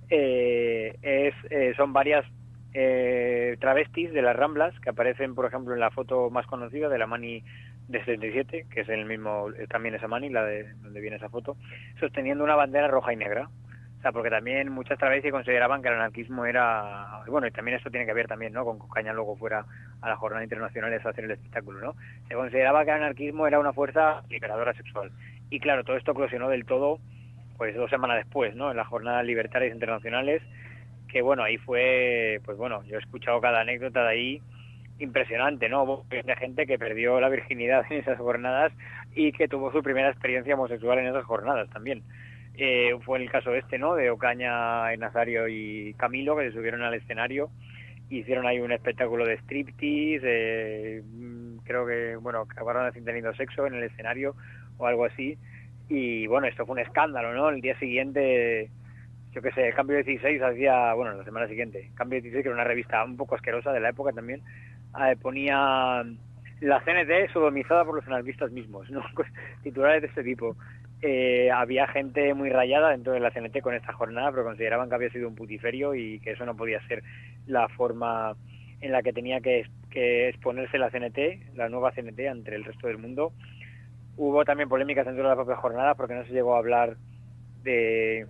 S3: son varias travestis de las Ramblas que aparecen, por ejemplo, en la foto más conocida de la Mani de 77, que es el mismo, también esa Mani, la de donde viene esa foto, sosteniendo una bandera roja y negra. O sea, porque también muchas travestis consideraban que el anarquismo era... Bueno, y también esto tiene que ver también, ¿no? Con que Ocaña luego fuera a la jornada internacional a hacer el espectáculo, ¿no? Se consideraba que el anarquismo era una fuerza liberadora sexual. Y claro, todo esto eclosionó del todo, pues 2 semanas después, ¿no? En las jornadas libertarias internacionales, que bueno, ahí fue... Pues bueno, yo he escuchado cada anécdota de ahí impresionante, ¿no? Hubo gente que perdió la virginidad en esas jornadas y que tuvo su primera experiencia homosexual en esas jornadas también. Fue el caso ¿no? De Ocaña, Nazario y Camilo, que se subieron al escenario, hicieron ahí un espectáculo de striptease, creo que, bueno, acabaron teniendo sexo en el escenario o algo así, y bueno, esto fue un escándalo, ¿no? El día siguiente, yo qué sé, el Cambio 16 hacía, bueno, la semana siguiente, Cambio 16, que era una revista un poco asquerosa de la época también, ponía la CNT sodomizada por los anarquistas mismos, ¿no? Titulares de este tipo. Había gente muy rayada dentro de la CNT con esta jornada, pero consideraban que había sido un putiferio y que eso no podía ser la forma en la que tenía que exponerse la CNT, la nueva CNT, ante el resto del mundo. Hubo también polémicas dentro de la propia jornada porque no se llegó a hablar de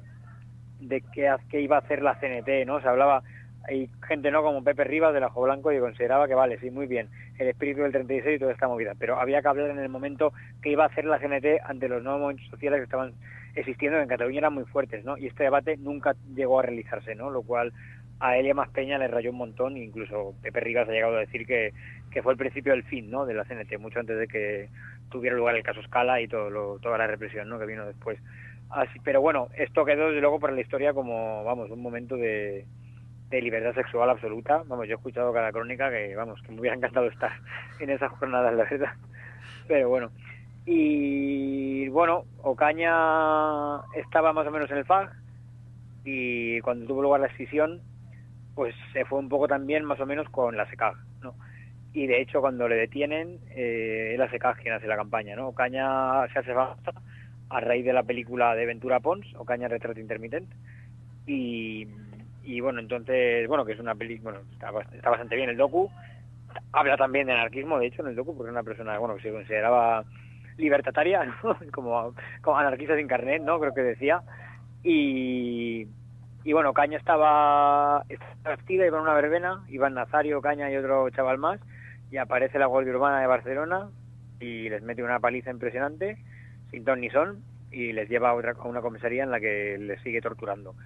S3: qué iba a hacer la CNT, ¿no? Se hablaba, hay gente, ¿no? Como Pepe Rivas del Ojo Blanco, que consideraba que vale, sí, muy bien, el espíritu del 36 y toda esta movida, pero había que hablar en el momento qué iba a hacer la CNT ante los nuevos movimientos sociales que estaban existiendo en Cataluña, eran muy fuertes, ¿no? Y este debate nunca llegó a realizarse, ¿no? Lo cual a Elia Maspeña le rayó un montón, e incluso Pepe Rivas ha llegado a decir que fue el principio del fin, ¿no? De la CNT, mucho antes de que tuviera lugar el caso Scala y toda la represión, ¿no? Que vino después. Así, pero bueno, esto quedó desde luego para la historia como, vamos, un momento de libertad sexual absoluta. Vamos, yo he escuchado cada crónica que, vamos, que me hubiera encantado estar en esas jornadas, la verdad. Pero bueno. Y bueno, Ocaña estaba más o menos en el FAG, y cuando tuvo lugar la escisión, pues se fue un poco también más o menos con la SECAG, ¿no? Y de hecho cuando le detienen, es la SECAG quien hace la campaña, ¿no? Ocaña se hace famosa a raíz de la película de Ventura Pons, Ocaña Retrato Intermitente, y bueno, entonces, bueno, que es una película, bueno, está bastante bien el docu, habla también de anarquismo, de hecho, en el docu, porque es una persona, bueno, que se consideraba libertataria, ¿no? como anarquista sin carnet, ¿no? Creo que decía, y bueno, Ocaña estaba vestida, iba en una verbena, iban Nazario, Ocaña y otro chaval más, y aparece la Guardia Urbana de Barcelona y les mete una paliza impresionante, sin ton ni son, y les lleva a una comisaría en la que les sigue torturando.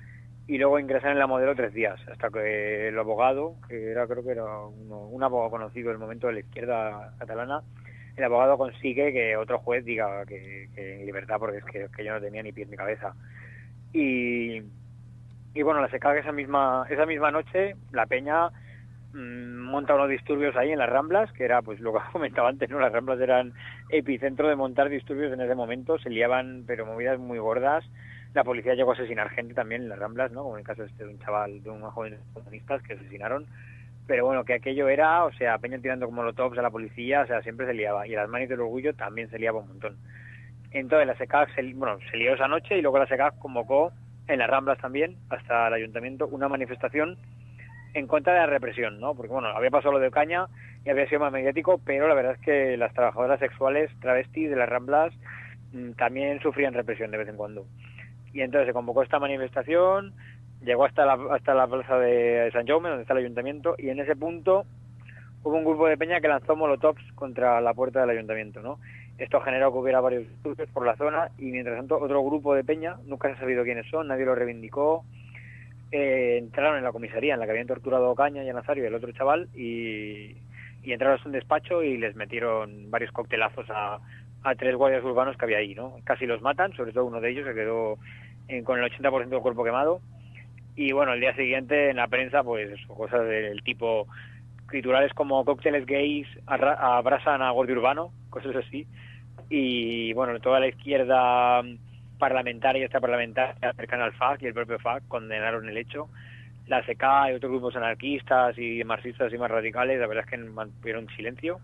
S3: y luego ingresar en la Modelo 3 días, hasta que el abogado, creo que era un abogado conocido del momento de la izquierda catalana, el abogado consigue que otro juez diga que en libertad, porque es que yo no tenía ni pies ni cabeza. Y bueno, la SECAG esa misma noche, la peña monta unos disturbios ahí en las Ramblas, que era pues lo que comentaba antes, ¿no? Las Ramblas eran epicentro de montar disturbios en ese momento, se liaban pero movidas muy gordas. La policía llegó a asesinar gente también en las Ramblas, ¿no? Como en el caso de un chaval, de unos jóvenes comunistas que asesinaron. Pero bueno, que aquello era, o sea, peña tirando como molotovs a la policía, o sea, siempre se liaba. Y a las manos del orgullo también se liaba un montón. Entonces la SECAG se lió esa noche y luego la SECAG convocó en las Ramblas también, hasta el ayuntamiento, una manifestación en contra de la represión, ¿no? Porque bueno, había pasado lo de Ocaña y había sido más mediático, pero la verdad es que las trabajadoras sexuales travestis de las Ramblas también sufrían represión de vez en cuando. Y entonces se convocó esta manifestación, llegó hasta la plaza de San Jaume, donde está el ayuntamiento, y en ese punto hubo un grupo de peña que lanzó molotovs contra la puerta del ayuntamiento, ¿no? Esto generó que hubiera varios disturbios por la zona, y mientras tanto otro grupo de peña, nunca se ha sabido quiénes son, nadie lo reivindicó, entraron en la comisaría en la que habían torturado a Ocaña y a Nazario y el otro chaval, y entraron a un despacho y les metieron varios coctelazos a 3 guardias urbanos que había ahí, ¿no? Casi los matan, sobre todo uno de ellos que quedó con el 80% del cuerpo quemado. Y bueno, el día siguiente en la prensa, pues eso, cosas del tipo, titulares como cócteles gays abrasan a guardia urbano, cosas así. Y bueno, toda la izquierda parlamentaria y extraparlamentaria cercana al FAC y el propio FAC condenaron el hecho. La SECAG y otros grupos anarquistas y marxistas y más radicales, la verdad es que mantuvieron silencio.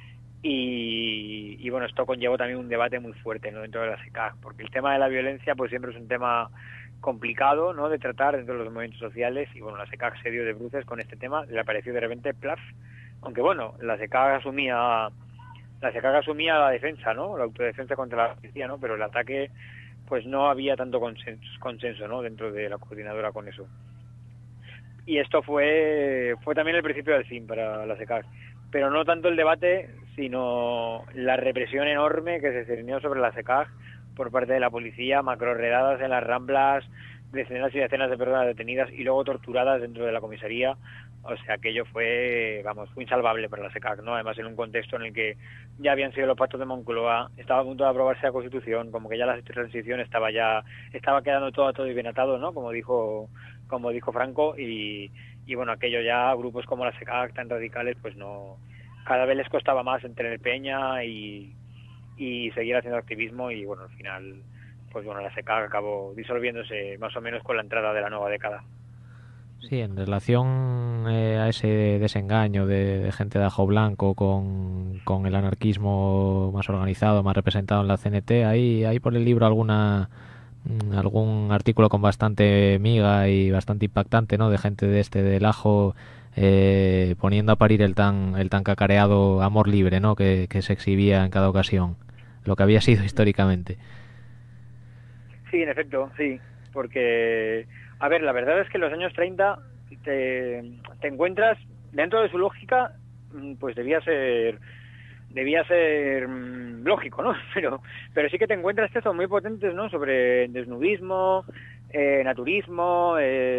S3: Y bueno, esto conllevó también un debate muy fuerte, ¿no?, dentro de la SECAG, porque el tema de la violencia pues siempre es un tema complicado, ¿no?, de tratar dentro de los movimientos sociales. Y bueno, la SECAG se dio de bruces con este tema, le apareció de repente plaf, aunque bueno, la SECAG asumía la defensa, ¿no?, la autodefensa contra la policía, ¿no?, pero el ataque pues no había tanto consenso, ¿no?, dentro de la coordinadora con eso. Y esto fue también el principio del fin para la SECAG, pero no tanto el debate, sino la represión enorme que se cernió sobre la SECAG por parte de la policía, macroredadas en las Ramblas, decenas y decenas de personas detenidas y luego torturadas dentro de la comisaría. O sea, aquello fue insalvable para la SECAG, ¿no? Además, en un contexto en el que ya habían sido los pactos de Moncloa, estaba a punto de aprobarse la Constitución, como que ya la transición estaba quedando todo y bien atado, ¿no?, como dijo Franco, y bueno, aquello ya, grupos como la SECAG tan radicales, pues no, cada vez les costaba más tener peña y seguir haciendo activismo. Y bueno, al final, pues bueno, la SECAG acabó disolviéndose más o menos con la entrada de la nueva década.
S4: Sí, en relación a ese desengaño de gente de ajo blanco con el anarquismo más organizado, más representado en la CNT, ¿hay por el libro algún artículo con bastante miga y bastante impactante, ¿no?, de gente del ajo poniendo a parir el tan cacareado amor libre, ¿no?, que se exhibía en cada ocasión, lo que había sido históricamente?
S3: Sí, en efecto, sí, porque a ver, la verdad es que en los años 30 te encuentras, dentro de su lógica, pues debía ser lógico, ¿no? Pero sí que te encuentras textos muy potentes, ¿no?, sobre desnudismo, naturismo,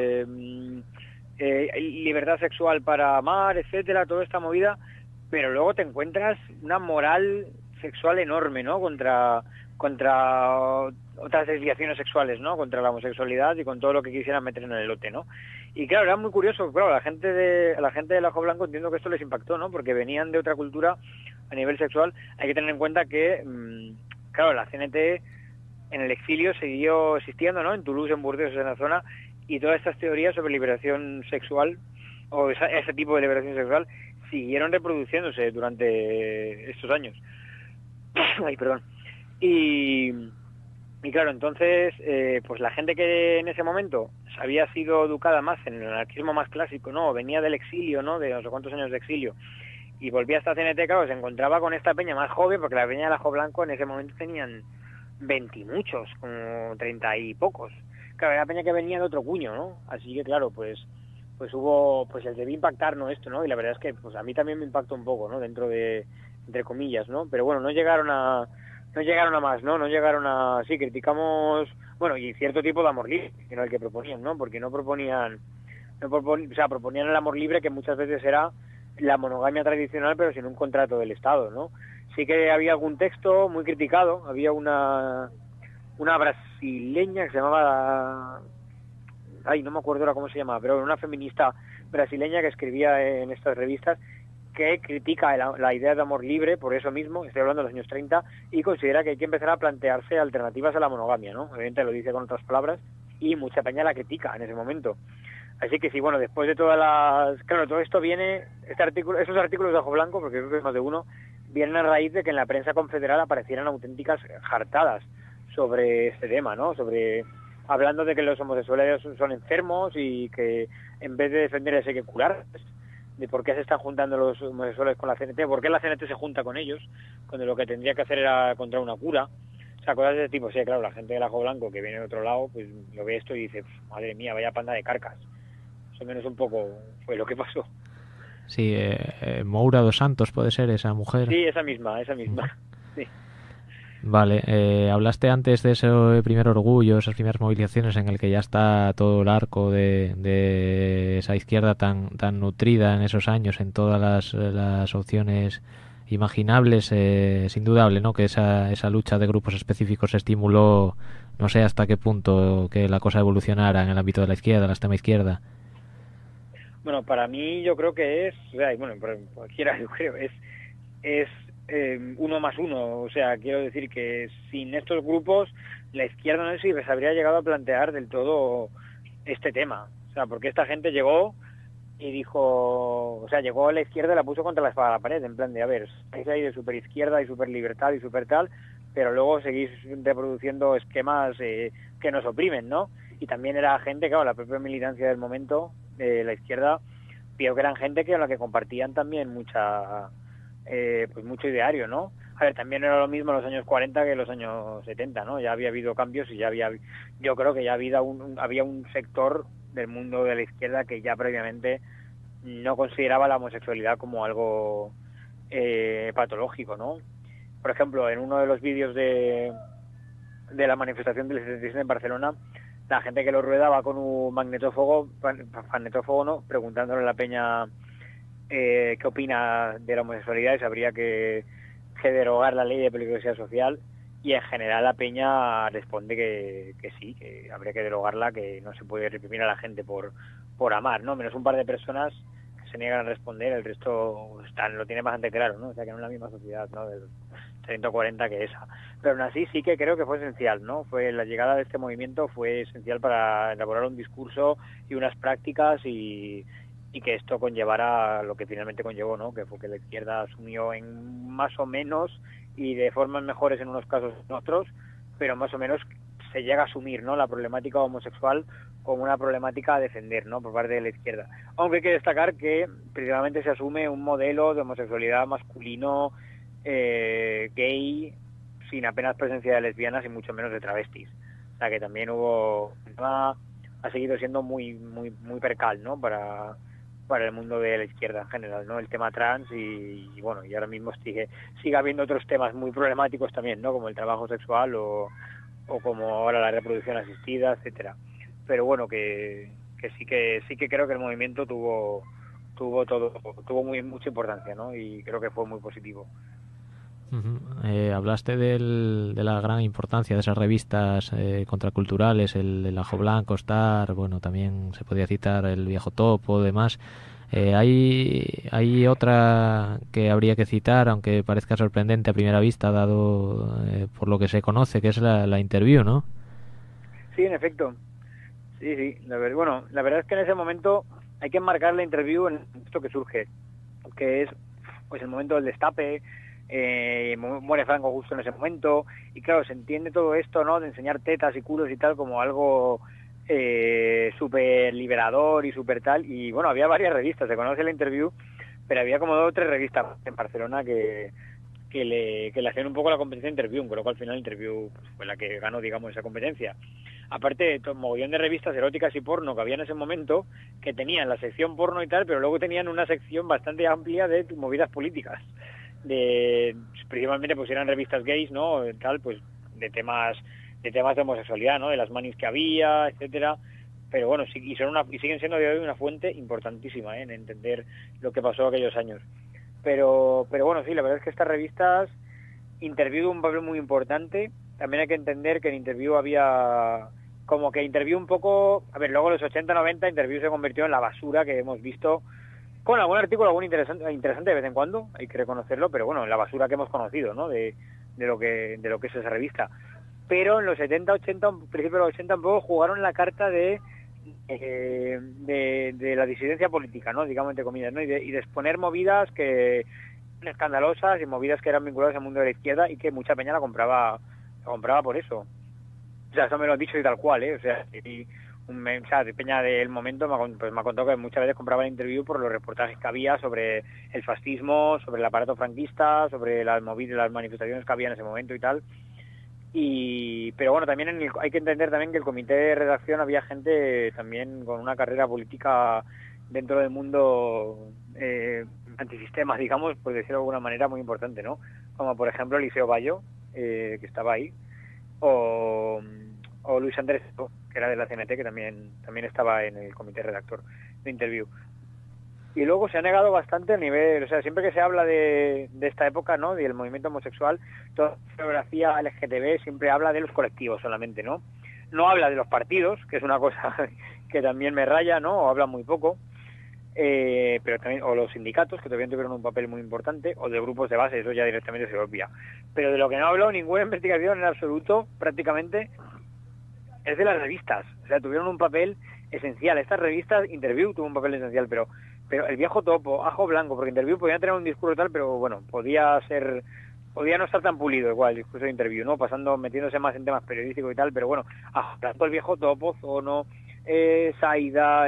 S3: libertad sexual para amar, etcétera, toda esta movida. Pero luego te encuentras una moral sexual enorme, ¿no?, contra otras desviaciones sexuales, ¿no?, contra la homosexualidad y con todo lo que quisieran meter en el elote, ¿no? Y claro, era muy curioso, claro, a la gente del ajo blanco entiendo que esto les impactó, ¿no?, porque venían de otra cultura a nivel sexual. Hay que tener en cuenta que, claro, la CNT en el exilio siguió existiendo, ¿no?, en Toulouse, en Burdeos, en la zona, y todas estas teorías sobre liberación sexual, o ese tipo de liberación sexual, siguieron reproduciéndose durante estos años. Ay, perdón. Y claro, entonces, pues la gente que en ese momento había sido educada más en el anarquismo más clásico, ¿no?, venía del exilio, ¿no?, de no sé cuántos años de exilio, y volvía hasta CNT, claro, se encontraba con esta peña más joven, porque la peña del ajo blanco en ese momento tenían 20 y muchos, como 30 y pocos. Claro, era peña que venía de otro cuño, ¿no? Así que claro, pues hubo, pues el debía impactar, ¿no?, esto, ¿no? Y la verdad es que pues a mí también me impactó un poco, ¿no?, dentro de, entre comillas, ¿no? Pero bueno, no llegaron a más, ¿no? No llegaron a... Sí, criticamos bueno, y cierto tipo de amor libre, que no el que proponían, ¿no? Porque proponían el amor libre, que muchas veces era la monogamia tradicional, pero sin un contrato del Estado, ¿no? Sí que había algún texto muy criticado, había una brasileña que se llamaba, no me acuerdo ahora cómo se llamaba, pero una feminista brasileña que escribía en estas revistas, que critica la idea de amor libre, por eso mismo, estoy hablando de los años 30, y considera que hay que empezar a plantearse alternativas a la monogamia, ¿no? Obviamente lo dice con otras palabras, y mucha peña la critica en ese momento. Así que sí, bueno, después de todo esto viene, esos artículos de Ojo Blanco, porque creo que es más de uno, vienen a raíz de que en la prensa confederal aparecieran auténticas jartadas sobre este tema, ¿no? Hablando de que los homosexuales son enfermos y que en vez de defenderles hay que curarles, de por qué se están juntando los homosexuales con la CNT, por qué la CNT se junta con ellos, cuando lo que tendría que hacer era encontrar una cura. O sea, cosas de ese tipo. Sí, claro, la gente del Ojo Blanco que viene de otro lado, pues lo ve esto y dice, madre mía, vaya panda de carcas. Más o menos un poco fue lo que pasó.
S4: Sí, Moura dos Santos puede ser esa mujer.
S3: Sí, esa misma. Sí.
S4: Vale, hablaste antes de ese primer orgullo, esas primeras movilizaciones en el que ya está todo el arco de esa izquierda tan nutrida en esos años en todas las opciones imaginables. Es indudable, ¿no?, que esa lucha de grupos específicos estimuló, no sé hasta qué punto, que la cosa evolucionara en el ámbito de la izquierda, la extrema izquierda.
S3: Bueno, para mí yo creo que para cualquiera yo creo, es 1 más 1, o sea, quiero decir que sin estos grupos la izquierda no sé si se habría llegado a plantear del todo este tema, o sea, porque esta gente llegó y dijo, o sea, llegó a la izquierda y la puso contra la espada de la pared, en plan de, a ver, estáis ahí de super izquierda y super libertad y super tal, pero luego seguís reproduciendo esquemas que nos oprimen, ¿no? Y también era gente, claro, la propia militancia del momento de la izquierda, vio que eran gente con la que compartían también mucho ideario, ¿no? A ver, también era lo mismo en los años 40 que en los años 70, ¿no? Ya había habido cambios y yo creo que ya había un sector del mundo de la izquierda que ya previamente no consideraba la homosexualidad como algo patológico, ¿no? Por ejemplo, en uno de los vídeos de la manifestación del 77 en Barcelona, la gente que lo ruedaba con un magnetófono, ¿no?, preguntándole a la peña qué opina de la homosexualidad y si habría que derogar la ley de peligrosidad social, y en general la peña responde que sí, que habría que derogarla, que no se puede reprimir a la gente por amar, ¿no? Menos un par de personas que se niegan a responder, el resto lo tiene bastante claro, ¿no? O sea, que no es la misma sociedad, ¿no?, del 140 que esa. Pero aún así sí que creo que fue esencial, ¿no? La llegada de este movimiento fue esencial para elaborar un discurso y unas prácticas y que esto conllevara lo que finalmente conllevó, ¿no? Que fue que la izquierda asumió en más o menos y de formas mejores en unos casos que en otros, pero más o menos se llega a asumir, ¿no?, la problemática homosexual como una problemática a defender, ¿no?, por parte de la izquierda. Aunque hay que destacar que precisamente se asume un modelo de homosexualidad masculino, gay, sin apenas presencia de lesbianas y mucho menos de travestis. O sea que también ha seguido siendo muy muy muy percal, ¿no?, para el mundo de la izquierda en general, ¿no?, el tema trans y bueno, y ahora mismo sigue habiendo otros temas muy problemáticos también, ¿no?, como el trabajo sexual o como ahora la reproducción asistida, etcétera. Pero bueno, que sí que creo que el movimiento tuvo mucha importancia, ¿no?, y creo que fue muy positivo.
S4: Hablaste de la gran importancia de esas revistas contraculturales, el Ojo Blanco, Star, bueno, también se podía citar el Viejo Topo, demás. Hay otra que habría que citar, aunque parezca sorprendente a primera vista, dado por lo que se conoce, que es la Interview, ¿no?
S3: Sí, en efecto. Sí. La verdad es que en ese momento hay que enmarcar la Interview en esto que surge, que es pues el momento del destape. Muere Franco justo en ese momento y claro, se entiende todo esto, ¿no?, de enseñar tetas y culos y tal como algo súper liberador y súper tal, y bueno, había varias revistas, se conoce la Interview, pero había como 2 o 3 revistas en Barcelona que le hacían un poco la competencia Interview, con lo cual al final Interview pues, fue la que ganó, digamos, esa competencia. Aparte, un mogollón de revistas eróticas y porno que había en ese momento, que tenían la sección porno y tal, pero luego tenían una sección bastante amplia de movidas políticas, principalmente pues eran revistas gays, ¿no?, tal, pues de temas temas de homosexualidad, ¿no? De las manis que había, etcétera. Pero bueno, sí, y siguen siendo de hoy una fuente importantísima, en entender lo que pasó aquellos años. Pero bueno, sí, la verdad es que estas revistas, Interview tuvo un papel muy importante. También hay que entender que en Interview había como que Interview un poco, a ver, luego en los 80-90 Interview se convirtió en la basura que hemos visto, con algún artículo, algún interesante de vez en cuando, hay que reconocerlo, pero bueno, en la basura que hemos conocido, ¿no? De lo que es esa revista. Pero en los 70-80, principios de los 80 un poco jugaron la carta de la disidencia política, ¿no? Digamos entre comillas, ¿no? Y de exponer movidas que eran escandalosas y movidas que eran vinculadas al mundo de la izquierda y que mucha peña la compraba por eso. O sea, eso me lo han dicho y tal cual, ¿eh? O sea, de peña del momento me ha contado que muchas veces compraba el Interview por los reportajes que había sobre el fascismo, sobre el aparato franquista, sobre las manifestaciones que había en ese momento y tal. Pero bueno, también hay que entender también que el comité de redacción había gente también con una carrera política dentro del mundo antisistema, digamos, por decirlo de alguna manera, muy importante, ¿no? Como por ejemplo Eliseo Bayo, que estaba ahí, o Luis Andrés, que era de la CNT, que también estaba en el comité redactor de Interview. Y luego se ha negado bastante a nivel, o sea, siempre que se habla de esta época, ¿no?, del movimiento homosexual, toda la bibliografía LGTB siempre habla de los colectivos solamente, ¿no? No habla de los partidos, que es una cosa que también me raya, ¿no?, o habla muy poco, pero también, o los sindicatos, que también tuvieron un papel muy importante, o de grupos de base, eso ya directamente se obvia. Pero de lo que no habló ninguna investigación en absoluto, prácticamente, es de las revistas. O sea, tuvieron un papel esencial. Estas revistas, Interview tuvo un papel esencial, pero El Viejo Topo, Ajo Blanco, porque Interview podía tener un discurso tal, pero bueno, podía no estar tan pulido igual el discurso de Interview, ¿no? Metiéndose más en temas periodísticos y tal, pero bueno, Ajo Blanco, El Viejo Topo, Zono, Saida,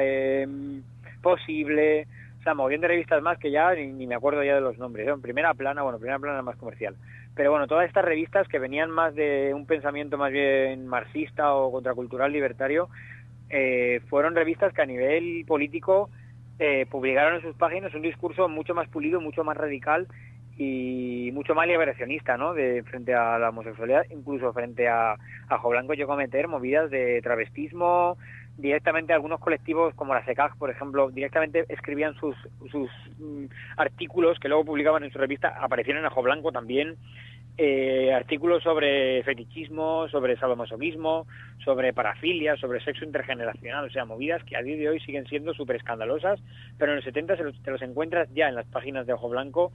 S3: Posible, o sea, mogollón de revistas más que ya ni me acuerdo ya de los nombres, ¿no? Primera Plana más comercial. Pero bueno, todas estas revistas que venían más de un pensamiento más bien marxista o contracultural libertario, fueron revistas que a nivel político publicaron en sus páginas un discurso mucho más pulido, mucho más radical y mucho más liberacionista, ¿no?, frente a la homosexualidad, incluso frente a Ajo Blanco llegó a meter movidas de travestismo. Directamente algunos colectivos como la SECAG, por ejemplo, directamente escribían sus artículos que luego publicaban en su revista, aparecieron en Ajo Blanco también, artículos sobre fetichismo, sobre sadomasoquismo, sobre parafilia, sobre sexo intergeneracional, o sea, movidas que a día de hoy siguen siendo súper escandalosas, pero en los 70 te los encuentras ya en las páginas de Ajo Blanco,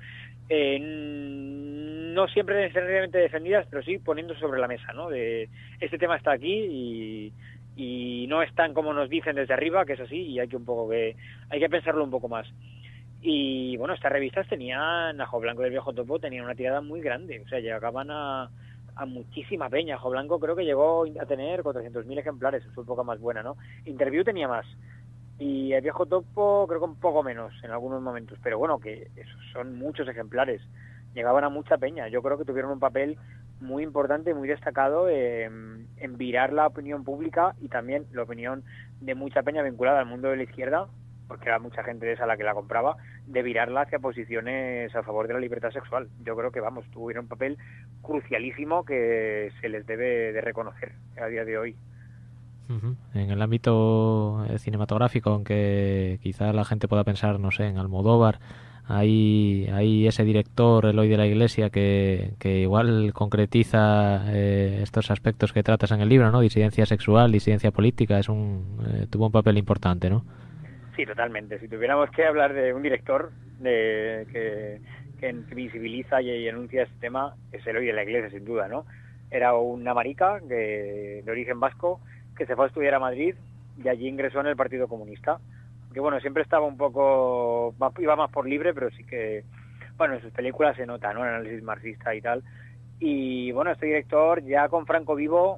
S3: no siempre necesariamente defendidas, pero sí poniéndose sobre la mesa, ¿no? Este tema está aquí y no es tan como nos dicen desde arriba, que es así, y hay que pensarlo un poco más. Y bueno, estas revistas tenían, Ajo Blanco del Viejo Topo tenían una tirada muy grande, o sea, llegaban a muchísima peña. Ajo Blanco creo que llegó a tener 400.000 ejemplares en su época más buena, ¿no? Interview tenía más, y el Viejo Topo creo que un poco menos en algunos momentos, pero bueno, que esos son muchos ejemplares, llegaban a mucha peña. Yo creo que tuvieron un papel muy importante, muy destacado en virar la opinión pública y también la opinión de mucha peña vinculada al mundo de la izquierda, porque era mucha gente de esa la que la compraba, de virarla hacia posiciones a favor de la libertad sexual. Yo creo que, tuvieron un papel crucialísimo que se les debe de reconocer a día de hoy.
S4: En el ámbito cinematográfico, aunque quizá la gente pueda pensar, no sé, en Almodóvar, hay ese director, Eloy de la Iglesia, que igual concretiza estos aspectos que tratas en el libro, ¿no? Disidencia sexual, disidencia política, tuvo un papel importante, ¿no?
S3: Sí, totalmente. Si tuviéramos que hablar de un director que visibiliza y enuncia este tema, es Eloy de la Iglesia, sin duda, ¿no? Era una marica de origen vasco que se fue a estudiar a Madrid y allí ingresó en el Partido Comunista. Que bueno, siempre estaba iba más por libre, pero sí que, en sus películas se nota, ¿no?, el análisis marxista y tal. Y bueno, este director ya con Franco vivo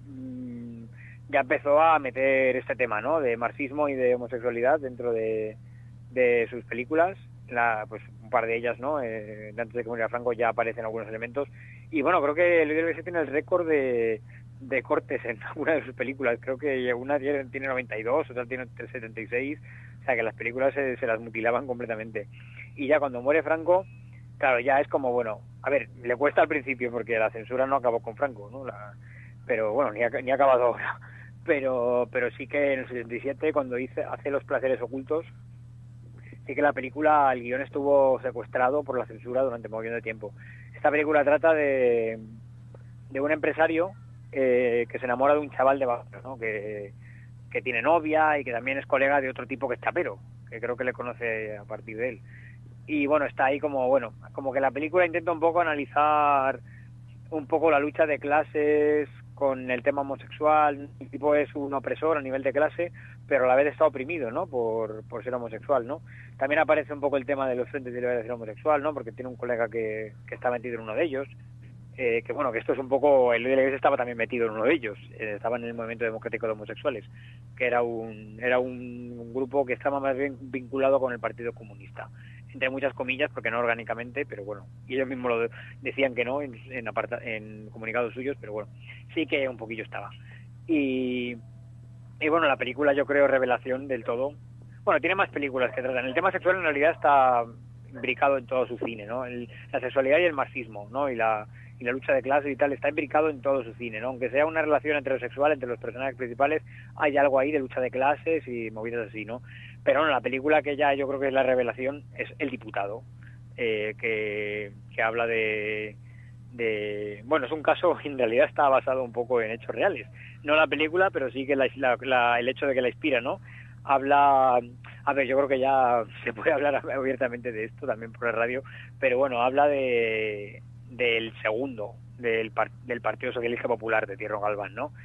S3: ya empezó a meter este tema, ¿no?, de marxismo y de homosexualidad dentro de sus películas. Pues un par de ellas, ¿no?, antes de que muriera Franco ya aparecen algunos elementos. Y bueno, creo que el IDLS tiene el récord de cortes en alguna de sus películas. Creo que una tiene 92, otra tiene 76, o sea que las películas se las mutilaban completamente. Y ya cuando muere Franco, claro, ya es como, le cuesta al principio porque la censura no acabó con Franco, ¿no? pero bueno, ni ha acabado ahora. Pero sí que en el 77, cuando hace Los placeres ocultos, sí que la película, el guión estuvo secuestrado por la censura durante un montón de tiempo. Esta película trata de un empresario que se enamora de un chaval de barrio, ¿no? Que tiene novia y que también es colega de otro tipo que es chapero, que creo que le conoce a partir de él. Y bueno, está ahí como que la película intenta un poco analizar un poco la lucha de clases con el tema homosexual. El tipo es un opresor a nivel de clase, pero a la vez está oprimido, ¿no? Por ser homosexual, ¿no? También aparece un poco el tema de los frentes de liberación homosexual, ¿no? Porque tiene un colega que está metido en uno de ellos. Que esto es un poco, el de la Iglesia estaba también metido en uno de ellos, estaba en el movimiento democrático de homosexuales, que era un grupo que estaba más bien vinculado con el Partido Comunista, entre muchas comillas, porque no orgánicamente, pero bueno, y ellos mismos lo decían que no en comunicados suyos, pero bueno, sí que un poquillo estaba. Y bueno, la película, yo creo, revelación del todo. Bueno, tiene más películas que tratan. El tema sexual en realidad está imbricado en todo su cine, ¿no? La sexualidad y el marxismo, ¿no? Y la lucha de clases y tal, está imbricado en todo su cine, ¿no? Aunque sea una relación heterosexual entre los personajes principales, hay algo ahí de lucha de clases y movidas así, ¿no? Pero bueno, la película que ya yo creo que es la revelación es El diputado, que habla de... Bueno, es un caso que en realidad está basado un poco en hechos reales. No la película, pero sí que el hecho de que la inspira, ¿no? Habla... A ver, yo creo que ya se puede hablar abiertamente de esto también por la radio, pero bueno, habla del segundo, del Partido Socialista Popular de Tierno Galván, ¿no?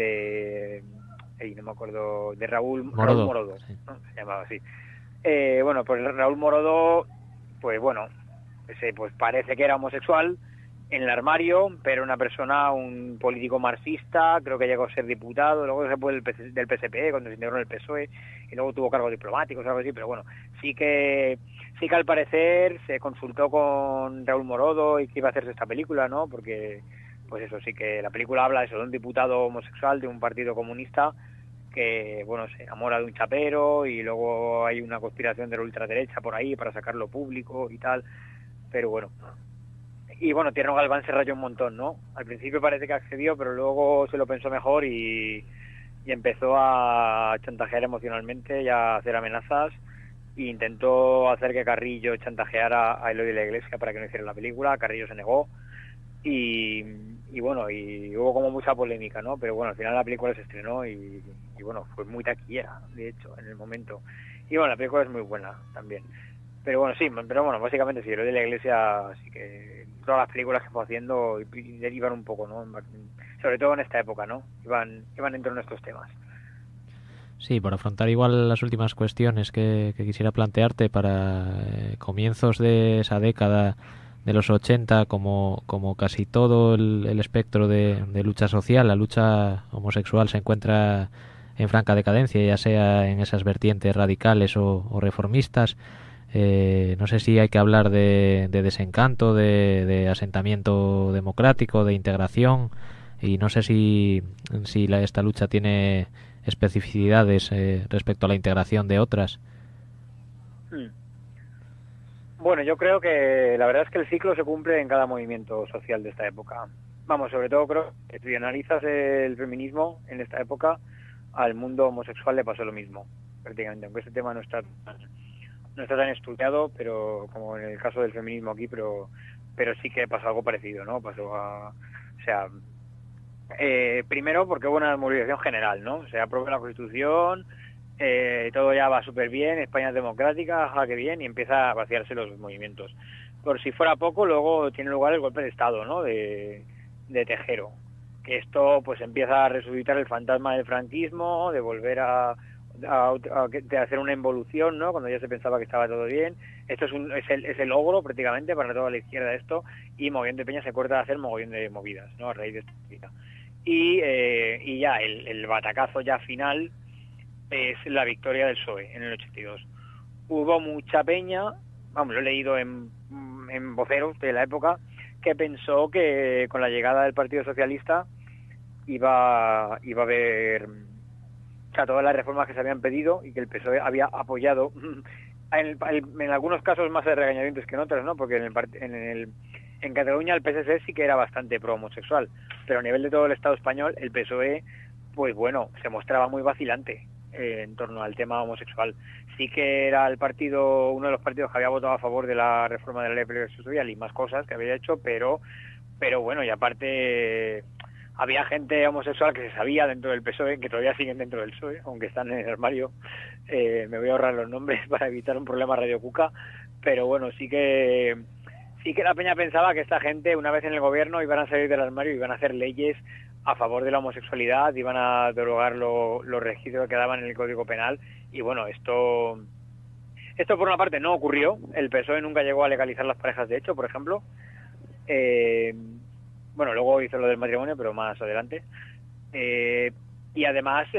S3: No me acuerdo, de Raúl Morodo,
S4: sí.
S3: ¿no? Se llamaba así. Bueno, pues Raúl Morodo, pues bueno, pues parece que era homosexual en el armario, pero un político marxista, creo que llegó a ser diputado, luego se fue del PSP cuando se integró en el PSOE, y luego tuvo cargos diplomáticos o algo así, pero bueno, sí que al parecer se consultó con Raúl Morodo y que iba a hacerse esta película, ¿no? Porque, pues eso, sí que la película habla de un diputado homosexual de un partido comunista que, bueno, se enamora de un chapero y luego hay una conspiración de la ultraderecha por ahí para sacarlo público y tal, pero bueno. Y bueno, Tierno Galván se rayó un montón, ¿no? Al principio parece que accedió, pero luego se lo pensó mejor y empezó a chantajear emocionalmente y a hacer amenazas. E intentó hacer que Carrillo chantajeara a Eloy de la Iglesia para que no hiciera la película. Carrillo se negó y bueno, y hubo como mucha polémica, ¿no? Pero bueno, al final la película se estrenó y bueno, fue muy taquillera, de hecho, en el momento. Y bueno, la película es muy buena también. Pero bueno, sí, pero bueno, básicamente sí, Eloy de la Iglesia, sí que todas las películas que fue haciendo derivan un poco, ¿no? Sobre todo en esta época, ¿no? Iban en torno a estos temas.
S4: Sí, por afrontar igual las últimas cuestiones que quisiera plantearte para comienzos de esa década de los 80, como casi todo el espectro de lucha social, la lucha homosexual se encuentra en franca decadencia, ya sea en esas vertientes radicales o reformistas. No sé si hay que hablar de desencanto, de asentamiento democrático, de integración, y no sé si esta lucha tiene especificidades respecto a la integración de otras.
S3: Bueno, yo creo que la verdad es que el ciclo se cumple en cada movimiento social de esta época. Vamos, sobre todo creo que si analizas el feminismo en esta época, al mundo homosexual le pasó lo mismo, prácticamente, aunque este tema no está tan estudiado, pero como en el caso del feminismo aquí, pero sí que pasó algo parecido, ¿no? Primero porque hubo una movilización general, ¿no? Se aprueba la Constitución, todo ya va súper bien, España es democrática, que bien, y empieza a vaciarse los movimientos. Por si fuera poco, luego tiene lugar el golpe de Estado, ¿no? De Tejero, que esto pues empieza a resucitar el fantasma del franquismo, de volver de hacer una involución, ¿no? Cuando ya se pensaba que estaba todo bien. Esto es el logro prácticamente para toda la izquierda esto, y Movimiento de Peña se corta de hacer mogollón de movidas, ¿no? A raíz de esto. Y ya el batacazo ya final es la victoria del PSOE en el 82. Hubo mucha peña, vamos, lo he leído en voceros de la época, que pensó que con la llegada del Partido Socialista iba a haber todas las reformas que se habían pedido y que el PSOE había apoyado en algunos casos más de regañadientes que en otros, ¿no? Porque en En Cataluña el PSC sí que era bastante pro homosexual, pero a nivel de todo el Estado español el PSOE, pues bueno, se mostraba muy vacilante en torno al tema homosexual. Sí que era el partido, uno de los partidos que había votado a favor de la reforma de la ley de protección social y más cosas que había hecho, pero bueno, y aparte había gente homosexual que se sabía dentro del PSOE, que todavía siguen dentro del PSOE, aunque están en el armario. Me voy a ahorrar los nombres para evitar un problema Radio Cuca, pero bueno, sí que la peña pensaba que esta gente, una vez en el gobierno, iban a salir del armario y iban a hacer leyes a favor de la homosexualidad, iban a derogar los registros que daban en el Código Penal, y bueno, esto por una parte no ocurrió. El PSOE nunca llegó a legalizar las parejas de hecho, por ejemplo. Bueno, luego hizo lo del matrimonio, pero más adelante. Y además,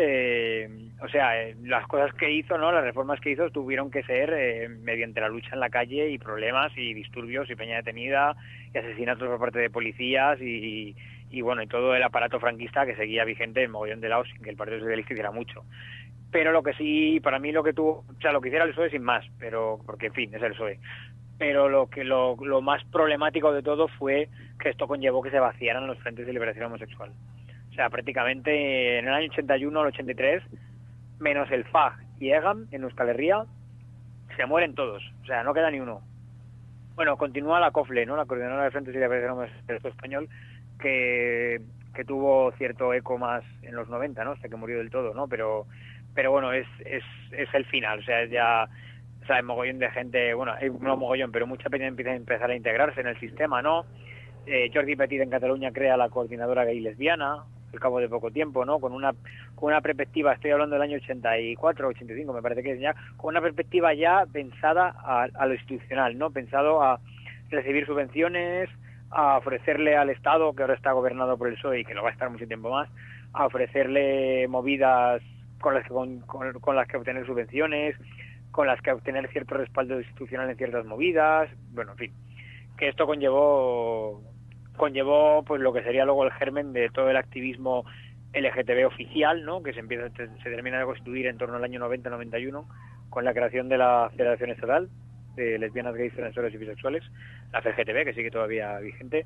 S3: las cosas que hizo, ¿no? Las reformas que hizo tuvieron que ser mediante la lucha en la calle y problemas y disturbios y peña detenida y asesinatos por parte de policías y bueno, y todo el aparato franquista que seguía vigente en mogollón de lados sin que el Partido Socialista hiciera mucho. Pero lo que sí, para mí lo que hiciera el PSOE sin más, pero porque en fin, es el PSOE. Pero lo más problemático de todo fue que esto conllevó que se vaciaran los frentes de liberación homosexual. O sea, prácticamente en el año 81 al 83, menos el FAG y EGAM en Euskal Herria, se mueren todos. O sea, no queda ni uno. Bueno, continúa la COFLE, ¿no? La Coordinadora de Frentes de Liberación Homosexual del Estado Español, que tuvo cierto eco más en los 90, ¿no? Hasta que murió del todo, ¿no? Pero bueno, es el final. O sea, ya... O sea, hay mogollón de gente, bueno, no mogollón, pero mucha peña empieza a empezar a integrarse en el sistema, ¿no? Jordi Petit en Cataluña crea la coordinadora gay lesbiana, al cabo de poco tiempo, ¿no? Con una perspectiva, estoy hablando del año 84, 85, me parece que es ya, con una perspectiva ya pensada a lo institucional, ¿no? Pensado a recibir subvenciones, a ofrecerle al Estado, que ahora está gobernado por el PSOE y que lo va a estar mucho tiempo más, a ofrecerle movidas con las que obtener subvenciones, con las que obtener cierto respaldo institucional en ciertas movidas, bueno, en fin, que esto conllevó pues lo que sería luego el germen de todo el activismo LGTB oficial, ¿no? Que se termina de constituir en torno al año 90-91 con la creación de la Federación Estatal de Lesbianas, Gays, Transexuales y Bisexuales, la FGTB, que sigue todavía vigente,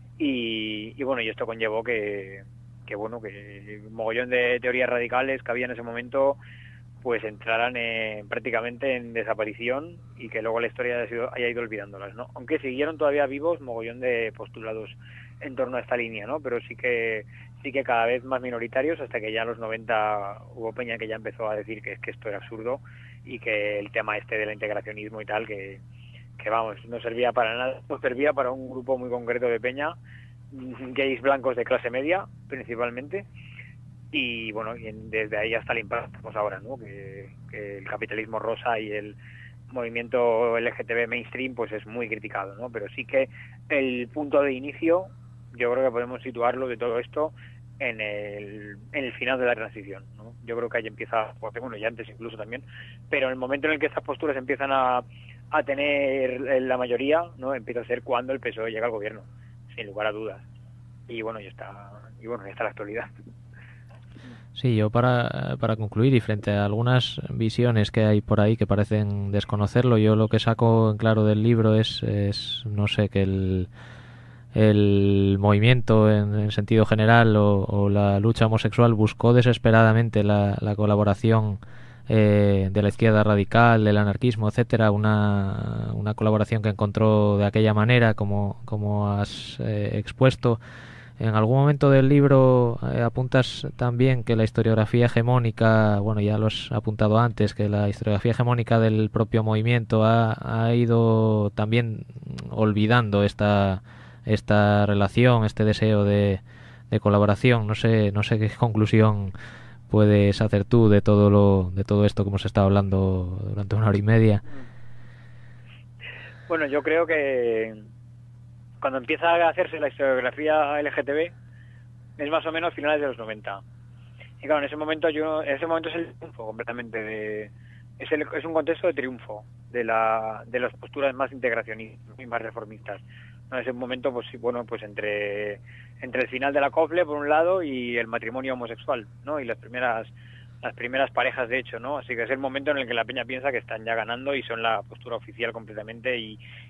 S3: y bueno, y esto conllevó que un mogollón de teorías radicales que había en ese momento pues entraran prácticamente en desaparición y que luego la historia haya ido olvidándolas, ¿no? Aunque siguieron todavía vivos mogollón de postulados en torno a esta línea, ¿no? Pero sí que cada vez más minoritarios, hasta que ya en los 90 hubo peña que ya empezó a decir que esto era absurdo y que el tema del integracionismo y tal, que vamos, no servía para nada, no servía para un grupo muy concreto de peña, gays blancos de clase media principalmente. Y bueno, desde ahí hasta el impacto pues ahora, ¿no? Que el capitalismo rosa y el movimiento LGTB mainstream pues es muy criticado, ¿no? Pero sí que el punto de inicio yo creo que podemos situarlo de todo esto en el final de la transición, ¿no? Yo creo que ahí empieza, bueno, ya antes incluso también, pero en el momento en el que estas posturas empiezan a tener la mayoría, ¿no? Empieza a ser cuando el PSOE llega al gobierno, sin lugar a dudas. Y bueno, ya está la actualidad.
S4: Sí, yo para concluir y frente a algunas visiones que hay por ahí que parecen desconocerlo, yo lo que saco en claro del libro es no sé, que el movimiento en sentido general o la lucha homosexual buscó desesperadamente la colaboración de la izquierda radical, del anarquismo, etcétera, una colaboración que encontró de aquella manera como has expuesto. En algún momento del libro apuntas también que la historiografía hegemónica, bueno, ya lo has apuntado antes, que la historiografía hegemónica del propio movimiento ha ido también olvidando esta relación, este deseo de colaboración. No sé qué conclusión puedes hacer tú de todo esto que hemos estado hablando durante una hora y media.
S3: Bueno, yo creo que cuando empieza a hacerse la historiografía LGTB es más o menos finales de los 90. Y claro, en ese momento es el triunfo completamente es un contexto de triunfo de las posturas más integracionistas y más reformistas. En ese momento, pues sí, bueno, pues entre el final de la COFLE por un lado y el matrimonio homosexual, ¿no? Y las primeras parejas de hecho, ¿no? Así que es el momento en el que la peña piensa que están ya ganando y son la postura oficial completamente y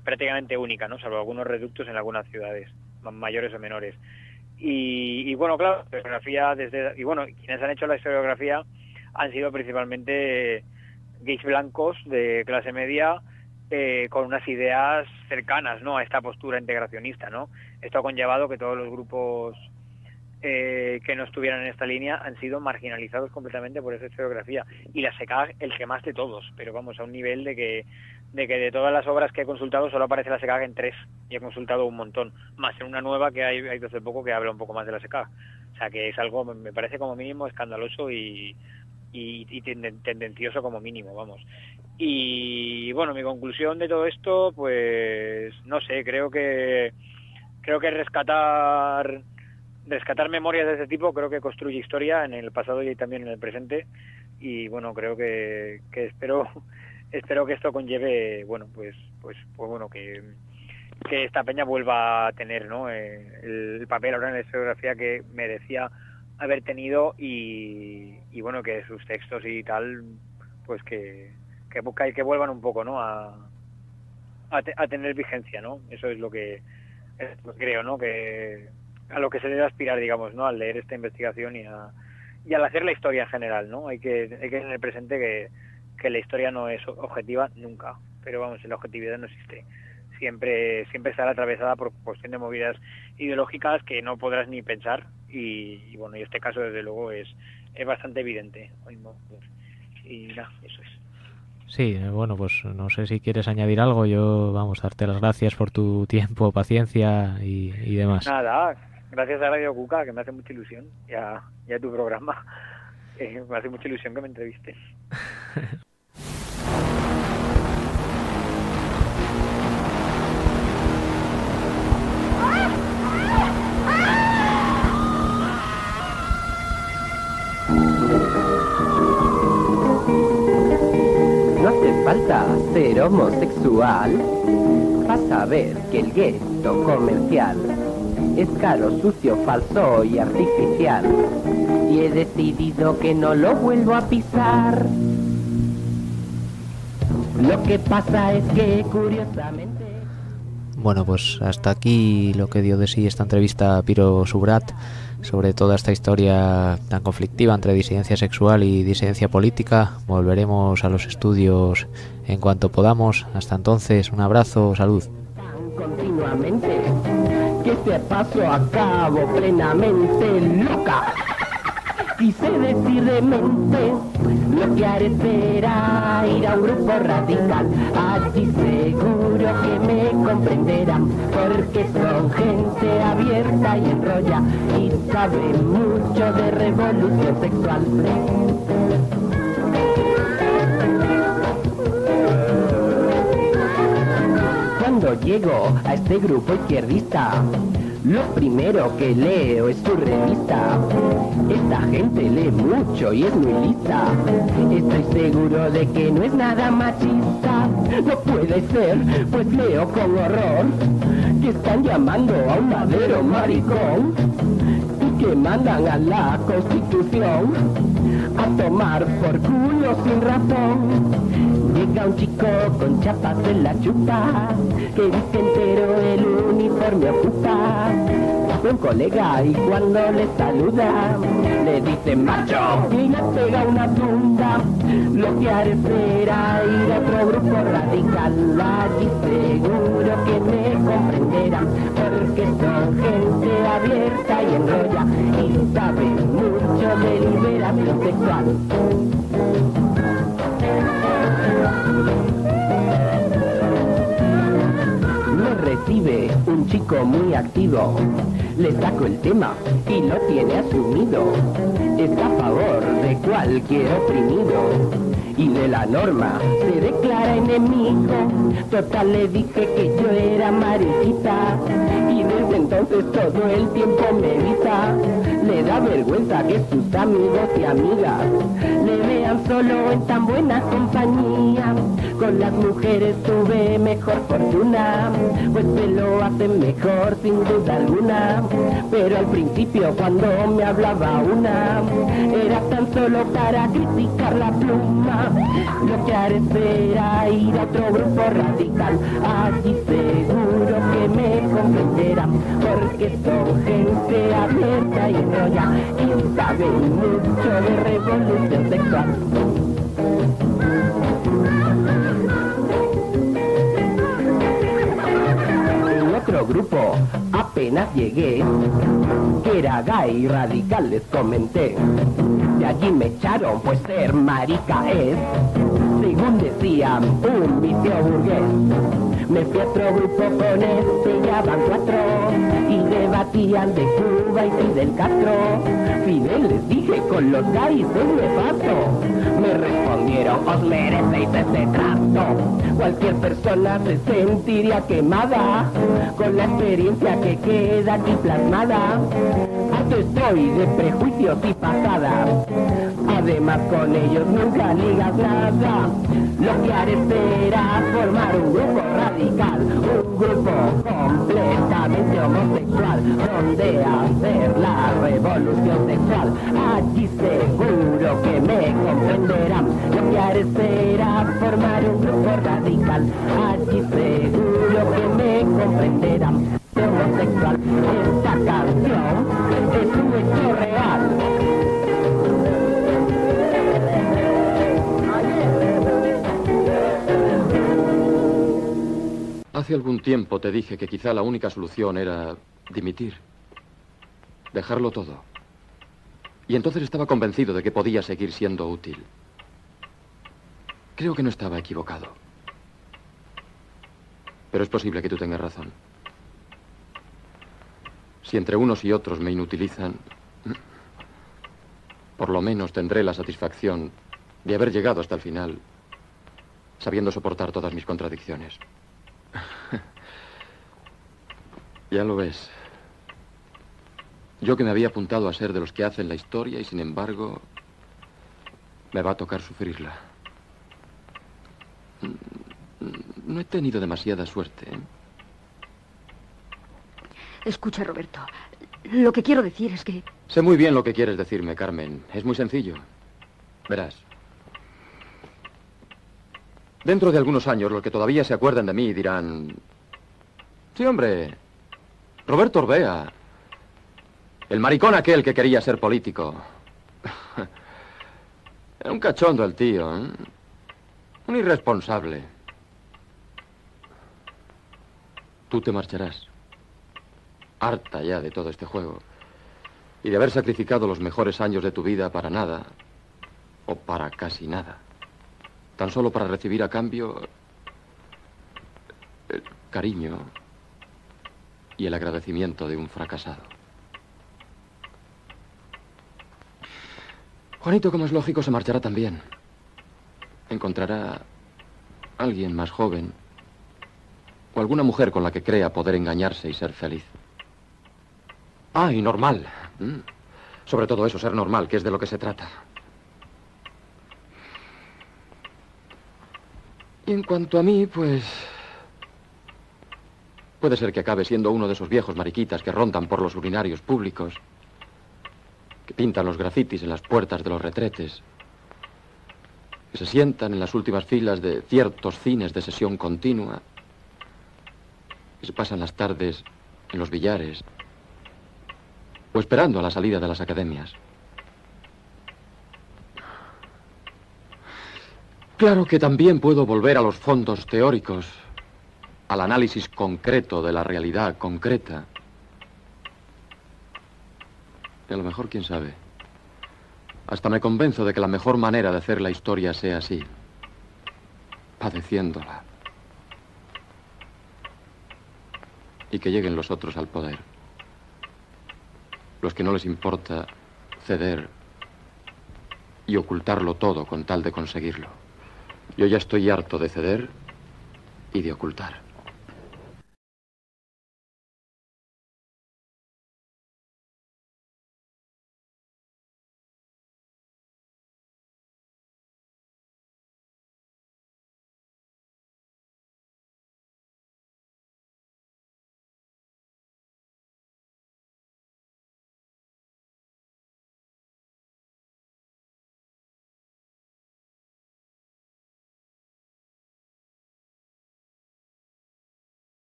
S3: prácticamente única, ¿no? Salvo algunos reductos en algunas ciudades, mayores o menores. Y bueno, claro, la historiografía quienes han hecho la historiografía han sido principalmente gays blancos de clase media, con unas ideas cercanas, ¿no?, a esta postura integracionista, ¿no? Esto ha conllevado que todos los grupos que no estuvieran en esta línea han sido marginalizados completamente por esa historiografía, y la SECAG el que más de todos, pero vamos, a un nivel de que de todas las obras que he consultado solo aparece la SECAG en 3, y he consultado un montón, más en una nueva que hay hace poco que habla un poco más de la SECAG. O sea que es algo, me parece como mínimo escandaloso y tendencioso como mínimo, vamos. Y bueno, mi conclusión de todo esto, pues no sé, creo que rescatar memorias de ese tipo creo que construye historia en el pasado y también en el presente, y bueno, creo que espero que esto conlleve, bueno, pues bueno, que esta peña vuelva a tener, ¿no?, el papel ahora en la historiografía que merecía haber tenido, y bueno, que sus textos y tal, pues que vuelvan un poco, ¿no?, a tener vigencia, ¿no? Eso es lo que creo, ¿no?, que a lo que se debe aspirar, digamos, ¿no?, al leer esta investigación y al hacer la historia en general, ¿no? Hay que tener presente que la historia no es objetiva nunca, pero vamos, la objetividad no existe. Siempre estará atravesada por cuestión de movidas ideológicas que no podrás ni pensar, y bueno, y este caso desde luego es bastante evidente. Y nada, eso es.
S4: Sí, bueno, pues no sé si quieres añadir algo. Yo, vamos, darte las gracias por tu tiempo, paciencia y demás.
S3: Nada, gracias a Radio Cuca, que me hace mucha ilusión, y a tu programa. Me hace mucha ilusión que me entrevistes.
S13: No hace falta ser homosexual para saber que el gueto comercial es caro, sucio, falso y artificial, y he decidido que no lo vuelvo a pisar. Lo que pasa es que curiosamente...
S4: Bueno, pues hasta aquí lo que dio de sí esta entrevista a Piro Subrat sobre toda esta historia tan conflictiva entre disidencia sexual y disidencia política. Volveremos a los estudios en cuanto podamos. Hasta entonces, un abrazo, salud.
S13: Continuamente, que este paso a cabo plenamente loca. Quise decir de mente, lo que haré será ir a un grupo radical. Allí seguro que me comprenderán, porque son gente abierta y enrolla y sabe mucho de revolución sexual. Cuando llego a este grupo izquierdista, lo primero que leo es su revista. Esta gente lee mucho y es muy lista. Estoy seguro de que no es nada machista. No puede ser, pues leo con horror que están llamando a un madero maricón y que mandan a la Constitución a tomar por culo sin razón. Llega un chico con chapas en la chupa, que dice entero el uniforme ocupa. Un colega y cuando le saluda, le dice macho y le pega una tunda. Lo que haré será ir a otro grupo radical. Allí seguro que me comprenderán, porque son gente abierta y enrolla y sabe mucho de liberación sexual. Me recibe un chico muy activo, le saco el tema y lo tiene asumido. Está a favor de cualquier oprimido y de la norma se declara enemigo. Total, le dije que yo era mariquita y desde entonces todo el tiempo me evita. Le da vergüenza que sus amigos y amigas le vean solo en tan buena compañía. Con las mujeres tuve mejor fortuna, pues se lo hacen mejor sin duda alguna. Pero al principio cuando me hablaba una, era tan solo para criticar la pluma. Lo que haré será ir a otro grupo radical, allí seguro que me comprenderán, porque son gente abierta y enrolla y saben mucho de revolución sexual. En otro grupo apenas llegué, que era gay radical, les comenté. De allí me echaron, pues ser marica es, según decían, un vicio burgués. Me fui a otro grupo con este, ya van 4, y debatían de Cuba y Fidel Castro. Fidel, les dije, con los gays es nefasto. Me respondieron, os merecéis ese trato. Cualquier persona se sentiría quemada con la experiencia que queda aquí plasmada. Harto estoy de prejuicios y pasadas, además con ellos nunca ligas nada. Lo que haré será formar un grupo radical, un grupo completamente homosexual, donde hacer la revolución sexual. Allí seguro que me comprenderán. Lo que haré será formar un grupo radical, allí seguro que me comprenderán. Homosexual, esta canción es un hecho real.
S1: Hace algún tiempo te dije que quizá la única solución era dimitir, dejarlo todo. Y entonces estaba convencido de que podía seguir siendo útil. Creo que no estaba equivocado. Pero es posible que tú tengas razón. Si entre unos y otros me inutilizan, por lo menos tendré la satisfacción de haber llegado hasta el final, sabiendo soportar todas mis contradicciones. Ya lo ves. Yo que me había apuntado a ser de los que hacen la historia y sin embargo me va a tocar sufrirla. No he tenido demasiada suerte, ¿eh?
S12: Escucha, Roberto, lo que quiero decir es que...
S1: Sé muy bien lo que quieres decirme, Carmen. Es muy sencillo. Verás. Dentro de algunos años, los que todavía se acuerdan de mí dirán... Sí, hombre, Roberto Orbea, el maricón aquel que quería ser político. Era un cachondo el tío, ¿eh? Un irresponsable. Tú te marcharás. Harta ya de todo este juego. Y de haber sacrificado los mejores años de tu vida para nada. O para casi nada. Tan solo para recibir a cambio el cariño y el agradecimiento de un fracasado. Juanito, como es lógico, se marchará también. Encontrará a alguien más joven o alguna mujer con la que crea poder engañarse y ser feliz. Ah, y normal. Sobre todo eso, ser normal, que es de lo que se trata. Y en cuanto a mí, pues... puede ser que acabe siendo uno de esos viejos mariquitas que rondan por los urinarios públicos, que pintan los grafitis en las puertas de los retretes, que se sientan en las últimas filas de ciertos cines de sesión continua, que se pasan las tardes en los billares o esperando a la salida de las academias. Claro que también puedo volver a los fondos teóricos, al análisis concreto de la realidad concreta. Y a lo mejor, quién sabe, hasta me convenzo de que la mejor manera de hacer la historia sea así, padeciéndola. Y que lleguen los otros al poder. Los que no les importa ceder y ocultarlo todo con tal de conseguirlo. Yo ya estoy harto de ceder y de ocultar.